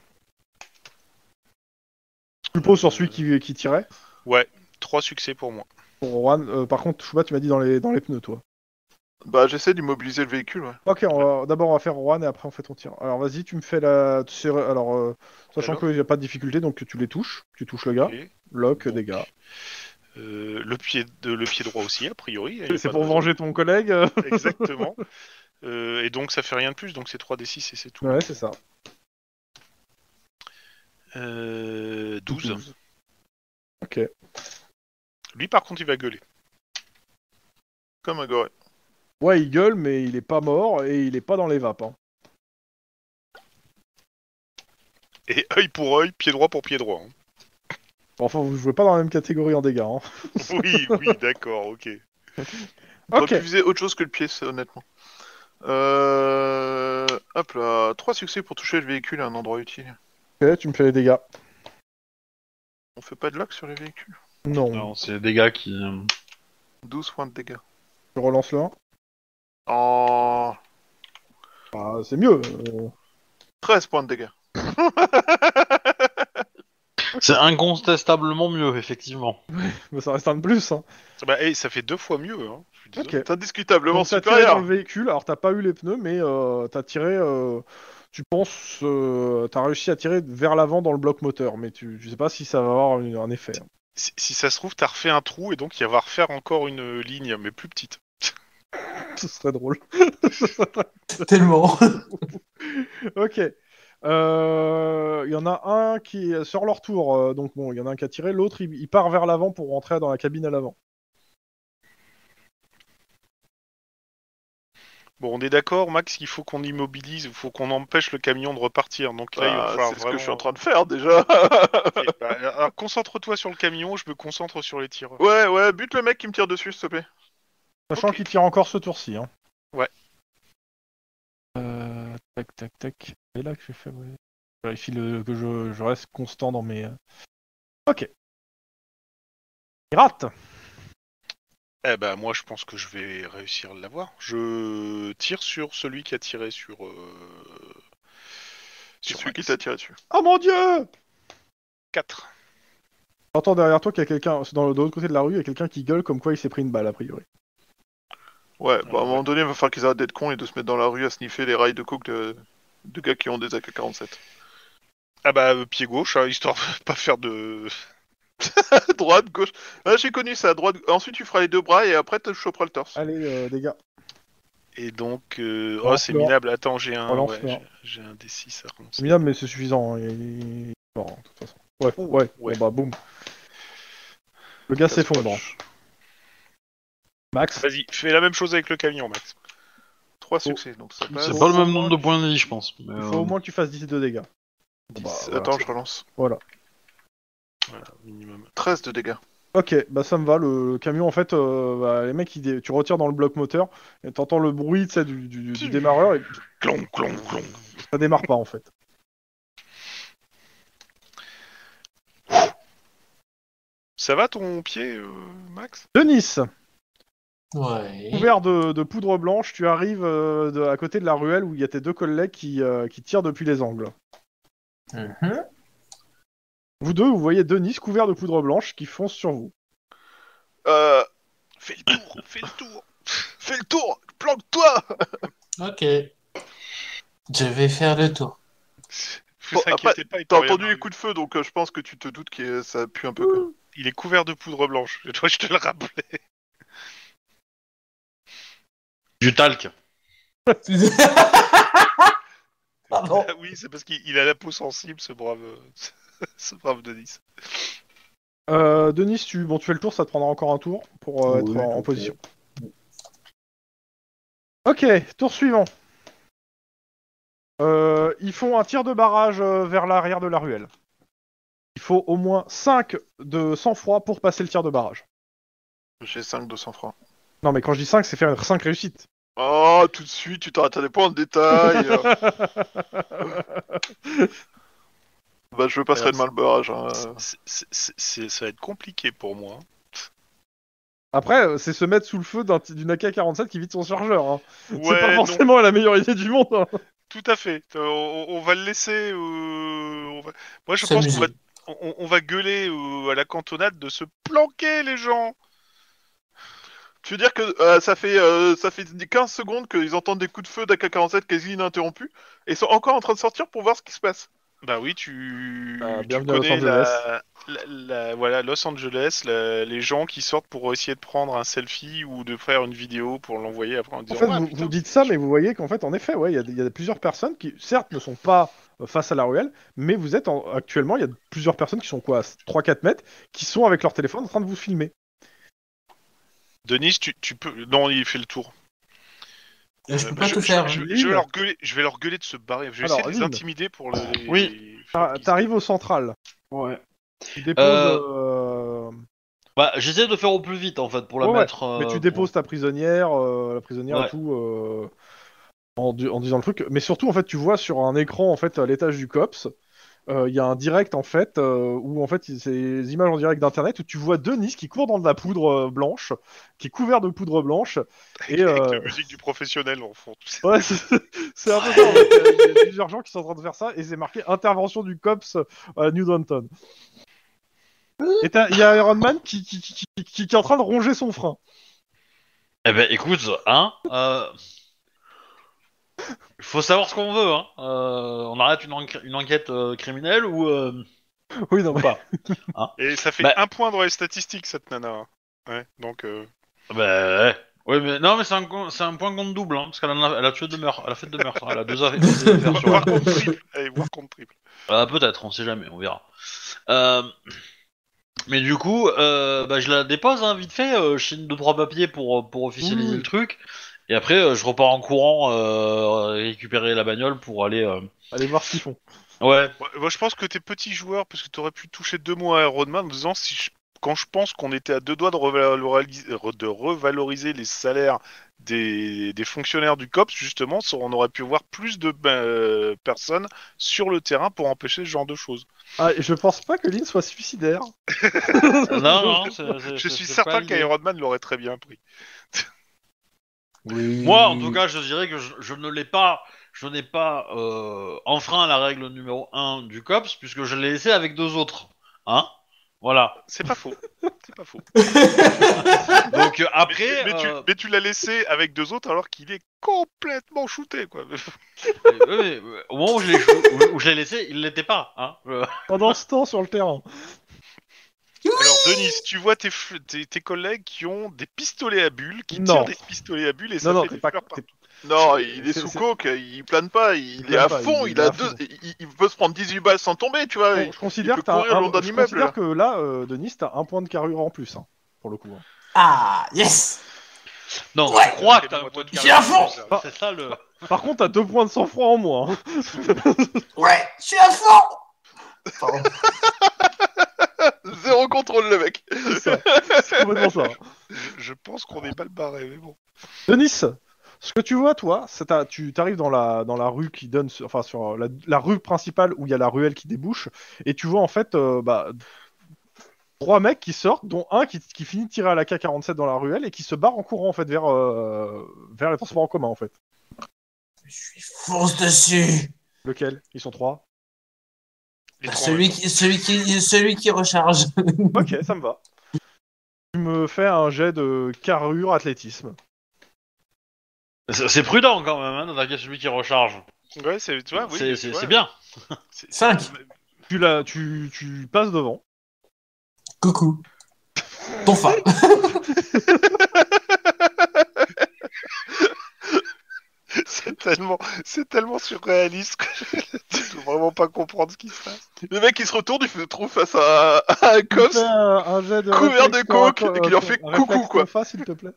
Speaker 2: Je suppose sur celui qui, qui tirait.
Speaker 5: Ouais, trois succès pour moi.
Speaker 2: Pour Juan, euh, par contre, Chouba, tu m'as dit dans les, dans les pneus, toi.
Speaker 3: Bah, j'essaie d'immobiliser le véhicule, ouais.
Speaker 2: Ok, on va- d'abord on va faire Juan et après on fait ton tir. Alors vas-y, tu me fais la. tu sais- Alors, euh, sachant
Speaker 5: Alors
Speaker 2: qu'il n'y a pas de difficulté, donc tu les touches. Tu touches le gars.
Speaker 5: Ok.
Speaker 2: Lock,
Speaker 5: Donc,
Speaker 2: dégâts.
Speaker 5: euh, le, pied de, le pied droit aussi, a priori. il y a
Speaker 2: C'est
Speaker 5: pas
Speaker 2: pour
Speaker 5: de raison.
Speaker 2: venger ton collègue.
Speaker 5: Exactement. Euh, et donc ça fait rien de plus, donc c'est trois d six et c'est tout.
Speaker 2: Ouais, c'est ça.
Speaker 5: Euh, douze.
Speaker 2: Ok.
Speaker 5: Lui par contre il va gueuler.
Speaker 3: Comme un goré.
Speaker 2: Ouais, il gueule, mais il est pas mort et il est pas dans les vapes. Hein.
Speaker 5: Et œil pour œil, pied droit pour pied droit. hein.
Speaker 2: Bon, enfin, vous jouez pas dans la même catégorie en dégâts. Hein.
Speaker 5: Oui, oui, d'accord, ok.
Speaker 3: T'aurais
Speaker 2: Ok.
Speaker 3: pu viser autre chose que le pied, c'est honnêtement. Euh... Hop là, trois succès pour toucher le véhicule à un endroit utile.
Speaker 2: Ok, tu me fais les dégâts.
Speaker 3: On fait pas de lock sur les véhicules.
Speaker 2: Non.
Speaker 1: Non, c'est des gars qui. euh,
Speaker 3: douze points de dégâts.
Speaker 2: Je relance le un.
Speaker 3: En
Speaker 2: Ah, c'est mieux. euh.
Speaker 3: treize points de dégâts.
Speaker 1: C'est incontestablement mieux, effectivement.
Speaker 2: Mais ça reste un de plus. Hein.
Speaker 5: Bah, hey, ça fait deux fois mieux. Hein. Je suis désolé.
Speaker 2: Ok.
Speaker 3: C'est indiscutablement
Speaker 2: Donc t'as tiré
Speaker 3: supérieur.
Speaker 2: dans le véhicule, alors t'as pas eu les pneus, mais euh, t'as tiré, euh, tu penses, euh, t'as réussi à tirer vers l'avant dans le bloc moteur, mais tu, je sais pas si ça va avoir une- un effet. hein.
Speaker 5: Si, si ça se trouve, t'as refait un trou et donc il va refaire encore une ligne, mais plus petite.
Speaker 2: Ce serait drôle.
Speaker 4: Tellement.
Speaker 2: Ok. Euh, Il y en a un qui est sur leur tour, euh, donc bon, il y en a un qui a tiré, l'autre il, il part vers l'avant pour rentrer dans la cabine à l'avant.
Speaker 5: Bon, on est d'accord, Max, qu'il faut qu'on immobilise, il faut qu'on empêche le camion de repartir. Donc là, il va
Speaker 3: Bah,
Speaker 5: falloir
Speaker 3: c'est ce
Speaker 5: vraiment...
Speaker 3: que je suis en train de faire déjà.
Speaker 5: Ok, bah, alors, concentre-toi sur le camion, je me concentre sur les tireurs.
Speaker 3: Ouais, ouais, bute le mec qui me tire dessus, s'il te plaît.
Speaker 2: Sachant
Speaker 5: Ok.
Speaker 2: qu'il tire encore ce tour-ci. Hein.
Speaker 5: Ouais.
Speaker 2: Euh, tac, tac, tac. Et là que j'ai fait, ouais. Je vérifie le, que je, je reste constant dans mes... euh, Ok. Il rate.
Speaker 5: Eh ben, moi, je pense que je vais réussir à l'avoir. Je tire sur celui qui a tiré sur... Euh...
Speaker 3: C'est
Speaker 5: Sur
Speaker 3: celui qui
Speaker 5: Max.
Speaker 3: t'a tiré dessus.
Speaker 2: Oh mon dieu!
Speaker 5: quatre.
Speaker 2: J'entends derrière toi qu'il y a quelqu'un, dans le- de l'autre côté de la rue, il y a quelqu'un qui gueule comme quoi il s'est pris une balle, a priori.
Speaker 3: Ouais, bah à un
Speaker 5: ouais.
Speaker 3: moment donné, il va falloir qu'ils arrêtent d'être cons et de se mettre dans la rue à sniffer les rails de coke de, de gars qui ont des A K quarante-sept.
Speaker 5: Ah bah, euh, pied gauche, hein, histoire de pas faire de...
Speaker 3: Droite, gauche. Ah, j'ai connu ça, droite. Ensuite, tu feras les deux bras et après, tu choperas le torse.
Speaker 2: Allez, euh, dégâts.
Speaker 5: Et donc... euh, Oh,
Speaker 2: Relance
Speaker 5: c'est
Speaker 2: le un.
Speaker 5: minable. Attends, j'ai un...
Speaker 2: Relance
Speaker 5: Ouais,
Speaker 2: le un.
Speaker 5: j'ai- j'ai un D six à relancer.
Speaker 2: C'est minable, mais c'est suffisant. hein, Il est mort, hein, de toute façon. Ouais,
Speaker 5: Ouh,
Speaker 2: ouais,
Speaker 5: ouais.
Speaker 2: bon bah boum. Le gars
Speaker 3: Ça
Speaker 2: s'effondre.
Speaker 3: se
Speaker 2: Max,
Speaker 5: Vas-y, fais la même chose avec le camion, Max.
Speaker 3: Trois succès, donc ça passe.
Speaker 1: C'est
Speaker 2: faut
Speaker 1: pas le
Speaker 2: au
Speaker 1: même
Speaker 2: moins
Speaker 1: nombre de
Speaker 2: que-
Speaker 1: points de vie, je pense. mais,
Speaker 2: il
Speaker 1: euh,
Speaker 2: faut au moins que tu fasses dix de dégâts. Bon,
Speaker 3: dix.
Speaker 2: bah, voilà.
Speaker 3: Attends, je relance.
Speaker 2: Voilà.
Speaker 5: Voilà, minimum.
Speaker 3: treize de dégâts.
Speaker 2: Ok, bah ça me va. Le, le camion, en fait, euh, bah, les mecs, ils dé- tu retires dans le bloc moteur et t'entends le bruit, tu sais, du, du, du démarreur et
Speaker 5: Clon, clon, clon.
Speaker 2: ça démarre pas en fait.
Speaker 5: Ça va ton pied, euh, Max?
Speaker 2: Denis,
Speaker 4: Ouais.
Speaker 2: couvert de, de poudre blanche, tu arrives euh, de- à côté de la ruelle où il y a tes deux collègues qui, euh, qui tirent depuis les angles.
Speaker 4: Mhm.
Speaker 2: Vous deux, vous voyez Denis couvert de poudre blanche qui fonce sur vous.
Speaker 3: Euh,
Speaker 5: Fais le tour, fais le tour.
Speaker 3: fais le tour, planque-toi.
Speaker 4: Ok. Je vais faire le tour.
Speaker 5: Vous
Speaker 3: Bon,
Speaker 5: inquiétez pas, il
Speaker 3: T'as
Speaker 5: peut rien
Speaker 3: entendu les
Speaker 5: arriver.
Speaker 3: coups de feu, donc euh, je pense que tu te doutes que ça pue un peu. Quoi.
Speaker 5: Il est couvert de poudre blanche. Je dois je te le rappeler.
Speaker 1: Du talc.
Speaker 4: Pardon.
Speaker 5: Ah oui, c'est parce qu'il il a la peau sensible, ce brave, ce brave Denis.
Speaker 2: Euh, Denis, tu, bon, tu fais le tour, ça te prendra encore un tour pour euh,
Speaker 4: Oui,
Speaker 2: être en, en
Speaker 4: ok.
Speaker 2: position. Ok, tour suivant. Euh, ils font un tir de barrage euh, vers l'arrière de la ruelle. Il faut au moins cinq de sang-froid pour passer le tir de barrage.
Speaker 3: J'ai cinq de sang-froid.
Speaker 2: Non, mais quand je dis cinq, c'est faire cinq réussites.
Speaker 3: Oh, tout de suite, tu t'arrêtes à des points de détail. Bah, je passerai
Speaker 5: Alors,
Speaker 3: demain le barrage. Hein.
Speaker 5: C'est- c'est- c'est- c'est- Ça va être compliqué pour moi.
Speaker 2: Après, euh, c'est se mettre sous le feu d'un- d'une A K quarante-sept qui vide son chargeur. Hein. c'est
Speaker 5: Ouais,
Speaker 2: pas
Speaker 5: non,
Speaker 2: forcément la meilleure idée du monde. hein.
Speaker 5: tout à fait. Euh, on, on va le laisser. euh, on va- Moi, je
Speaker 4: S'amuser.
Speaker 5: pense qu'on va, on, on va gueuler euh, à la cantonade de se planquer, les gens.
Speaker 3: Tu veux dire que euh, ça fait euh, ça fait quinze secondes qu'ils entendent des coups de feu d'A K quarante-sept quasi ininterrompus et sont encore en train de sortir pour voir ce qui se passe.
Speaker 5: Bah oui, tu,
Speaker 2: Bah,
Speaker 5: tu
Speaker 2: bienvenue à Los
Speaker 5: connais
Speaker 2: Angeles.
Speaker 5: la, la- la- voilà, Los Angeles, la- les gens qui sortent pour essayer de prendre un selfie ou de faire une vidéo pour l'envoyer après en
Speaker 2: En
Speaker 5: disant
Speaker 2: fait,
Speaker 5: Ah,
Speaker 2: vous,
Speaker 5: putain,
Speaker 2: vous dites
Speaker 5: c'est
Speaker 2: ça,
Speaker 5: chaud.
Speaker 2: mais vous voyez qu'en fait, en effet, ouais, il y, a des- il y a plusieurs personnes qui, certes, ne sont pas euh, face à la ruelle, mais vous êtes en- actuellement, il y a plusieurs personnes qui sont quoi, à trois quatre mètres, qui sont avec leur téléphone en train de vous filmer.
Speaker 5: Denis, tu, tu peux. Non, il fait le tour.
Speaker 4: Je
Speaker 5: Euh,
Speaker 4: peux
Speaker 5: bah,
Speaker 4: pas
Speaker 5: je,
Speaker 4: tout
Speaker 5: je-
Speaker 4: faire.
Speaker 5: je-
Speaker 4: hein.
Speaker 5: je vais leur gueuler, je vais leur gueuler de se barrer. Je vais
Speaker 2: Alors,
Speaker 5: essayer de les
Speaker 2: Lynn.
Speaker 5: intimider pour les.
Speaker 1: Oui.
Speaker 5: les-
Speaker 2: T'ar-
Speaker 5: faire qu'ils-
Speaker 2: T'arrives au central.
Speaker 1: Ouais.
Speaker 2: Tu déposes.
Speaker 1: Euh,
Speaker 2: euh,
Speaker 1: Bah, j'essaie de faire au plus vite en fait pour la
Speaker 2: Ouais, ouais.
Speaker 1: mettre. euh,
Speaker 2: Mais tu
Speaker 1: pour-
Speaker 2: déposes ta prisonnière, euh, la prisonnière et
Speaker 1: Ouais.
Speaker 2: tout, euh, en, di- en disant le truc. Mais surtout, en fait, tu vois sur un écran, en fait, à l'étage du COPS, euh, il y a un direct, en fait, euh, où, en fait, c'est des images en direct d'Internet où tu vois Denis qui court dans de la poudre euh, blanche, qui est couvert de poudre blanche. Et,
Speaker 5: Avec
Speaker 2: euh,
Speaker 5: la musique du professionnel en fond. tu sais.
Speaker 2: Ouais, c'est c'est un peu ça. En fait. Il y a- il y a plusieurs gens qui sont en train de faire ça et c'est marqué intervention du COPS à New Downton. Et t'as- il y a Iron Man qui, qui, qui, qui- qui- qui est en train de ronger son frein.
Speaker 1: Eh ben, écoute, hein. Euh... Faut savoir ce qu'on veut, hein. Euh, on arrête une, enquête- une enquête euh, criminelle ou, euh,
Speaker 2: Oui, non,
Speaker 1: ou
Speaker 2: mais...
Speaker 1: pas.
Speaker 5: Et ça fait
Speaker 1: Bah-
Speaker 5: un point dans les statistiques, cette nana. hein. Ouais, donc. euh,
Speaker 1: Bah, ouais. Oui, mais non, mais c'est un, con- c'est un point contre double, hein, parce qu'elle en a, elle a tué deux meurtres, elle a fait deux meurtres, elle a deux affaires, deux affaires sur
Speaker 5: Voir
Speaker 1: elle.
Speaker 5: contre triple. Allez, voir contre triple.
Speaker 1: Euh, peut-être, on sait jamais, on verra. Euh, mais du coup, euh, bah, je la dépose hein, vite fait, euh, je signe deux trois papiers pour, pour officialiser
Speaker 2: Oui.
Speaker 1: le truc, Et après, euh, je repars en courant euh, récupérer la bagnole pour aller. Euh...
Speaker 2: Allez voir ce qu'ils font.
Speaker 1: Ouais.
Speaker 5: Ouais, moi, je pense que t'es petit joueur, parce que t'aurais pu toucher deux mots à Iron Man en disant si je- quand je pense qu'on était à deux doigts de revaloriser, de revaloriser les salaires des, des fonctionnaires du C O P S, justement, ça- on aurait pu voir plus de euh, personnes sur le terrain pour empêcher ce genre de choses.
Speaker 2: Ah, et je pense pas que Lynn soit suicidaire.
Speaker 1: non, non, c'est, c'est,
Speaker 5: Je
Speaker 1: c'est-
Speaker 5: suis
Speaker 1: c'est pas
Speaker 5: certain
Speaker 1: l'idée.
Speaker 5: qu'Iron Man l'aurait très bien pris.
Speaker 4: Oui.
Speaker 1: Moi, en tout cas, je dirais que je, je ne l'ai pas, je n'ai pas euh, enfreint la règle numéro un du C O P S puisque je l'ai laissé avec deux autres. Hein? Voilà.
Speaker 5: C'est pas faux. C'est pas faux.
Speaker 1: Donc euh,
Speaker 5: Mais,
Speaker 1: après,
Speaker 5: mais tu,
Speaker 1: euh,
Speaker 5: mais tu l'as laissé avec deux autres alors qu'il est complètement shooté, quoi.
Speaker 1: euh, euh, euh, au moment où je l'ai, où, où je l'ai laissé, il l'était pas. Hein? Euh,
Speaker 2: Pendant ce temps, sur le terrain.
Speaker 5: Alors, Denis, tu vois tes, f- tes, tes collègues qui ont des pistolets à bulles, qui
Speaker 2: Non.
Speaker 5: tirent des pistolets à bulles et ça
Speaker 2: Non, non,
Speaker 5: fait
Speaker 2: t'es
Speaker 5: des
Speaker 2: pas.
Speaker 5: fleurs
Speaker 2: t'es-
Speaker 5: partout.
Speaker 3: Non,
Speaker 2: C'est-
Speaker 3: il est
Speaker 2: c'est-
Speaker 3: sous
Speaker 2: c'est-
Speaker 3: coke, il plane pas, il,
Speaker 2: Il
Speaker 3: est à
Speaker 2: plane pas,
Speaker 3: fond,
Speaker 2: il
Speaker 3: il,
Speaker 2: est
Speaker 3: a
Speaker 2: à
Speaker 3: deux,
Speaker 2: fond.
Speaker 3: il, il peut se prendre dix-huit balles sans tomber, tu vois.
Speaker 2: Bon,
Speaker 3: il,
Speaker 2: je
Speaker 3: il
Speaker 2: considère
Speaker 3: peut
Speaker 2: que t'as
Speaker 3: courir
Speaker 2: un,
Speaker 3: le long d'un
Speaker 2: je
Speaker 3: immeuble.
Speaker 2: considère
Speaker 3: là.
Speaker 2: que là, euh, Denis, t'as un point de carrure en plus, hein, pour le coup. hein.
Speaker 4: Ah, yes.
Speaker 1: non,
Speaker 4: Ouais.
Speaker 1: tu crois que
Speaker 5: Ok,
Speaker 1: t'as
Speaker 5: bon,
Speaker 1: un
Speaker 5: toi,
Speaker 1: point de
Speaker 5: tu
Speaker 4: J'ai à
Speaker 1: carrière,
Speaker 4: fond.
Speaker 1: c'est- C'est ça le.
Speaker 2: Par contre, t'as deux points de sang-froid en moins. hein.
Speaker 4: Ouais, je suis à fond. Pardon.
Speaker 3: Zéro contrôle, le mec.
Speaker 2: C'est ça. C'est complètement ça.
Speaker 5: Je, je pense qu'on est mal barré, mais bon.
Speaker 2: Denis, ce que tu vois, toi, c'est ta- tu t'arrives dans la, dans la rue qui donne, sur- enfin sur la, la rue principale où il y a la ruelle qui débouche, et tu vois en fait euh, bah, trois mecs qui sortent, dont un qui, qui finit de tirer à la K quarante-sept dans la ruelle et qui se barre en courant en fait vers, euh, vers les transports en commun en fait.
Speaker 4: Je lui fonce dessus.
Speaker 2: Lequel? Ils sont trois.
Speaker 5: Les
Speaker 4: Bah,
Speaker 5: trois
Speaker 4: celui,
Speaker 5: en
Speaker 4: qui, celui, qui, celui qui recharge.
Speaker 2: Ok, ça me va. Tu me fais un jet de carrure athlétisme.
Speaker 1: C'est c'est prudent quand même, hein, d'attaquer celui qui recharge.
Speaker 5: même temps. Ouais, c'est, tu vois, oui,
Speaker 1: c'est,
Speaker 5: tu
Speaker 1: c'est,
Speaker 5: vois,
Speaker 1: c'est bien.
Speaker 5: c'est-
Speaker 4: Cinq.
Speaker 2: Tu, la, tu, tu passes devant.
Speaker 4: Coucou. Ton fa.
Speaker 5: C'est tellement, c'est tellement surréaliste que je peux vraiment pas comprendre ce qui se passe.
Speaker 3: Le mec, il se retourne, il se trouve face à, à un
Speaker 2: Tu me
Speaker 3: cops.
Speaker 2: fais un, un jet de
Speaker 3: couvert
Speaker 2: réflexe
Speaker 3: de coke
Speaker 2: ton-
Speaker 3: et qui leur
Speaker 2: ton-
Speaker 3: fait
Speaker 2: un
Speaker 3: coucou,
Speaker 2: réflexe
Speaker 3: quoi.
Speaker 2: ton face, s'il te plaît.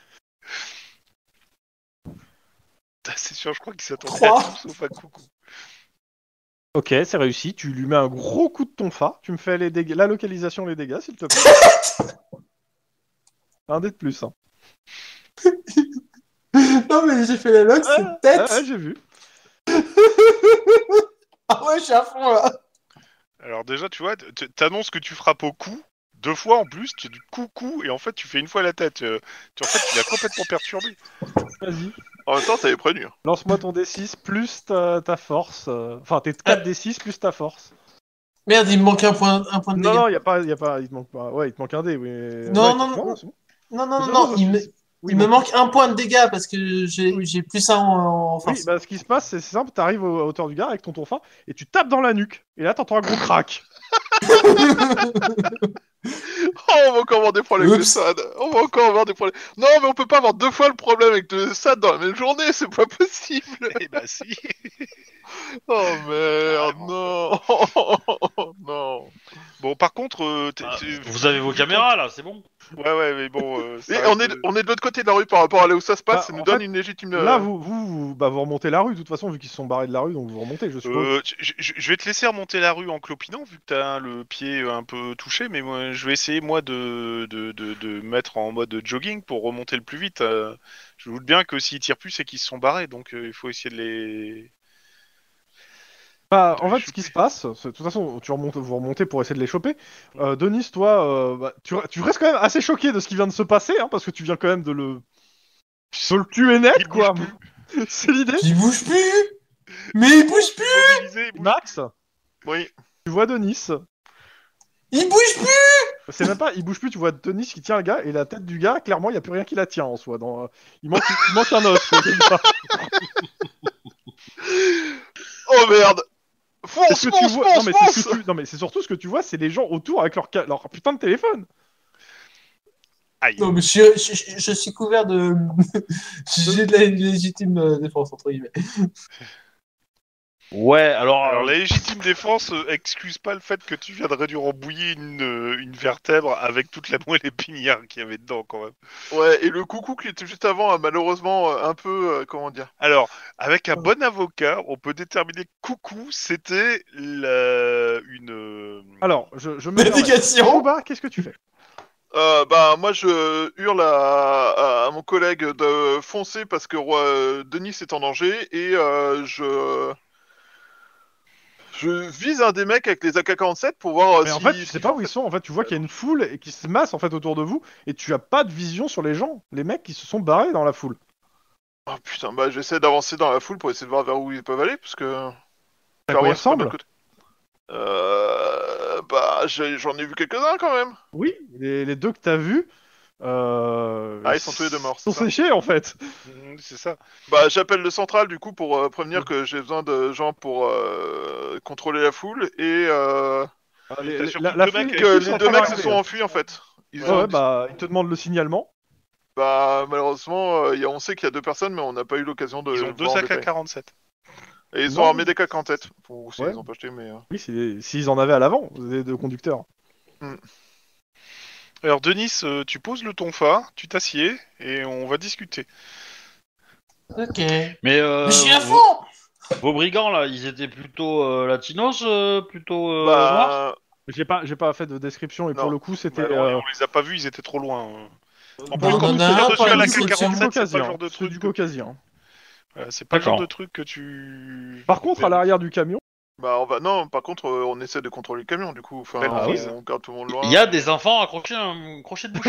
Speaker 5: C'est sûr, je crois qu'il s'attendait
Speaker 4: Trois.
Speaker 5: à tout sauf à coucou.
Speaker 2: Ok, c'est réussi. Tu lui mets un gros coup de ton fa. Tu me fais les dégâts, la localisation, les dégâts, s'il te plaît. Un dé de plus. Hein.
Speaker 4: Non, mais j'ai fait la lock, c'est
Speaker 2: Ah,
Speaker 4: tête.
Speaker 2: ah, j'ai vu.
Speaker 4: Ah ouais, je suis à fond là.
Speaker 5: Alors déjà, tu vois, t- t'annonces que tu frappes au cou, deux fois en plus, tu dis coucou, et en fait, tu fais une fois la tête. Euh, tu, en fait, tu l'as complètement perturbé.
Speaker 2: Vas-y.
Speaker 3: En même temps, t'avais prévenu.
Speaker 2: Lance-moi ton D six plus ta, ta force. euh, Enfin, tes quatre D six plus ta force.
Speaker 4: Merde, il me manque un point, un point de
Speaker 2: Non,
Speaker 4: dégâts.
Speaker 2: non, y a pas, y a pas, il te manque pas. Ouais, il te manque un dé, oui.
Speaker 4: Non,
Speaker 2: Ouais,
Speaker 4: non,
Speaker 2: c'est
Speaker 4: non.
Speaker 2: bon, c'est bon.
Speaker 4: Non, non, non,
Speaker 2: C'est
Speaker 4: non,
Speaker 2: bon,
Speaker 4: il me,
Speaker 2: c'est- oui,
Speaker 4: il me manque un point de dégâts parce que j'ai j'ai plus ça en, en
Speaker 2: Oui,
Speaker 4: force.
Speaker 2: bah ce qui se passe, c'est c'est simple, t'arrives au- à hauteur du gars avec ton tonfa et tu tapes dans la nuque. Et là, t'entends un gros crack.
Speaker 3: Oh, on va encore avoir des problèmes avec le
Speaker 4: Oups.
Speaker 3: S A D. On va encore avoir des problèmes. Non, mais on peut pas avoir deux fois le problème avec le S A D dans la même journée, c'est pas possible.
Speaker 5: Eh bah si.
Speaker 3: Oh merde, non. Non.
Speaker 5: Bon, par contre, euh, t'es-
Speaker 1: Ah,
Speaker 5: t'es-
Speaker 1: vous avez vos caméras là, c'est bon.
Speaker 5: Ouais, ouais, mais bon. Euh, ça
Speaker 3: Et
Speaker 5: reste,
Speaker 3: on est,
Speaker 5: euh,
Speaker 3: on est de l'autre côté de la rue par rapport à là où ça se passe,
Speaker 2: Bah,
Speaker 3: ça nous
Speaker 2: en
Speaker 3: donne
Speaker 2: fait,
Speaker 3: une légitime. euh,
Speaker 2: Là, vous, vous, vous- bah, vous remontez la rue, de toute façon, vu qu'ils se sont barrés de la rue, donc vous remontez, je suppose.
Speaker 5: Euh, je, je- je vais te laisser remonter la rue en clopinant vu que t'as le pied un peu touché, mais moi je vais essayer moi de, de, de, de mettre en mode jogging pour remonter le plus vite. Euh, je doute bien que s'ils tirent plus c'est qu'ils se sont barrés, donc euh, il faut essayer de les.
Speaker 2: Bah,
Speaker 5: de
Speaker 2: en
Speaker 5: les
Speaker 2: fait, ce qui se passe, c'est- de toute façon, tu remontes, vous remontez pour essayer de les choper. Euh, Denis, toi, euh, bah, tu, tu restes quand même assez choqué de ce qui vient de se passer, hein, parce que tu viens quand même de le, de le tuer net,
Speaker 5: Il
Speaker 2: quoi.
Speaker 5: bouge
Speaker 2: C'est l'idée.
Speaker 4: Il bouge plus. Mais il bouge plus.
Speaker 5: Mobilisé, il bouge.
Speaker 2: Max,
Speaker 3: Oui.
Speaker 2: tu vois Denis.
Speaker 4: Il bouge plus.
Speaker 2: C'est même pas, il bouge plus, tu vois Denis qui tient le gars, et la tête du gars, clairement, il n'y a plus rien qui la tient en soi. Dans, euh, il, manque, il manque un os, quoi, quelque part.
Speaker 3: Oh merde.
Speaker 2: C'est
Speaker 3: Fonce,
Speaker 2: ce que tu
Speaker 3: fonce,
Speaker 2: vois.
Speaker 3: fonce,
Speaker 2: Non, mais c'est ce
Speaker 3: fonce.
Speaker 2: que tu- non, mais c'est surtout ce que tu vois, c'est les gens autour avec leur, ca- leur putain de téléphone.
Speaker 5: Aïe.
Speaker 4: Non, mais je, suis- je, je- je suis couvert de. J'ai de la légitime euh, défense, entre guillemets.
Speaker 1: Ouais, alors...
Speaker 5: Alors,
Speaker 1: euh,
Speaker 5: la légitime défense euh, excuse pas le fait que tu viens de réduire en bouillie une, euh, une vertèbre avec toute la moelle épinière qu'il y avait dedans, quand même.
Speaker 3: Ouais, et le coucou qui était juste avant a malheureusement euh, un peu, euh, comment dire.
Speaker 5: Alors, avec un bon avocat, on peut déterminer que coucou, c'était la... une... euh,
Speaker 2: Alors, je, je me permets.
Speaker 4: Médication.
Speaker 2: Chouba, qu'est-ce que tu fais?
Speaker 3: Euh, bah moi je hurle à, à- à mon collègue de foncer parce que euh, Denis est en danger et euh, je je vise un des mecs avec les A K quarante-sept pour voir euh,
Speaker 2: Mais en
Speaker 3: si
Speaker 2: fait, tu
Speaker 3: ce
Speaker 2: sais
Speaker 3: qu'il
Speaker 2: pas
Speaker 3: faut
Speaker 2: où ils
Speaker 3: faire.
Speaker 2: sont. En fait, tu vois qu'il y a une foule et qui se masse en fait autour de vous et tu as pas de vision sur les gens, les mecs qui se sont barrés dans la foule.
Speaker 3: Oh putain, bah j'essaie d'avancer dans la foule pour essayer de voir vers où ils peuvent aller parce que
Speaker 2: À quoi
Speaker 3: clairement
Speaker 2: ils
Speaker 3: ils sont pas de
Speaker 2: ressemblent?
Speaker 3: notre côté. Euh, bah j'ai- j'en ai vu quelques-uns quand même.
Speaker 2: Oui, les, les deux que t'as vus, euh,
Speaker 3: Ah, ils sont tous les deux morts, c'est
Speaker 2: sont
Speaker 3: ça.
Speaker 2: séchés en fait.
Speaker 5: mm, C'est ça.
Speaker 3: Bah j'appelle le central du coup pour euh, prévenir
Speaker 2: Mm.
Speaker 3: que j'ai besoin de gens pour euh, contrôler la foule et euh,
Speaker 2: Ah,
Speaker 5: Et
Speaker 2: les-
Speaker 5: t'as
Speaker 2: les-
Speaker 5: surtout
Speaker 2: la, la
Speaker 5: deux
Speaker 2: foule-
Speaker 5: mecs
Speaker 2: les
Speaker 3: que
Speaker 2: flics
Speaker 5: avec
Speaker 2: sont
Speaker 3: les
Speaker 2: en
Speaker 3: deux
Speaker 2: train
Speaker 3: mecs se
Speaker 2: d'arriver,
Speaker 3: sont
Speaker 2: hein.
Speaker 3: enfuis en fait. Ils
Speaker 2: Ouais,
Speaker 3: ont
Speaker 2: ouais, bah, ils te demandent le signalement.
Speaker 3: Bah malheureusement, euh, y a- on sait qu'il y a deux personnes, mais on n'a pas eu l'occasion de
Speaker 5: Ils ont
Speaker 3: voir
Speaker 5: deux
Speaker 3: en
Speaker 5: A K
Speaker 3: détail.
Speaker 5: quarante-sept.
Speaker 3: Et ils sont
Speaker 2: Non.
Speaker 3: armés des K quarante-sept. Ou si
Speaker 2: Ouais.
Speaker 3: ils ont pas acheté, mais... euh,
Speaker 2: Oui, c'est- s'ils en avaient à l'avant, les deux conducteurs.
Speaker 5: Alors, Denis, euh, tu poses le tonfa, tu t'assieds, et on va discuter.
Speaker 4: Ok.
Speaker 1: Mais
Speaker 4: Mais je suis
Speaker 1: euh,
Speaker 4: à
Speaker 1: vos,
Speaker 4: fond.
Speaker 1: vos brigands, là, ils étaient plutôt euh, latinos, euh, plutôt euh, noirs?
Speaker 3: Bah...
Speaker 2: J'ai pas, j'ai pas fait de description et pour
Speaker 3: Non.
Speaker 2: le coup, c'était.
Speaker 5: Bah non,
Speaker 2: euh,
Speaker 5: on les a pas vus, ils étaient trop loin. hein. En
Speaker 2: pour
Speaker 5: plus,
Speaker 2: le
Speaker 4: on
Speaker 5: quand
Speaker 2: coup,
Speaker 4: en
Speaker 5: tu
Speaker 4: a
Speaker 2: c'est
Speaker 5: tires
Speaker 4: un pour
Speaker 5: dessus
Speaker 4: la
Speaker 5: à la
Speaker 2: du, c'est
Speaker 4: description.
Speaker 2: du
Speaker 5: K quarante-sept, c'est pas le
Speaker 2: caucasien.
Speaker 5: genre de
Speaker 2: C'est
Speaker 5: truc
Speaker 2: du
Speaker 5: que...
Speaker 2: caucasien.
Speaker 5: Voilà, c'est pas le genre
Speaker 1: D'accord.
Speaker 5: de truc que tu...
Speaker 2: Par contre, à l'arrière du camion,
Speaker 3: Bah on va... Non, par contre, euh, on essaie de contrôler le camion, du coup. Enfin,
Speaker 5: Belle
Speaker 2: Ah oui.
Speaker 5: prise.
Speaker 3: on garde tout le monde loin.
Speaker 1: Il y a
Speaker 3: et-
Speaker 1: des enfants accrochés à un crochet de boucher.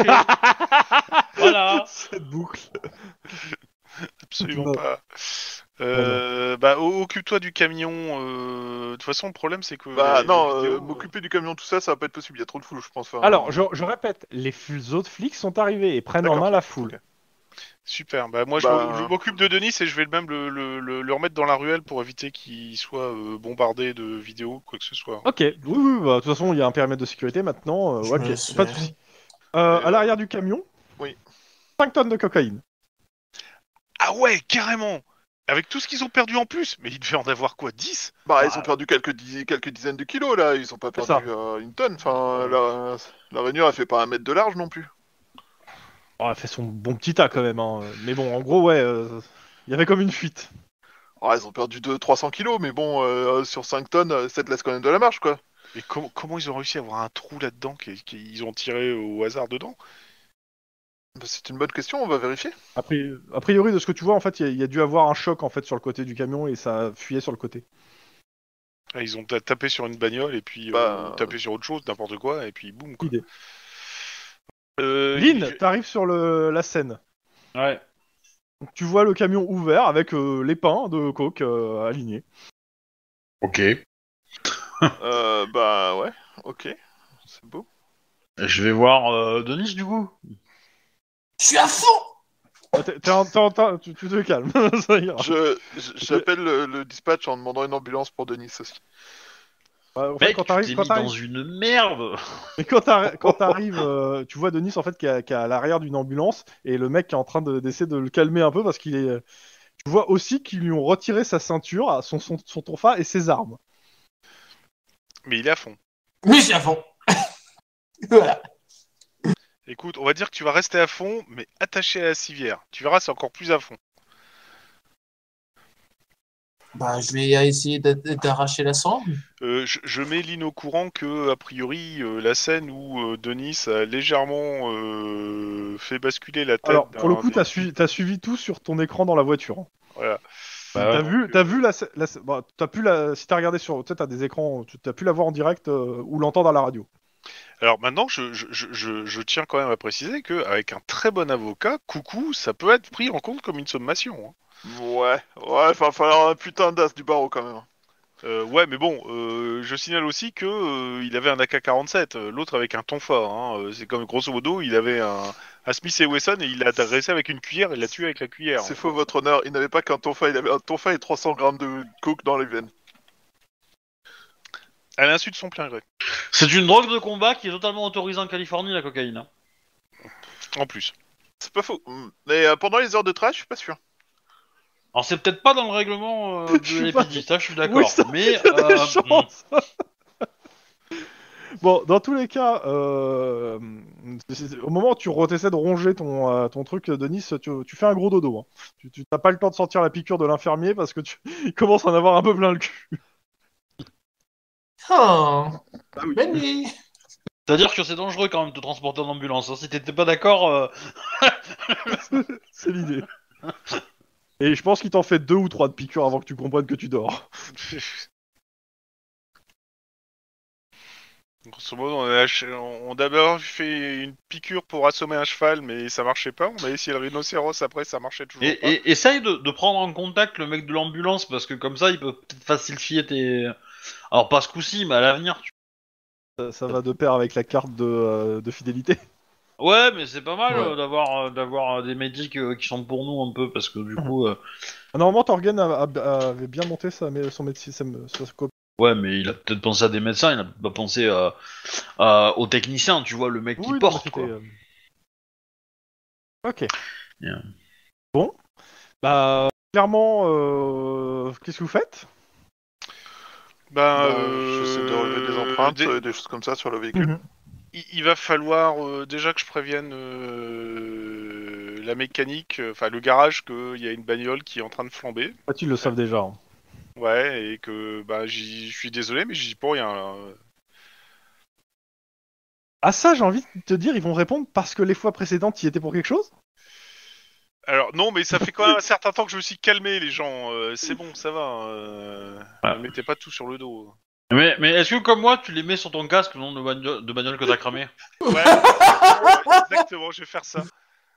Speaker 1: Voilà.
Speaker 2: cette boucle.
Speaker 5: Absolument
Speaker 2: Non.
Speaker 5: pas. Euh, bah, o- occupe-toi du camion. euh, De toute façon, le problème, c'est que...
Speaker 3: Bah
Speaker 5: les-
Speaker 3: non,
Speaker 5: les
Speaker 3: euh,
Speaker 5: vidéos,
Speaker 3: m'occuper du camion, tout ça, ça va pas être possible. Il y a trop de foule, je pense. Enfin,
Speaker 2: Alors, je, je répète, les f- autres flics sont arrivés et prennent en
Speaker 3: D'accord.
Speaker 2: main la foule.
Speaker 3: Ok.
Speaker 5: Super. Bah, moi, je
Speaker 3: Bah-
Speaker 5: m'o- je m'occupe de Denis et je vais même le, le, le- le remettre dans la ruelle pour éviter qu'il soit euh, bombardé de vidéos, quoi que ce soit.
Speaker 2: Ok, oui, oui, bah, de toute façon, il y a un périmètre de sécurité maintenant. euh,
Speaker 4: Je
Speaker 2: ok,
Speaker 4: me laisse
Speaker 2: pas de
Speaker 4: faire.
Speaker 2: soucis. Euh,
Speaker 3: Et,
Speaker 2: à
Speaker 3: euh,
Speaker 2: l'arrière du camion,
Speaker 3: oui.
Speaker 2: cinq tonnes de cocaïne.
Speaker 5: Ah ouais, carrément. Avec tout ce qu'ils ont perdu en plus. Mais ils devaient en avoir quoi, dix?
Speaker 3: Bah,
Speaker 2: Bah,
Speaker 3: ils ont perdu quelques, dix- quelques dizaines de kilos, là. Ils ont pas
Speaker 2: C'est
Speaker 3: perdu
Speaker 2: ça.
Speaker 3: euh, une tonne. Enfin, la, la rainure, elle fait pas un mètre de large non plus.
Speaker 2: Oh, elle fait son bon petit tas quand même. Hein. Mais bon, en gros, ouais, euh, il y avait comme une fuite.
Speaker 3: Ah, ils ont perdu deux trois cents kilos, mais bon, euh, sur cinq tonnes, euh, ça te laisse quand même de la marge, quoi.
Speaker 5: Mais com- comment ils ont réussi à avoir un trou là-dedans qu'ils ont tiré au hasard dedans?
Speaker 3: Bah, c'est une bonne question, on va vérifier.
Speaker 2: A pri- a priori, de ce que tu vois, en fait, il y, a- il y a dû avoir un choc en fait sur le côté du camion et ça fuyait sur le côté.
Speaker 5: Ah, ils ont ta- tapé sur une bagnole et puis euh,
Speaker 3: Bah,
Speaker 5: tapé sur autre chose, n'importe quoi, et puis boum, quoi.
Speaker 2: Idée.
Speaker 5: Euh,
Speaker 2: Lynn,
Speaker 5: il-
Speaker 2: t'arrives sur le, la scène.
Speaker 1: Ouais.
Speaker 2: Donc, tu vois le camion ouvert avec euh, les pains de coke euh, alignés.
Speaker 1: Ok.
Speaker 3: euh, bah ouais, ok, c'est beau.
Speaker 1: Je vais voir euh, Denis, du coup.
Speaker 4: Je suis à fond.
Speaker 2: Ah, t'es- t'es en- t'es en- t'es- tu, tu te calmes, ça ira.
Speaker 3: Je, je- j'appelle le, le dispatch en demandant une ambulance pour Denis aussi.
Speaker 2: Bah, en fait,
Speaker 1: Mec,
Speaker 2: quand
Speaker 1: tu
Speaker 2: t'arrives,
Speaker 1: t'es
Speaker 2: quand
Speaker 1: mis dans
Speaker 2: t'arrives,
Speaker 1: une merde.
Speaker 2: mais quand t'arri- quand t'arrives, euh, tu vois Denis en fait qui est à, qui est à l'arrière d'une ambulance et le mec qui est en train de- d'essayer de le calmer un peu parce qu'il est. Tu vois aussi qu'ils lui ont retiré sa ceinture, son son, son tonfa et ses armes.
Speaker 5: Mais il est à fond.
Speaker 4: Mais je suis à fond. Voilà.
Speaker 5: Écoute, on va dire que tu vas rester à fond, mais attaché à la civière. Tu verras, c'est encore plus à fond.
Speaker 4: Bah, je vais essayer d'a- d'arracher la sangle.
Speaker 5: Euh, je, je mets Lynn au courant que, a priori, euh, la scène où euh, Denis a légèrement euh, fait basculer la tête.
Speaker 2: Alors pour le
Speaker 5: d'un
Speaker 2: coup,
Speaker 5: des-
Speaker 2: t'as suivi, t'as suivi tout sur ton écran dans la voiture.
Speaker 5: Voilà.
Speaker 1: Bah,
Speaker 2: T'as
Speaker 1: ouais.
Speaker 2: vu, t'as vu la, la bah, t'as pu la, si t'as regardé sur, tu sais, t'as des écrans, tu t'as pu la voir en direct euh, ou l'entendre à la radio.
Speaker 5: Alors maintenant, je, je, je, je, je tiens quand même à préciser qu'avec un très bon avocat, coucou, ça peut être pris en compte comme une sommation. hein.
Speaker 3: Ouais, ouais, il va falloir un putain d'as du barreau quand même.
Speaker 5: Euh, ouais, mais bon, euh, je signale aussi que euh, il avait un A K quarante-sept, euh, l'autre avec un tonfa. Hein, euh, c'est comme grosso modo, il avait un, un Smith et Wesson et il l'a adressé avec une cuillère et l'a tué avec la cuillère.
Speaker 3: C'est faux, votre honneur, il n'avait pas qu'un tonfa, il avait un tonfa et trois cents grammes de coke dans les veines.
Speaker 5: À l'insu de son plein gré.
Speaker 1: C'est une drogue de combat qui est totalement autorisée en Californie, la cocaïne. hein.
Speaker 5: En plus.
Speaker 3: C'est pas faux. Mm. Mais euh, pendant les heures de trash, je suis pas sûr.
Speaker 1: Alors c'est peut-être pas dans le règlement euh,
Speaker 2: Je
Speaker 1: de
Speaker 2: suis pas-
Speaker 1: l'E P D, ça je suis d'accord.
Speaker 2: Oui, ça,
Speaker 1: mais
Speaker 2: il y a des
Speaker 1: euh,
Speaker 2: chances. Bon, dans tous les cas, euh, c'est- au moment où tu essaies de ronger ton, euh, ton truc, Denis, tu, tu fais un gros dodo. Hein. Tu tu- t'as pas le temps de sortir la piqûre de l'infirmier parce que tu il commence à en avoir un peu plein le cul.
Speaker 4: Oh,
Speaker 2: Ah oui.
Speaker 4: bonne nuit.
Speaker 1: C'est-à-dire que c'est dangereux quand même de te transporter en ambulance. Hein. Si t'étais pas d'accord, euh,
Speaker 2: C'est l'idée. Et je pense qu'il t'en fait deux ou trois de piqûres avant que tu comprennes que tu dors.
Speaker 5: Grosso modo, on a, ach- on a d'abord fait une piqûre pour assommer un cheval, mais ça marchait pas. On a essayé le rhinocéros après, ça marchait toujours
Speaker 1: et,
Speaker 5: pas.
Speaker 1: et- essaye de, de prendre en contact le mec de l'ambulance parce que comme ça il peut peut-être faciliter tes. Alors pas ce coup-ci, mais à l'avenir. Tu...
Speaker 2: Ça, ça va de pair avec la carte de, euh, de fidélité.
Speaker 1: Ouais, mais c'est pas mal
Speaker 4: Ouais.
Speaker 1: euh, d'avoir euh, d'avoir euh, des médics euh, qui sont pour nous un peu parce que du coup. euh,
Speaker 2: Normalement, Torgen a- a- avait bien monté sa, mé- son médecin, sa, sa copie.
Speaker 1: Ouais, mais il a peut-être pensé à des médecins, il a pas pensé à, à- aux techniciens, tu vois, le mec qui
Speaker 2: Oui, non, mais
Speaker 1: porte
Speaker 2: c'était,
Speaker 1: quoi.
Speaker 2: euh, Ok.
Speaker 1: Yeah.
Speaker 2: Bon. Bah, clairement, euh, qu'est-ce que vous faites?
Speaker 5: Ben,
Speaker 3: Bah,
Speaker 5: euh,
Speaker 3: J'essaie de relever des empreintes,
Speaker 5: dé-
Speaker 3: euh, des choses comme ça sur le véhicule.
Speaker 5: il, il va falloir euh, déjà que je prévienne euh, la mécanique, euh, enfin le garage, qu'il y a une bagnole qui est en train de flamber.
Speaker 2: Ah, tu le savent déjà. Hein.
Speaker 5: Ouais, et que bah, j'y- je suis désolé, mais j'y dis pour rien. Là.
Speaker 2: Ah ça, j'ai envie de te dire, ils vont répondre parce que les fois précédentes, y étais pour quelque chose?
Speaker 5: Alors non, mais ça fait quand même un certain temps que je me suis calmé, les gens. Euh, c'est bon, ça va. Euh,
Speaker 1: Ouais.
Speaker 5: Ne mettez pas tout sur le dos.
Speaker 1: Mais, mais est-ce que comme moi, tu les mets sur ton casque le nom de bagnole, de bagnole que t'as cramé?
Speaker 5: Ouais, exactement, exactement, je vais faire ça.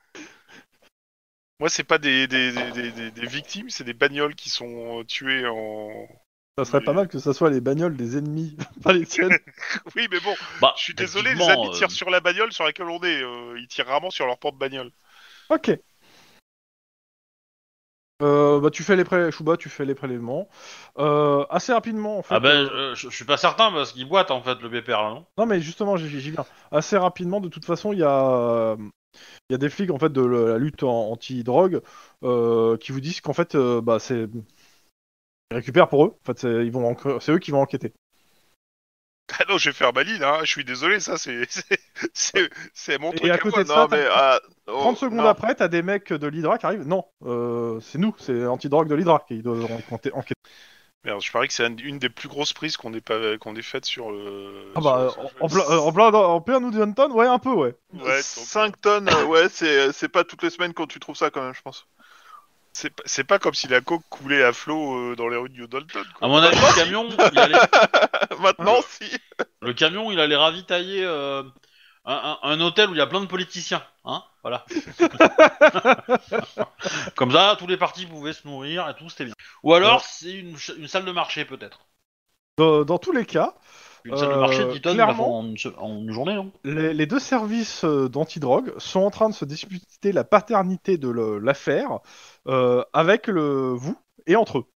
Speaker 5: Moi, c'est pas des, des, des, des, des- des victimes, c'est des bagnoles qui sont tuées en.
Speaker 2: Ça serait
Speaker 5: Mais-
Speaker 2: pas mal que ça soit les bagnoles des ennemis, pas les tiennes.
Speaker 5: Oui, mais bon,
Speaker 1: Bah,
Speaker 5: je suis désolé, les
Speaker 1: techniquement,
Speaker 5: amis
Speaker 1: euh,
Speaker 5: tirent sur la bagnole sur laquelle on est. euh, ils tirent rarement sur leur porte-bagnole.
Speaker 2: Ok. Euh, bah tu fais les pré... Chouba, tu fais les prélèvements. Euh, assez rapidement, en fait.
Speaker 1: Ah ben,
Speaker 2: euh,
Speaker 1: euh, je, je suis pas certain parce qu'il boite en fait le B P R là, non?
Speaker 2: Non, mais justement, j'y j'y viens. Assez rapidement, de toute façon, il y a, il y a des flics en fait de la lutte en- anti-drogue euh, qui vous disent qu'en fait, euh, bah c'est, ils récupèrent pour eux. En fait, c'est ils vont, enc- c'est eux qui vont enquêter.
Speaker 5: Ah non, je vais faire ma ligne, hein. Je suis désolé, ça, c'est c'est- c'est c'est mon
Speaker 2: Et
Speaker 5: truc
Speaker 2: à
Speaker 5: à
Speaker 2: côté
Speaker 5: moi.
Speaker 2: de ça,
Speaker 3: Non, mais... ah, oh,
Speaker 2: trente secondes
Speaker 3: non.
Speaker 2: après, t'as des mecs de l'Hydra qui arrivent. Non, euh, c'est nous, c'est anti-drogue de l'Hydra qui doivent enquêter. enquêter.
Speaker 5: Merde, je parie que c'est un- une des plus grosses prises qu'on ait pas qu'on ait faites sur le.
Speaker 2: Ah
Speaker 5: sur-
Speaker 2: bah,
Speaker 5: sur le
Speaker 2: en, en
Speaker 5: jeu.
Speaker 2: plein, euh, en plein, en plein Newton, ouais, un peu, ouais.
Speaker 5: Ouais, donc,
Speaker 3: cinq tonnes, euh, ouais, c'est c'est pas toutes les semaines quand tu trouves ça quand même, je pense.
Speaker 5: c'est pas- c'est pas comme si la coke coulait à flot euh, dans les rues de New Dalton.
Speaker 1: À
Speaker 5: Quoi.
Speaker 1: mon avis, le camion, il allait,
Speaker 3: Maintenant, si.
Speaker 1: le camion, il allait ravitailler euh, un, un- un hôtel où il y a plein de politiciens, hein, voilà. Comme ça, tous les partis pouvaient se nourrir et tout, c'était bien. Ou alors,
Speaker 2: Ouais.
Speaker 1: c'est une, ch- une salle de marché peut-être.
Speaker 2: Dans, dans tous les cas,
Speaker 1: Une salle de marché,
Speaker 2: Euh,
Speaker 1: dix tonnes, ils la
Speaker 2: clairement-
Speaker 1: font en une, se- en une journée, non?
Speaker 2: les, les deux services euh, d'antidrogue sont en train de se disputer la paternité de le- l'affaire euh, avec le vous et entre eux.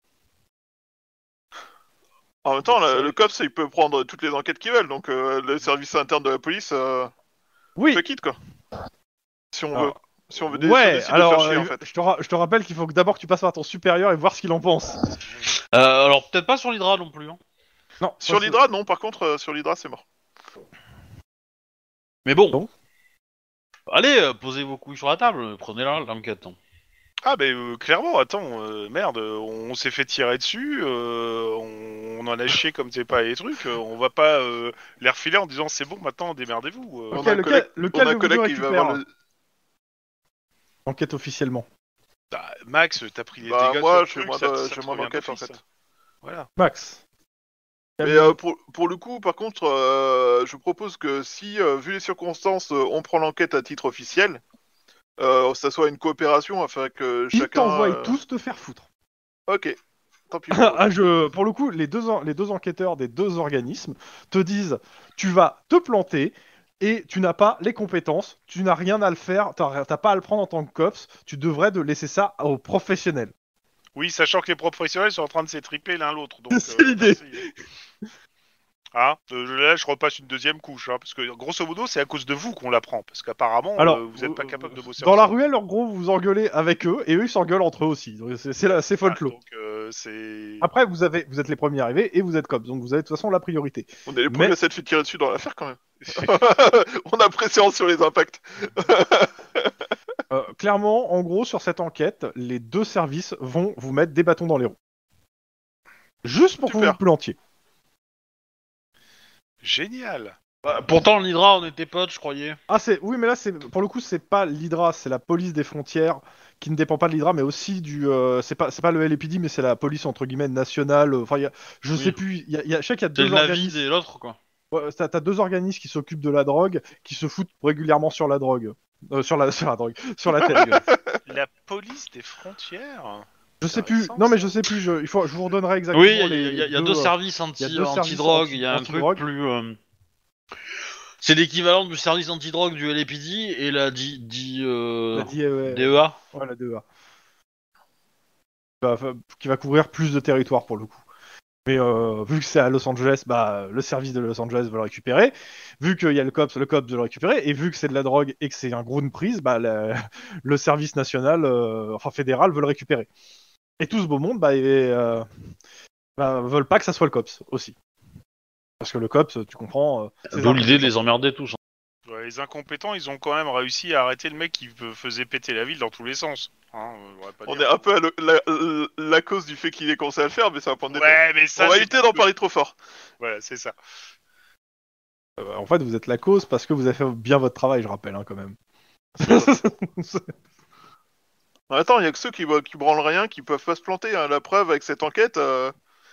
Speaker 3: En même temps, le, le cops, il peut prendre toutes les enquêtes qu'ils veulent, donc euh, le service interne de la police, euh,
Speaker 2: Oui.
Speaker 3: se quitte, quoi. Si on
Speaker 2: Alors,
Speaker 3: veut. Si on veut dé- si on
Speaker 2: Ouais.
Speaker 3: décide
Speaker 2: Alors,
Speaker 3: de faire chier,
Speaker 2: euh,
Speaker 3: en fait.
Speaker 2: je, te ra- je te rappelle qu'il faut que d'abord que tu passes par ton supérieur et voir ce qu'il en pense.
Speaker 1: Euh, alors, peut-être pas sur l'Hydra non plus, hein.
Speaker 2: Non.
Speaker 3: Sur
Speaker 2: ça,
Speaker 3: l'Hydra, non, par contre, euh, sur l'Hydra, c'est mort.
Speaker 1: Mais bon.
Speaker 2: Donc
Speaker 1: Allez, euh, posez vos couilles sur la table, prenez-la, l'enquête. hein.
Speaker 5: Ah, mais euh, clairement, attends, euh, merde, on, on s'est fait tirer dessus, euh, on, on en a chié comme c'est pas les trucs, euh, on va pas euh, les refiler en disant c'est bon, maintenant démerdez-vous. euh.
Speaker 3: On
Speaker 2: Ok,
Speaker 3: a un
Speaker 2: lequel,
Speaker 3: collègue-
Speaker 2: lequel
Speaker 3: On a
Speaker 2: de
Speaker 3: un
Speaker 2: vous
Speaker 3: collègue
Speaker 2: deux
Speaker 3: qui va
Speaker 2: récupère
Speaker 3: avoir le...
Speaker 2: enquête officiellement?
Speaker 5: Bah, Max, t'as pris les
Speaker 3: Bah,
Speaker 5: dégâts
Speaker 3: moi,
Speaker 5: sur
Speaker 3: j'ai
Speaker 5: le truc,
Speaker 3: moins
Speaker 5: ça,
Speaker 3: de-
Speaker 5: ça
Speaker 3: j'ai
Speaker 5: te
Speaker 3: moins
Speaker 5: revient
Speaker 3: d'enquête, en
Speaker 5: d'office.
Speaker 3: fait.
Speaker 5: Voilà.
Speaker 2: Max.
Speaker 3: Mais euh, pour, pour le coup, par contre, euh, je propose que si, euh, vu les circonstances, euh, on prend l'enquête à titre officiel, euh, ça soit une coopération afin que
Speaker 2: Ils
Speaker 3: chacun...
Speaker 2: t'envoient
Speaker 3: euh,
Speaker 2: tous te faire foutre.
Speaker 3: Ok, tant pis. pour eux.
Speaker 2: Ah, je, pour le coup, les deux, en- les deux enquêteurs des deux organismes te disent tu vas te planter et tu n'as pas les compétences, tu n'as rien à le faire, t'as t'as pas à le prendre en tant que cops, tu devrais de laisser ça aux professionnels.
Speaker 5: Oui, sachant que les professionnels sont en train de s'étriper l'un l'autre. donc,
Speaker 2: C'est l'idée.
Speaker 5: merci. Hein euh, là, je repasse une deuxième couche, hein, parce que grosso modo, c'est à cause de vous qu'on la prend, parce qu'apparemment,
Speaker 2: Alors,
Speaker 5: euh, vous n'êtes pas
Speaker 2: euh,
Speaker 5: capable de bosser
Speaker 2: Dans la
Speaker 5: ensemble.
Speaker 2: ruelle, en gros, vous vous engueulez avec eux et eux ils s'engueulent entre eux aussi. Donc, C'est c'est la- c'est
Speaker 5: Ah,
Speaker 2: folklore.
Speaker 5: donc, euh, c'est...
Speaker 2: Après, vous avez, vous êtes les premiers arrivés et vous êtes cops, donc vous avez de toute façon la priorité.
Speaker 3: On est les
Speaker 2: Mais-
Speaker 3: premiers à s'être fait tirer dessus dans l'affaire quand même. On a préséance sur les impacts.
Speaker 2: Euh, clairement, en gros, sur cette enquête, les deux services vont vous mettre des bâtons dans les roues. Juste pour que vous
Speaker 3: Super.
Speaker 2: vous plantiez.
Speaker 5: Génial.
Speaker 1: Bah, pourtant, l'Hydra, on était potes, je croyais.
Speaker 2: Ah, c'est oui, mais là, c'est pour le coup, c'est pas l'Hydra, c'est la police des frontières qui ne dépend pas de l'Hydra, mais aussi du. euh, c'est pas, c'est pas le L A P D, mais c'est la police entre guillemets nationale. euh, Enfin, il y a- je
Speaker 1: Oui.
Speaker 2: sais plus. Il y a, il y a- je sais qu'il y a
Speaker 1: C'est
Speaker 2: deux
Speaker 1: le Navid
Speaker 2: organismes.
Speaker 1: et l'autre, quoi.
Speaker 2: Ouais, t'as, t'as deux organismes qui s'occupent de la drogue, qui se foutent régulièrement sur la drogue, Euh, sur la, sur la drogue, sur la tête.
Speaker 5: La police des frontières.
Speaker 2: Je sais plus.
Speaker 5: Intéressant,
Speaker 2: Non, mais
Speaker 5: ça.
Speaker 2: je sais plus. Je, il faut, je vous redonnerai exactement.
Speaker 1: Oui, il y, a-
Speaker 2: les
Speaker 1: il y a- il y a
Speaker 2: deux,
Speaker 1: deux
Speaker 2: euh,
Speaker 1: services anti,
Speaker 2: il y a deux services
Speaker 1: anti-drogue,
Speaker 2: anti-
Speaker 1: il y a un
Speaker 2: anti-drogue.
Speaker 1: truc plus... euh, C'est l'équivalent du service anti-drogue du L A P D et la D, D, euh,
Speaker 2: La D E A.
Speaker 1: D E A.
Speaker 2: Ouais, la D E A. Bah, fa- qui va couvrir plus de territoire pour le coup. Mais euh, vu que c'est à Los Angeles, bah, le service de Los Angeles veut le récupérer. Vu qu'il y a le cops, le cops veut le récupérer. Et vu que c'est de la drogue et que c'est un gros de prise, bah, le, le service national, euh, enfin fédéral, veut le récupérer. Et tout ce beau monde, bah, et, euh, bah, veulent pas que ça soit le cops aussi. Parce que le cops, tu comprends. euh, c'est
Speaker 1: D'où
Speaker 2: un-
Speaker 1: l'idée de les emmerder tous.
Speaker 5: Ouais, les incompétents, ils ont quand même réussi à arrêter le mec qui f- faisait péter la ville dans tous les sens. Hein, on va pas
Speaker 3: On
Speaker 5: dire.
Speaker 3: est un peu à le- la, la- la cause du fait qu'il ait commencé à le faire, mais c'est un point de détail.
Speaker 5: Ouais, mais ça.
Speaker 3: On va
Speaker 5: c'est-
Speaker 3: éviter d'en parler trop fort.
Speaker 5: Voilà, c'est ça.
Speaker 2: euh, en fait, vous êtes la cause parce que vous avez fait bien votre travail, je rappelle, hein, quand même.
Speaker 3: Attends, il y a que ceux qui, qui branlent rien, qui peuvent pas se planter. Hein. La preuve avec cette enquête, euh,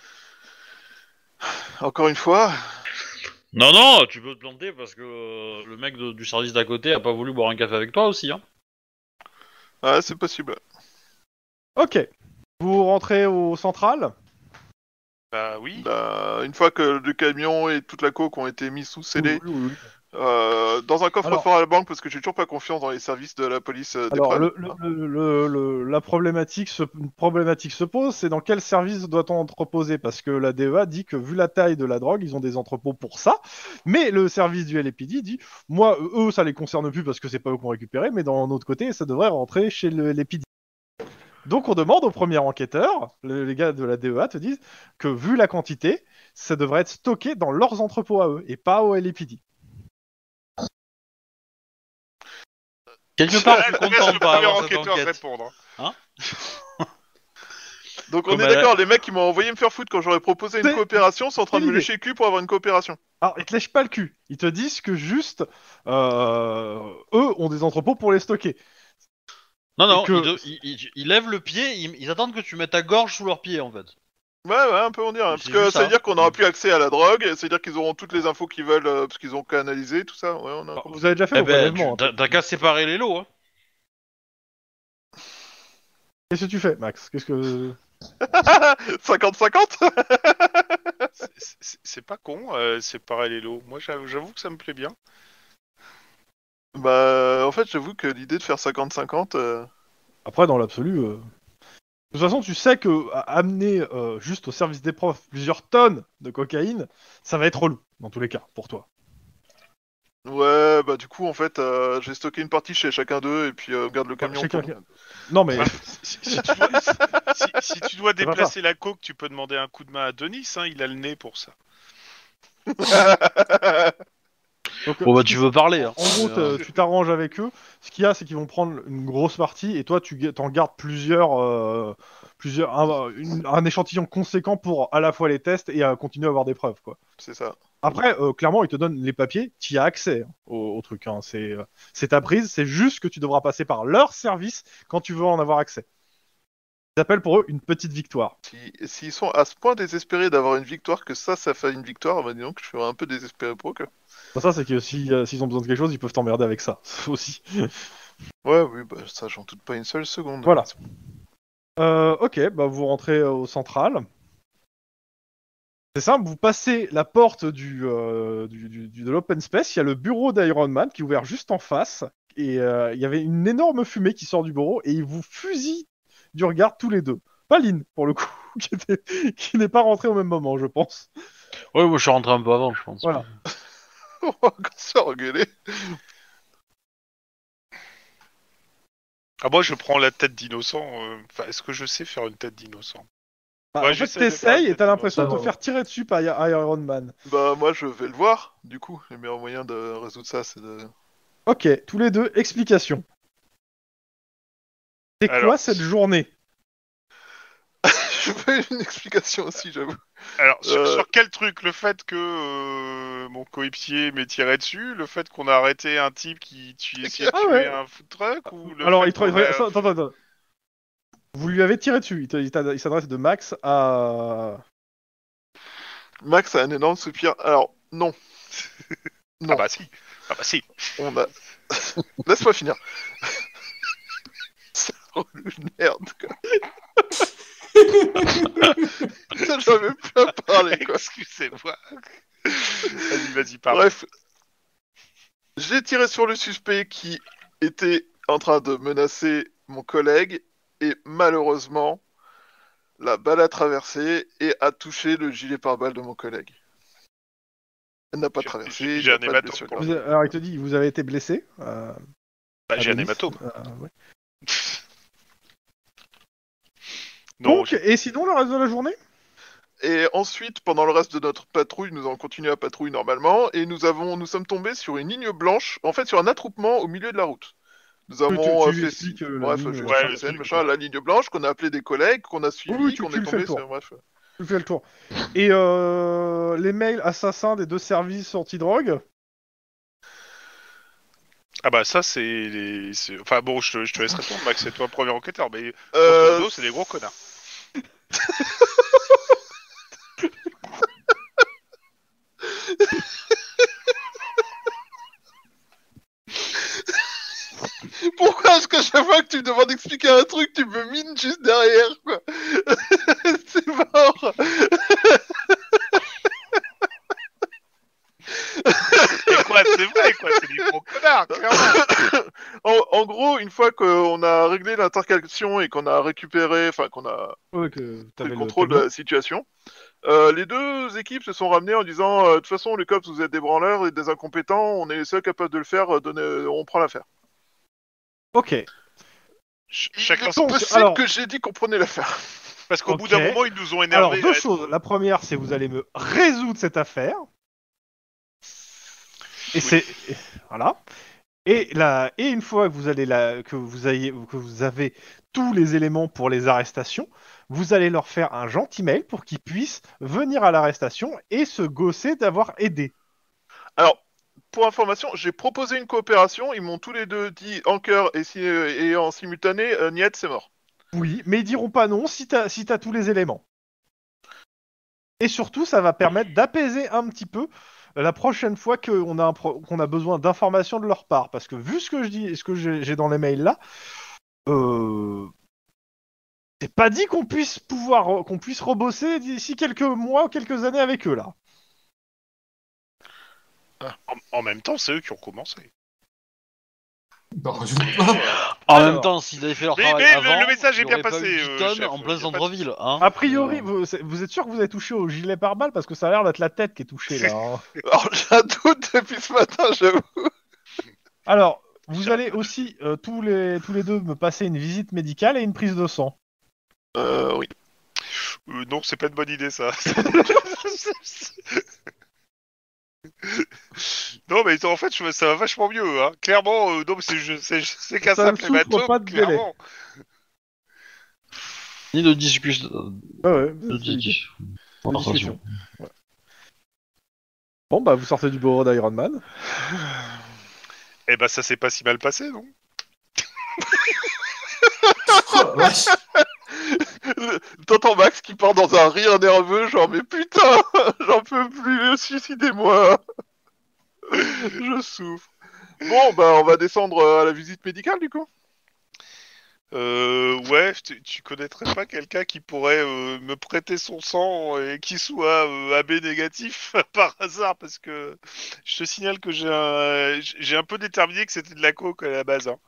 Speaker 3: encore une fois,
Speaker 1: Non, non, tu peux te planter parce que euh, le mec de- du service d'à côté a pas voulu boire un café avec toi aussi. Hein.
Speaker 3: ah, c'est possible.
Speaker 2: Ok. Vous rentrez au central.
Speaker 5: Bah oui.
Speaker 3: Bah, une fois que le camion et toute la coke ont été mis sous scellé,
Speaker 2: Oui, oui, oui.
Speaker 3: euh, dans un coffre-fort
Speaker 2: Alors-
Speaker 3: à la banque, parce que j'ai toujours pas confiance dans les services de la police euh, des
Speaker 2: Alors,
Speaker 3: preuves.
Speaker 2: le, le- le- le- le- la problématique se, une problématique se pose, c'est dans quel service doit-on entreposer? Parce que la D E A dit que vu la taille de la drogue, ils ont des entrepôts pour ça, mais le service du L A P D dit, moi, eux, ça les concerne plus parce que c'est pas eux qu'on récupéré, mais d'un autre côté, ça devrait rentrer chez le L A P D. Donc on demande au premier enquêteur, le- les gars de la D E A te disent que vu la quantité, ça devrait être stocké dans leurs entrepôts à eux, et pas au L A P D.
Speaker 1: Quelque part, je suis
Speaker 5: Laisse
Speaker 1: content de
Speaker 5: le
Speaker 1: pas
Speaker 5: premier
Speaker 1: avoir cette
Speaker 5: enquêteur
Speaker 1: enquête.
Speaker 5: répondre.
Speaker 3: Donc on
Speaker 1: Comme
Speaker 3: est
Speaker 1: elle-
Speaker 3: d'accord, les mecs qui m'ont envoyé me faire foutre quand j'aurais proposé une
Speaker 2: C'est-
Speaker 3: coopération sont en train de me
Speaker 2: l'idée.
Speaker 3: lécher le cul pour avoir une coopération.
Speaker 2: Alors, ils te lèchent pas le cul. Ils te disent que juste, euh, eux ont des entrepôts pour les stocker.
Speaker 1: Non, non,
Speaker 2: Et que-
Speaker 1: ils, te- ils- ils- ils lèvent le pied, ils, ils attendent que tu mettes ta gorge sous leurs pieds en fait.
Speaker 3: Ouais, ouais, un peu on dirait. Parce
Speaker 1: C'est
Speaker 3: que
Speaker 1: juste
Speaker 3: ça veut
Speaker 1: ça.
Speaker 3: dire qu'on n'aura plus accès à la drogue, ça veut dire qu'ils auront toutes les infos qu'ils veulent, euh, parce qu'ils ont canalisé, tout ça. Ouais, on a
Speaker 2: Alors,
Speaker 3: compris.
Speaker 2: vous avez déjà fait
Speaker 1: Eh
Speaker 2: vos
Speaker 1: ben,
Speaker 2: prélèvements,
Speaker 1: tu-
Speaker 2: hein.
Speaker 1: t'as t'as qu'à séparer les lots. Hein.
Speaker 2: Qu'est-ce que tu fais, Max? Qu'est-ce que...
Speaker 3: cinquante cinquante.
Speaker 5: C'est- C'est c'est pas con, euh, c'est pareil les lots. Moi, j'avoue j'avoue que ça me plaît bien.
Speaker 3: Bah, en fait, j'avoue que l'idée de faire cinquante cinquante... euh,
Speaker 2: Après, dans l'absolu... euh, De toute façon, tu sais que à- amener euh, juste au service des profs plusieurs tonnes de cocaïne, ça va être relou, dans tous les cas, pour toi.
Speaker 3: Ouais, bah du coup, en fait, euh, j'ai stocké une partie chez chacun d'eux, et puis euh, on garde le camion.
Speaker 2: Chacun-
Speaker 3: pour-
Speaker 2: Non, mais...
Speaker 5: Si, si tu dois, si- si tu dois
Speaker 2: C'est pas
Speaker 5: déplacer la coke, tu peux demander un coup de main à Denis, hein, il a le nez pour ça.
Speaker 2: Donc,
Speaker 1: Bon bah
Speaker 2: ce
Speaker 1: tu
Speaker 2: qui-
Speaker 1: veux parler. Hein.
Speaker 2: En gros,
Speaker 1: Mais, euh,
Speaker 2: t'as- tu t'arranges avec eux. Ce qu'il y a, c'est qu'ils vont prendre une grosse partie et toi, tu ga- t'en gardes plusieurs, euh, plusieurs, un, une- un échantillon conséquent pour à la fois les tests et à continuer à avoir des preuves, quoi.
Speaker 3: C'est ça.
Speaker 2: Après, euh, clairement, ils te donnent les papiers, tu y as accès hein, au, au truc. Hein. C'est, euh, c'est ta prise. C'est juste que tu devras passer par leur service quand tu veux en avoir accès. Ils appellent pour eux une petite victoire.
Speaker 3: Si- S'ils sont à ce point désespérés d'avoir une victoire, que ça, ça fait une victoire, bah dis donc, je suis un peu désespéré pour eux. que-
Speaker 2: Pour ça, c'est que si, euh, s'ils ont besoin de quelque chose, ils peuvent t'emmerder avec ça aussi.
Speaker 3: Ouais, oui, bah ça, j'en doute pas une seule seconde.
Speaker 2: Voilà. Euh, ok, bah vous rentrez euh, au central. C'est simple, vous passez la porte du, euh, du, du- du- de l'open space, il y a le bureau d'Iron Man qui est ouvert juste en face, et euh, il y avait une énorme fumée qui sort du bureau, et il vous fusille du regard tous les deux. Pas Lynn, pour le coup, qui, était- qui n'est pas rentré au même moment, je pense.
Speaker 1: Ouais, moi je suis rentré un peu avant, je pense.
Speaker 2: Voilà.
Speaker 3: On va encore se faire engueuler.
Speaker 5: Ah, moi, je prends la tête d'innocent. euh, Enfin, est-ce que je sais faire une tête d'innocent?
Speaker 2: Bah,
Speaker 5: Ouais,
Speaker 2: en fait,
Speaker 5: j'essaie de faire
Speaker 2: t'essayes
Speaker 5: une
Speaker 2: et t'as
Speaker 5: tête
Speaker 2: l'impression de te
Speaker 4: d'innocent.
Speaker 2: faire tirer dessus par I- Iron Man.
Speaker 3: Bah moi je vais le voir, du coup. Le meilleur moyen de résoudre ça c'est de...
Speaker 2: Ok, tous les deux, explication. C'est
Speaker 5: Alors,
Speaker 2: quoi cette journée?
Speaker 3: Je veux une explication aussi, j'avoue.
Speaker 5: alors sur,
Speaker 3: Euh,
Speaker 5: sur quel truc? Le fait que euh, mon coéquipier m'ait tiré dessus? Le fait qu'on a arrêté un type qui tu essayait de
Speaker 2: Ah
Speaker 5: tuer
Speaker 2: ouais.
Speaker 5: un food truck? Ou le
Speaker 2: Alors,
Speaker 5: fait
Speaker 2: il te...
Speaker 5: qu'on a...
Speaker 2: attends, attends, attends. Vous lui avez tiré dessus. Il te- il t'a- il s'adresse de Max à...
Speaker 3: Max a un énorme soupir. Alors, non.
Speaker 5: Ah
Speaker 3: Non,
Speaker 5: bah si. Ah bah si.
Speaker 3: on a... Laisse-moi finir. C'est relou de merde, quoi. Putain, j'avais plus à parler, quoi.
Speaker 5: Excusez-moi. Vas-y, vas-y, parle.
Speaker 3: Bref, j'ai tiré sur le suspect qui était en train de menacer mon collègue et malheureusement, la balle a traversé et a touché le gilet pare-balles de mon collègue. Elle n'a pas
Speaker 5: J'ai-
Speaker 3: traversé,
Speaker 5: j'ai-
Speaker 3: il
Speaker 5: j'ai
Speaker 3: n'y a
Speaker 5: un
Speaker 3: pas de
Speaker 5: hématome
Speaker 3: blessure
Speaker 5: pour
Speaker 3: grave.
Speaker 2: Vous a- Alors, il te dit, vous avez été blessé. euh,
Speaker 5: Bah,
Speaker 2: à
Speaker 5: j'ai un
Speaker 2: Denis.
Speaker 5: hématome.
Speaker 2: Euh, ouais.
Speaker 5: Non,
Speaker 2: Donc,
Speaker 5: j'ai-
Speaker 2: et sinon, le reste de la journée?
Speaker 3: Et ensuite, pendant le reste de notre patrouille, nous avons continué à patrouiller normalement et nous avons, nous sommes tombés sur une ligne blanche, en fait sur un attroupement au milieu de la route. Nous
Speaker 2: Tu, tu-
Speaker 3: avons
Speaker 2: tu
Speaker 3: euh,
Speaker 2: lui
Speaker 3: fait,
Speaker 2: expliques euh, la
Speaker 3: bref,
Speaker 2: ligne.
Speaker 3: je
Speaker 5: Ouais,
Speaker 3: explique
Speaker 5: le
Speaker 3: la scène,
Speaker 5: truc,
Speaker 3: machin, la ligne blanche qu'on a appelé des collègues, qu'on a suivi,
Speaker 2: Oui, oui, tu-
Speaker 3: qu'on
Speaker 2: tu
Speaker 3: est
Speaker 2: le fais
Speaker 3: tombé
Speaker 2: le tour.
Speaker 3: sur, bref.
Speaker 2: Tu fais le tour. Et euh, les mails assassins des deux services anti-drogue?
Speaker 5: Ah bah ça, c'est... les- c'est- Enfin bon, je te, je te laisse répondre, Max, c'est toi le premier enquêteur, mais grosso
Speaker 3: Euh,
Speaker 5: modo, c'est des gros connards.
Speaker 3: Pourquoi est-ce que chaque fois que tu me demandes d'expliquer un truc, tu me mines juste derrière, quoi? C'est mort.
Speaker 5: Et quoi, c'est vrai, quoi, c'est des gros connards, clairement.
Speaker 3: en, en gros, une fois qu'on a réglé l'intercation et qu'on a récupéré, enfin qu'on a
Speaker 2: Ouais, que
Speaker 3: pris
Speaker 2: t'avais
Speaker 3: le
Speaker 2: le
Speaker 3: contrôle de
Speaker 2: camion.
Speaker 3: la situation, euh, les deux équipes se sont ramenées en disant euh, de toute façon, les cops, vous êtes des branleurs et des incompétents, on est les seuls capables de le faire, euh, donnez- on prend l'affaire.
Speaker 2: Ok.
Speaker 5: Ch-
Speaker 3: Il
Speaker 5: Chacun
Speaker 3: est
Speaker 5: son...
Speaker 2: Donc,
Speaker 3: possible
Speaker 2: alors-
Speaker 3: que j'ai dit qu'on prenait l'affaire.
Speaker 5: Parce qu'au bout
Speaker 2: Ok.
Speaker 5: d'un moment, ils nous ont
Speaker 2: Alors,
Speaker 5: énervés.
Speaker 2: deux
Speaker 5: à être-
Speaker 2: choses. La première, c'est vous allez me résoudre cette affaire. Et
Speaker 5: Oui.
Speaker 2: c'est voilà. Et là, et une fois que vous allez la, que vous ayez, que vous avez tous les éléments pour les arrestations, vous allez leur faire un gentil mail pour qu'ils puissent venir à l'arrestation et se gausser d'avoir aidé.
Speaker 3: Alors, pour information, j'ai proposé une coopération, ils m'ont tous les deux dit en chœur et, si- et en simultané, euh, Niet, c'est mort.
Speaker 2: Oui, mais ils diront pas non si t'as si t'as tous les éléments. Et surtout, ça va permettre d'apaiser un petit peu la prochaine fois qu'on a, un pro- qu'on a besoin d'informations de leur part. Parce que vu ce que je dis, ce que j'ai j'ai dans les mails là, euh, c'est pas dit qu'on puisse pouvoir, qu'on puisse rebosser d'ici quelques mois ou quelques années avec eux là.
Speaker 5: En, en même temps, c'est eux qui ont commencé.
Speaker 4: Bah, je sais pas.
Speaker 1: En
Speaker 2: Alors.
Speaker 1: même temps, s'ils avaient fait leur
Speaker 5: Mais-
Speaker 1: travail
Speaker 5: mais le-
Speaker 1: avant,
Speaker 5: le message
Speaker 1: il y
Speaker 5: est bien
Speaker 1: aurait pas
Speaker 5: passé,
Speaker 1: eu
Speaker 5: euh,
Speaker 1: dix tonnes
Speaker 5: chef,
Speaker 1: en
Speaker 5: y
Speaker 1: plein
Speaker 5: a pas de
Speaker 1: centre-ville, hein.
Speaker 2: A priori,
Speaker 1: Euh,
Speaker 2: vous, c'est- vous êtes sûr que vous avez touché au gilet pare-balles parce que ça a l'air d'être la tête qui est touchée là. hein.
Speaker 3: Alors, j'ai un doute depuis ce matin, j'avoue.
Speaker 2: Alors, vous allez aussi euh, tous les tous les deux me passer une visite médicale et une prise de sang.
Speaker 3: Euh, oui.
Speaker 5: Euh, non, c'est pas une bonne idée, ça. Non, mais en fait, je- ça va vachement mieux, hein. Clairement, euh, non, mais c'est je- c'est- c'est qu'un
Speaker 2: Ça ne
Speaker 5: simple
Speaker 2: souffre
Speaker 5: hématome,
Speaker 2: pas de délai.
Speaker 5: clairement.
Speaker 1: Ni de discussion.
Speaker 2: Ouais, ouais,
Speaker 1: De
Speaker 2: c'est-
Speaker 1: dis-
Speaker 2: de discussion. Ouais. Bon, bah, vous sortez du bureau d'Iron Man.
Speaker 5: Eh ben, ça s'est pas si mal passé, non?
Speaker 4: Oh, vache.
Speaker 3: T'entends Max qui part dans un rire nerveux, genre mais putain, j'en peux plus, suicidez-moi. Je souffre. Bon, bah on va descendre euh, à la visite médicale du coup.
Speaker 5: Euh, ouais, tu, tu connaîtrais pas quelqu'un qui pourrait euh, me prêter son sang et qui soit euh, A B négatif par hasard, parce que je te signale que j'ai un, j'ai un peu déterminé que c'était de la coke à la base, hein.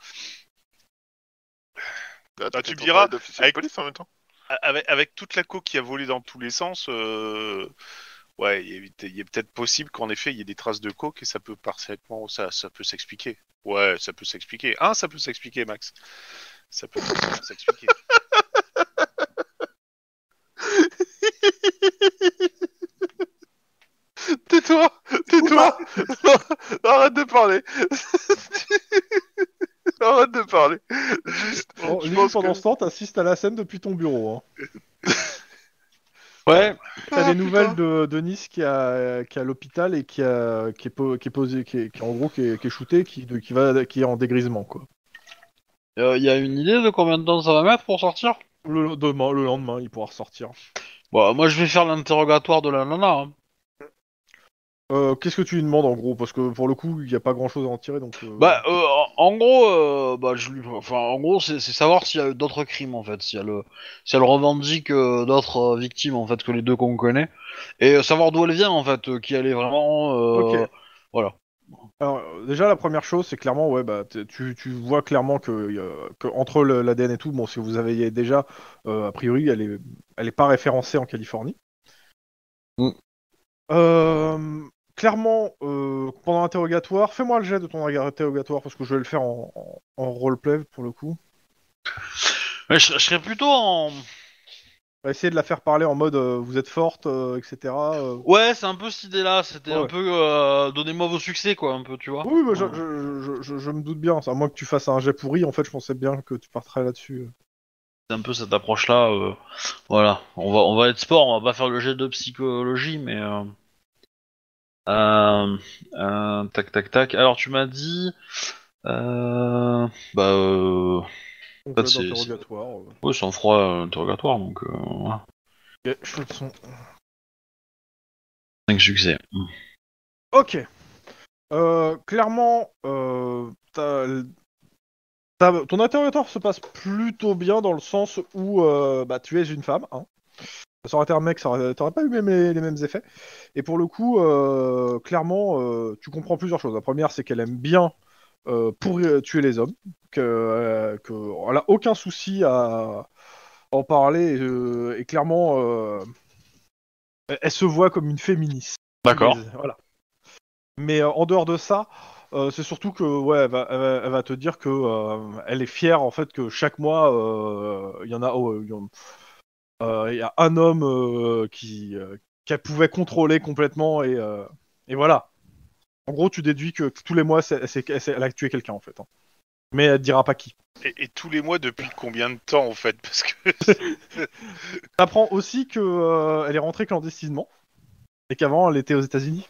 Speaker 3: Bah,
Speaker 5: Ah, tu
Speaker 3: fais
Speaker 5: me
Speaker 3: ton
Speaker 5: diras,
Speaker 3: travail d'officier
Speaker 5: avec-
Speaker 3: de police en même temps.
Speaker 5: Avec, avec toute la coke qui a volé dans tous les sens, euh, Ouais, il est, il est peut-être possible qu'en effet, il y ait des traces de coke et ça peut parfaitement, ça, ça peut s'expliquer. Ouais, ça peut s'expliquer. Hein, ça peut s'expliquer, Max. Ça peut totalement s'expliquer.
Speaker 3: Tais-toi, tais-toi. Non, arrête de parler. Arrête de parler. Juste,
Speaker 2: Bon,
Speaker 3: je
Speaker 2: Lynn,
Speaker 3: pense
Speaker 2: pendant
Speaker 3: que...
Speaker 2: ce temps, t'assistes à la scène depuis ton bureau. Hein.
Speaker 1: Ouais.
Speaker 2: T'as
Speaker 3: Ah,
Speaker 2: des nouvelles
Speaker 3: putain.
Speaker 2: de, de Nice qui a, qui est à l'hôpital et qui, a, qui, est, po- qui est posé, qui est, qui est- en gros qui est, qui est shooté, qui, de- qui va, qui est en dégrisement quoi.
Speaker 1: Il euh, y a une idée de combien de temps ça va mettre pour sortir?
Speaker 2: Le, demain, le lendemain, il pourra ressortir.
Speaker 1: Bon, moi je vais faire l'interrogatoire de la nana. Hein.
Speaker 2: Euh, Qu'est-ce que tu lui demandes en gros? Parce que pour le coup, il n'y a pas grand chose à en tirer donc. euh,
Speaker 1: Bah, euh, en en gros, euh, bah, je lui, enfin, en gros, c'est c'est savoir s'il y a eu d'autres crimes en fait, si elle, euh, si elle revendique euh, d'autres euh, victimes en fait que les deux qu'on connaît, et euh, savoir d'où elle vient en fait, euh, qui elle est vraiment,
Speaker 2: Ok.
Speaker 1: euh, voilà.
Speaker 2: Alors euh, déjà la première chose, c'est clairement ouais bah t- tu, tu vois clairement que, euh, que entre l'A D N et tout, bon si vous avez déjà, euh, a priori elle est elle est pas référencée en Californie.
Speaker 1: Mm.
Speaker 2: Euh, clairement, euh, pendant l'interrogatoire, fais-moi le jet de ton interrogatoire parce que je vais le faire en, en, en roleplay pour le coup.
Speaker 1: Mais je, je serais plutôt en,
Speaker 2: On va essayer de la faire parler en mode euh, vous êtes forte, euh, et cetera euh.
Speaker 1: ouais, c'est un peu cette idée-là, c'était
Speaker 2: Ouais,
Speaker 1: un
Speaker 2: ouais.
Speaker 1: peu, euh, donnez-moi vos succès quoi, un peu, tu vois.
Speaker 2: Oui, bah, je,
Speaker 1: Ouais.
Speaker 2: je, je, je, je me doute bien. À moins que tu fasses un jet pourri, en fait, je pensais bien que tu partirais là-dessus.
Speaker 1: C'est un peu cette approche-là, euh, voilà. On va, on va être sport, on va pas faire le jet de psychologie, mais. Euh... Euh, euh, tac tac tac. Alors tu m'as dit, euh, bah, euh, en
Speaker 2: Donc,
Speaker 1: fait
Speaker 2: jet
Speaker 1: c'est, c'est...
Speaker 2: d'interrogatoire. euh.
Speaker 1: ouais, c'est un froid euh, interrogatoire donc euh, voilà.
Speaker 2: Ok, je fais le son.
Speaker 1: cinq succès. Mm.
Speaker 2: Ok. Euh, clairement, euh, t'as- t'as- ton interrogatoire se passe plutôt bien dans le sens où euh, bah, tu es une femme. Hein. Ça aurait été un mec, ça aurait, t'aurais pas eu les, mêmes les mêmes effets. Et pour le coup, euh, clairement, euh, tu comprends plusieurs choses. La première, c'est qu'elle aime bien euh, pour euh, tuer les hommes, que, euh, que elle a aucun souci à en parler. euh, et clairement, euh, elle, elle se voit comme une féministe.
Speaker 1: D'accord.
Speaker 2: Voilà. Mais euh, en dehors de ça, euh, c'est surtout que ouais, elle va, elle va- elle va te dire que euh, elle est fière en fait que chaque mois, euh, il y en a, oh, il y en- euh, il y a un homme euh, qui euh, qu'elle pouvait contrôler complètement et, euh, et voilà. En gros, tu déduis que tous les mois, c'est, c'est- c'est- elle a tué quelqu'un en fait. Hein. Mais elle te dira pas qui.
Speaker 5: Et, et tous les mois, depuis combien de temps, en fait? Parce que...
Speaker 2: T'apprends aussi que euh, elle est rentrée clandestinement et qu'avant elle était aux États-Unis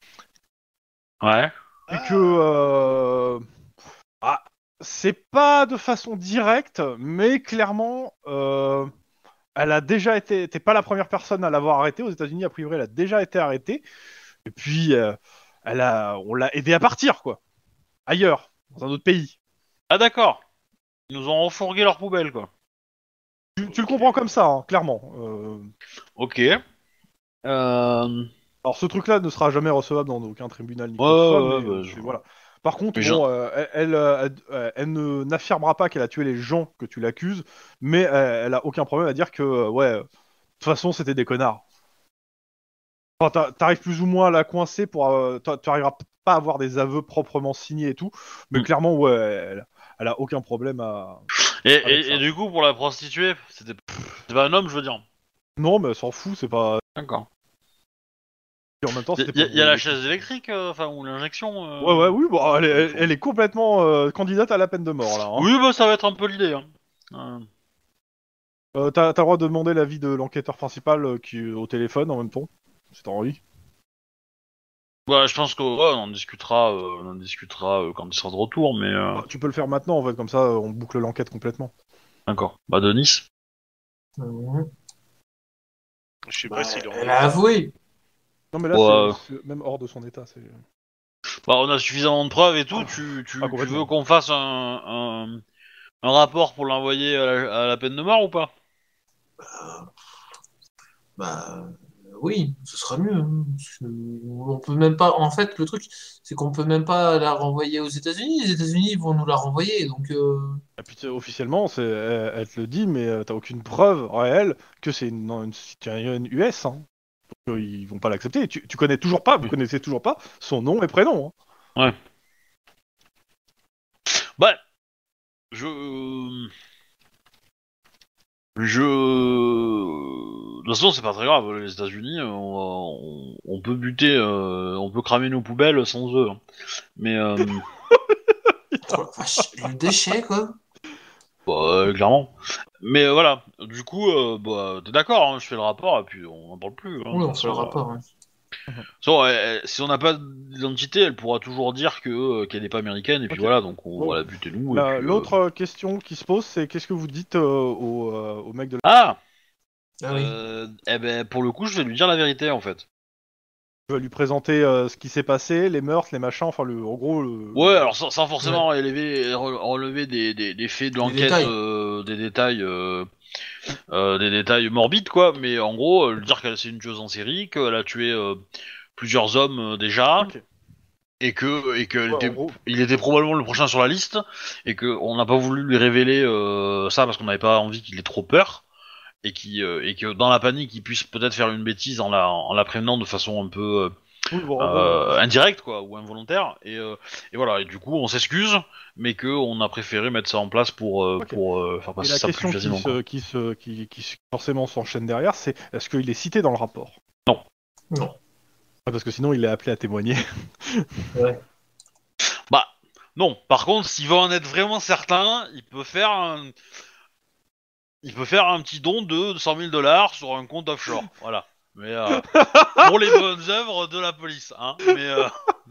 Speaker 1: Ouais.
Speaker 2: et que
Speaker 5: Ah.
Speaker 2: euh, ah, c'est pas de façon directe, mais clairement, euh, elle a déjà été. T'es pas la première personne à l'avoir arrêtée aux États-Unis. A priori, elle a déjà été arrêtée. Et puis, euh, elle a, on l'a aidé à partir, quoi, ailleurs, dans un autre pays.
Speaker 1: Ah d'accord. Ils nous ont refourgué leur poubelle quoi.
Speaker 2: Tu, tu le
Speaker 5: Ok.
Speaker 2: comprends comme ça, hein, clairement. Euh,
Speaker 1: Ok. Euh...
Speaker 2: alors, ce truc-là ne sera jamais recevable dans aucun tribunal ni
Speaker 1: Ouais,
Speaker 2: quoi que ce soit,
Speaker 1: ouais,
Speaker 2: mais,
Speaker 1: ouais, bah, je...
Speaker 2: mais voilà. Par contre,
Speaker 1: mais j'en-
Speaker 2: bon, euh, elle, elle, euh, elle- elle ne n'affirmera pas qu'elle a tué les gens que tu l'accuses, mais euh, elle a aucun problème à dire que, euh, ouais, de toute façon, c'était des connards. Enfin, t'a- t'arrives plus ou moins à la coincer pour. Euh, t'a- tu arriveras pas à avoir des aveux proprement signés et tout, mais
Speaker 1: Mm.
Speaker 2: clairement, ouais, elle, elle a aucun problème à.
Speaker 1: Et,
Speaker 2: avec
Speaker 1: et,
Speaker 2: ça.
Speaker 1: et du coup pour la prostituée, c'était, c'est pas un homme je veux dire.
Speaker 2: Non, mais elle s'en fout, c'est pas.
Speaker 1: D'accord.
Speaker 2: Et en même temps,
Speaker 1: Il
Speaker 2: c'était
Speaker 1: y,
Speaker 2: pour
Speaker 1: a
Speaker 2: une
Speaker 1: y a
Speaker 2: bonne
Speaker 1: la
Speaker 2: électrique.
Speaker 1: chaise électrique, euh, enfin ou l'injection.
Speaker 2: Ouais, ouais,
Speaker 1: Euh...
Speaker 2: oui, bon, elle, est, elle-
Speaker 1: faut-
Speaker 2: elle est complètement euh, candidate à la peine de mort, là. Hein.
Speaker 1: Oui, bah ça va être un peu l'idée. Hein. Euh,
Speaker 2: Euh, t'as, t'as le droit de demander l'avis de l'enquêteur principal euh, qui est au téléphone en même temps, si t'as envie.
Speaker 1: Bah, je pense qu'on en discutera, euh, on en discutera euh, quand il sera de retour, mais euh,
Speaker 2: Bah, tu peux le faire maintenant, en fait, comme ça, euh, on boucle l'enquête complètement.
Speaker 1: d'accord. Bah, Denis.
Speaker 4: Mhm.
Speaker 5: Je sais
Speaker 4: Bah,
Speaker 5: pas s'il en
Speaker 4: elle a avoué.
Speaker 2: Non, mais là,
Speaker 1: Ouais.
Speaker 2: c'est, c'est même hors de son état. C'est...
Speaker 1: Bah, on a suffisamment de preuves et tout. Tu, tu,
Speaker 2: Ah,
Speaker 1: tu
Speaker 2: complètement.
Speaker 1: veux qu'on fasse un, un, un rapport pour l'envoyer à la, à la peine de mort ou pas?
Speaker 4: Bah oui, ce sera mieux. Hein, parce que on peut même pas. En fait, le truc, c'est qu'on peut même pas la renvoyer aux États-Unis. Les États-Unis ils vont nous la renvoyer. Donc, euh,
Speaker 2: Et puis, t'sais, officiellement, c'est, elle, elle te le dit, mais euh, t'as aucune preuve réelle que c'est une, une citoyenne U S. Hein. Ils vont pas l'accepter. Et Tu, tu connais toujours pas, vous connaissez toujours pas son nom et prénom. Hein.
Speaker 1: Bah, je... Je... De toute façon, c'est pas très grave, les États-Unis, on, on, on peut buter, euh, on peut cramer nos poubelles sans eux. hein. Mais, euh,
Speaker 4: Oh la vache, le déchet, quoi.
Speaker 1: bah, euh, clairement. Mais euh, voilà, du coup, euh, bah, t'es d'accord, hein, je fais le rapport et puis on n'en parle plus. hein,
Speaker 4: Oui,
Speaker 1: de
Speaker 4: on
Speaker 1: toute
Speaker 4: fait le
Speaker 1: façon,
Speaker 4: rapport. hein.
Speaker 1: euh. De toute façon, elle- elle- si on n'a pas d'identité, elle pourra toujours dire que euh, qu'elle n'est pas américaine et puis
Speaker 2: Ok.
Speaker 1: voilà, donc on
Speaker 2: Bon.
Speaker 1: va la buter nous. et
Speaker 2: La-
Speaker 1: puis, euh,
Speaker 2: L'autre euh, question qui se pose, c'est qu'est-ce que vous dites euh, au, euh, au mec de la...
Speaker 1: Ah,
Speaker 4: Ah oui.
Speaker 1: euh, eh ben pour le coup, je vais lui dire la vérité en fait.
Speaker 2: Tu vas lui présenter euh, ce qui s'est passé, les meurtres, les machins, enfin, le, en gros... Le...
Speaker 1: Ouais, alors sans, sans forcément élever, re- relever des, des, des faits de l'enquête,
Speaker 4: détails.
Speaker 1: euh, des détails, euh, euh, des détails morbides quoi. Mais en gros, euh, lui dire qu'elle c'est une tueuse en série, qu'elle a tué euh, plusieurs hommes euh, déjà,
Speaker 2: Ok.
Speaker 1: et que et que
Speaker 2: Ouais, en
Speaker 1: était,
Speaker 2: gros.
Speaker 1: il était probablement le prochain sur la liste, et que on n'a pas voulu lui révéler euh, ça parce qu'on n'avait pas envie qu'il ait trop peur, et qui euh, et que dans la panique, il puisse peut-être faire une bêtise en la en la prévenant de façon un peu euh,
Speaker 2: Oui, bon, bon,
Speaker 1: euh, indirect quoi ou involontaire et, euh, et voilà et du coup on s'excuse mais que on a préféré mettre ça en place pour euh,
Speaker 2: Ok.
Speaker 1: pour euh, faire
Speaker 2: Et
Speaker 1: passer
Speaker 2: la
Speaker 1: ça plus
Speaker 2: question qui,
Speaker 1: facilement quoi.
Speaker 2: se, qui, se, qui, qui se- forcément s'enchaîne derrière, c'est est-ce qu'il est cité dans le rapport?
Speaker 4: Non.
Speaker 2: Ah, parce que sinon, il est appelé à témoigner.
Speaker 4: Ouais.
Speaker 1: Bah non, par contre s'il veut en être vraiment certain il peut faire un il peut faire un petit don de cent mille dollars sur un compte offshore voilà mais euh, pour les bonnes œuvres de la police hein mais euh...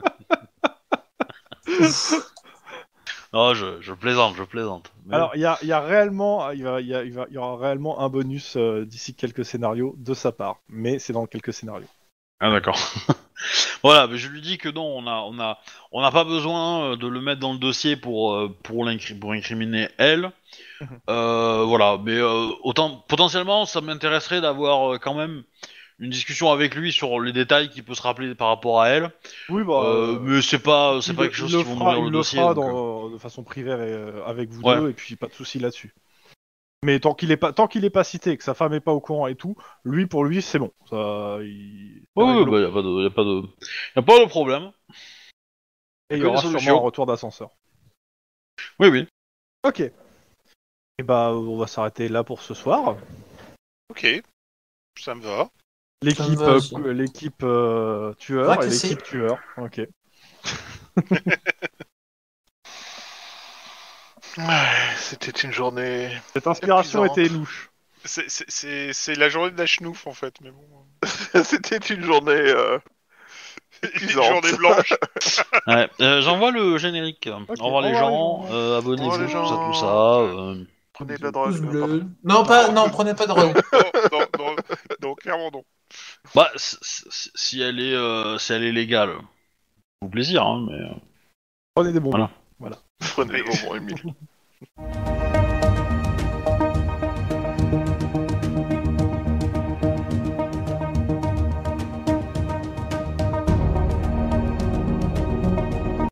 Speaker 1: non je, je plaisante je plaisante mais...
Speaker 2: Alors, il y a, il y a réellement, il, va, il, y a, il, va, il y aura réellement un bonus euh, d'ici quelques scénarios de sa part, mais c'est dans quelques scénarios.
Speaker 1: Ah d'accord. Voilà, mais je lui dis que non, on a, on a, on n'a pas besoin euh, de le mettre dans le dossier pour euh, pour, l'incri- pour incriminer elle.
Speaker 2: Mhm.
Speaker 1: Euh, voilà, mais euh, autant potentiellement, ça m'intéresserait d'avoir euh, quand même une discussion avec lui sur les détails qu'il peut se rappeler par rapport à elle.
Speaker 2: Oui, bah,
Speaker 1: Euh,
Speaker 2: euh,
Speaker 1: mais c'est pas, c'est
Speaker 2: il,
Speaker 1: pas
Speaker 2: le-
Speaker 1: quelque
Speaker 2: il
Speaker 1: chose
Speaker 2: le
Speaker 1: qui vont
Speaker 2: fera,
Speaker 1: nourrir
Speaker 2: il
Speaker 1: le
Speaker 2: le
Speaker 1: dossier.
Speaker 2: fera
Speaker 1: donc, euh,
Speaker 2: dans, de façon privée euh, avec vous
Speaker 1: Ouais.
Speaker 2: deux, et puis pas de souci là-dessus. Mais tant qu'il est pas, tant qu'il est pas cité, que sa femme est pas au courant et tout, lui pour lui c'est bon. Ça, il... c'est
Speaker 1: Oui, oui,
Speaker 2: réglo.
Speaker 1: bah y a pas de, y a pas de, y a pas de problème.
Speaker 2: Et il y
Speaker 1: que des
Speaker 2: aura sûrement
Speaker 1: solutions.
Speaker 2: un retour d'ascenseur.
Speaker 1: Oui, oui.
Speaker 2: Ok. Et bah, on va s'arrêter là pour ce soir.
Speaker 5: Ok, ça me va.
Speaker 2: L'équipe,
Speaker 4: va
Speaker 2: euh,
Speaker 4: aussi.
Speaker 2: cou- l'équipe euh, tueur et
Speaker 4: Racassé.
Speaker 2: l'équipe tueur. Ok.
Speaker 3: Ouais, c'était une journée.
Speaker 2: Cette inspiration
Speaker 3: Épuisante.
Speaker 2: était louche.
Speaker 5: C'est- C'est c'est- c'est la journée de la chenouf en fait, mais bon.
Speaker 3: C'était une journée. euh,
Speaker 5: Une
Speaker 3: Épuisante.
Speaker 5: journée blanche.
Speaker 1: Ouais. Euh, j'envoie le générique.
Speaker 2: Ok,
Speaker 1: Au revoir les
Speaker 2: au revoir les
Speaker 1: gens.
Speaker 2: gens.
Speaker 1: euh, abonnez-vous,
Speaker 3: Au revoir les
Speaker 1: tout ça, tout ça.
Speaker 3: gens.
Speaker 1: euh,
Speaker 3: Prenez de la
Speaker 4: Pouce
Speaker 3: drogue.
Speaker 4: bleu.
Speaker 3: euh, pardon.
Speaker 4: Non, pas, non, prenez pas de drogue.
Speaker 5: non, non, non, non, clairement non.
Speaker 1: Bah, c- c- si elle est, euh, si elle est légale, au plaisir, hein, mais. euh,
Speaker 2: Prenez des bonbons.
Speaker 1: Voilà.
Speaker 3: Prenez des bonbons, Emile.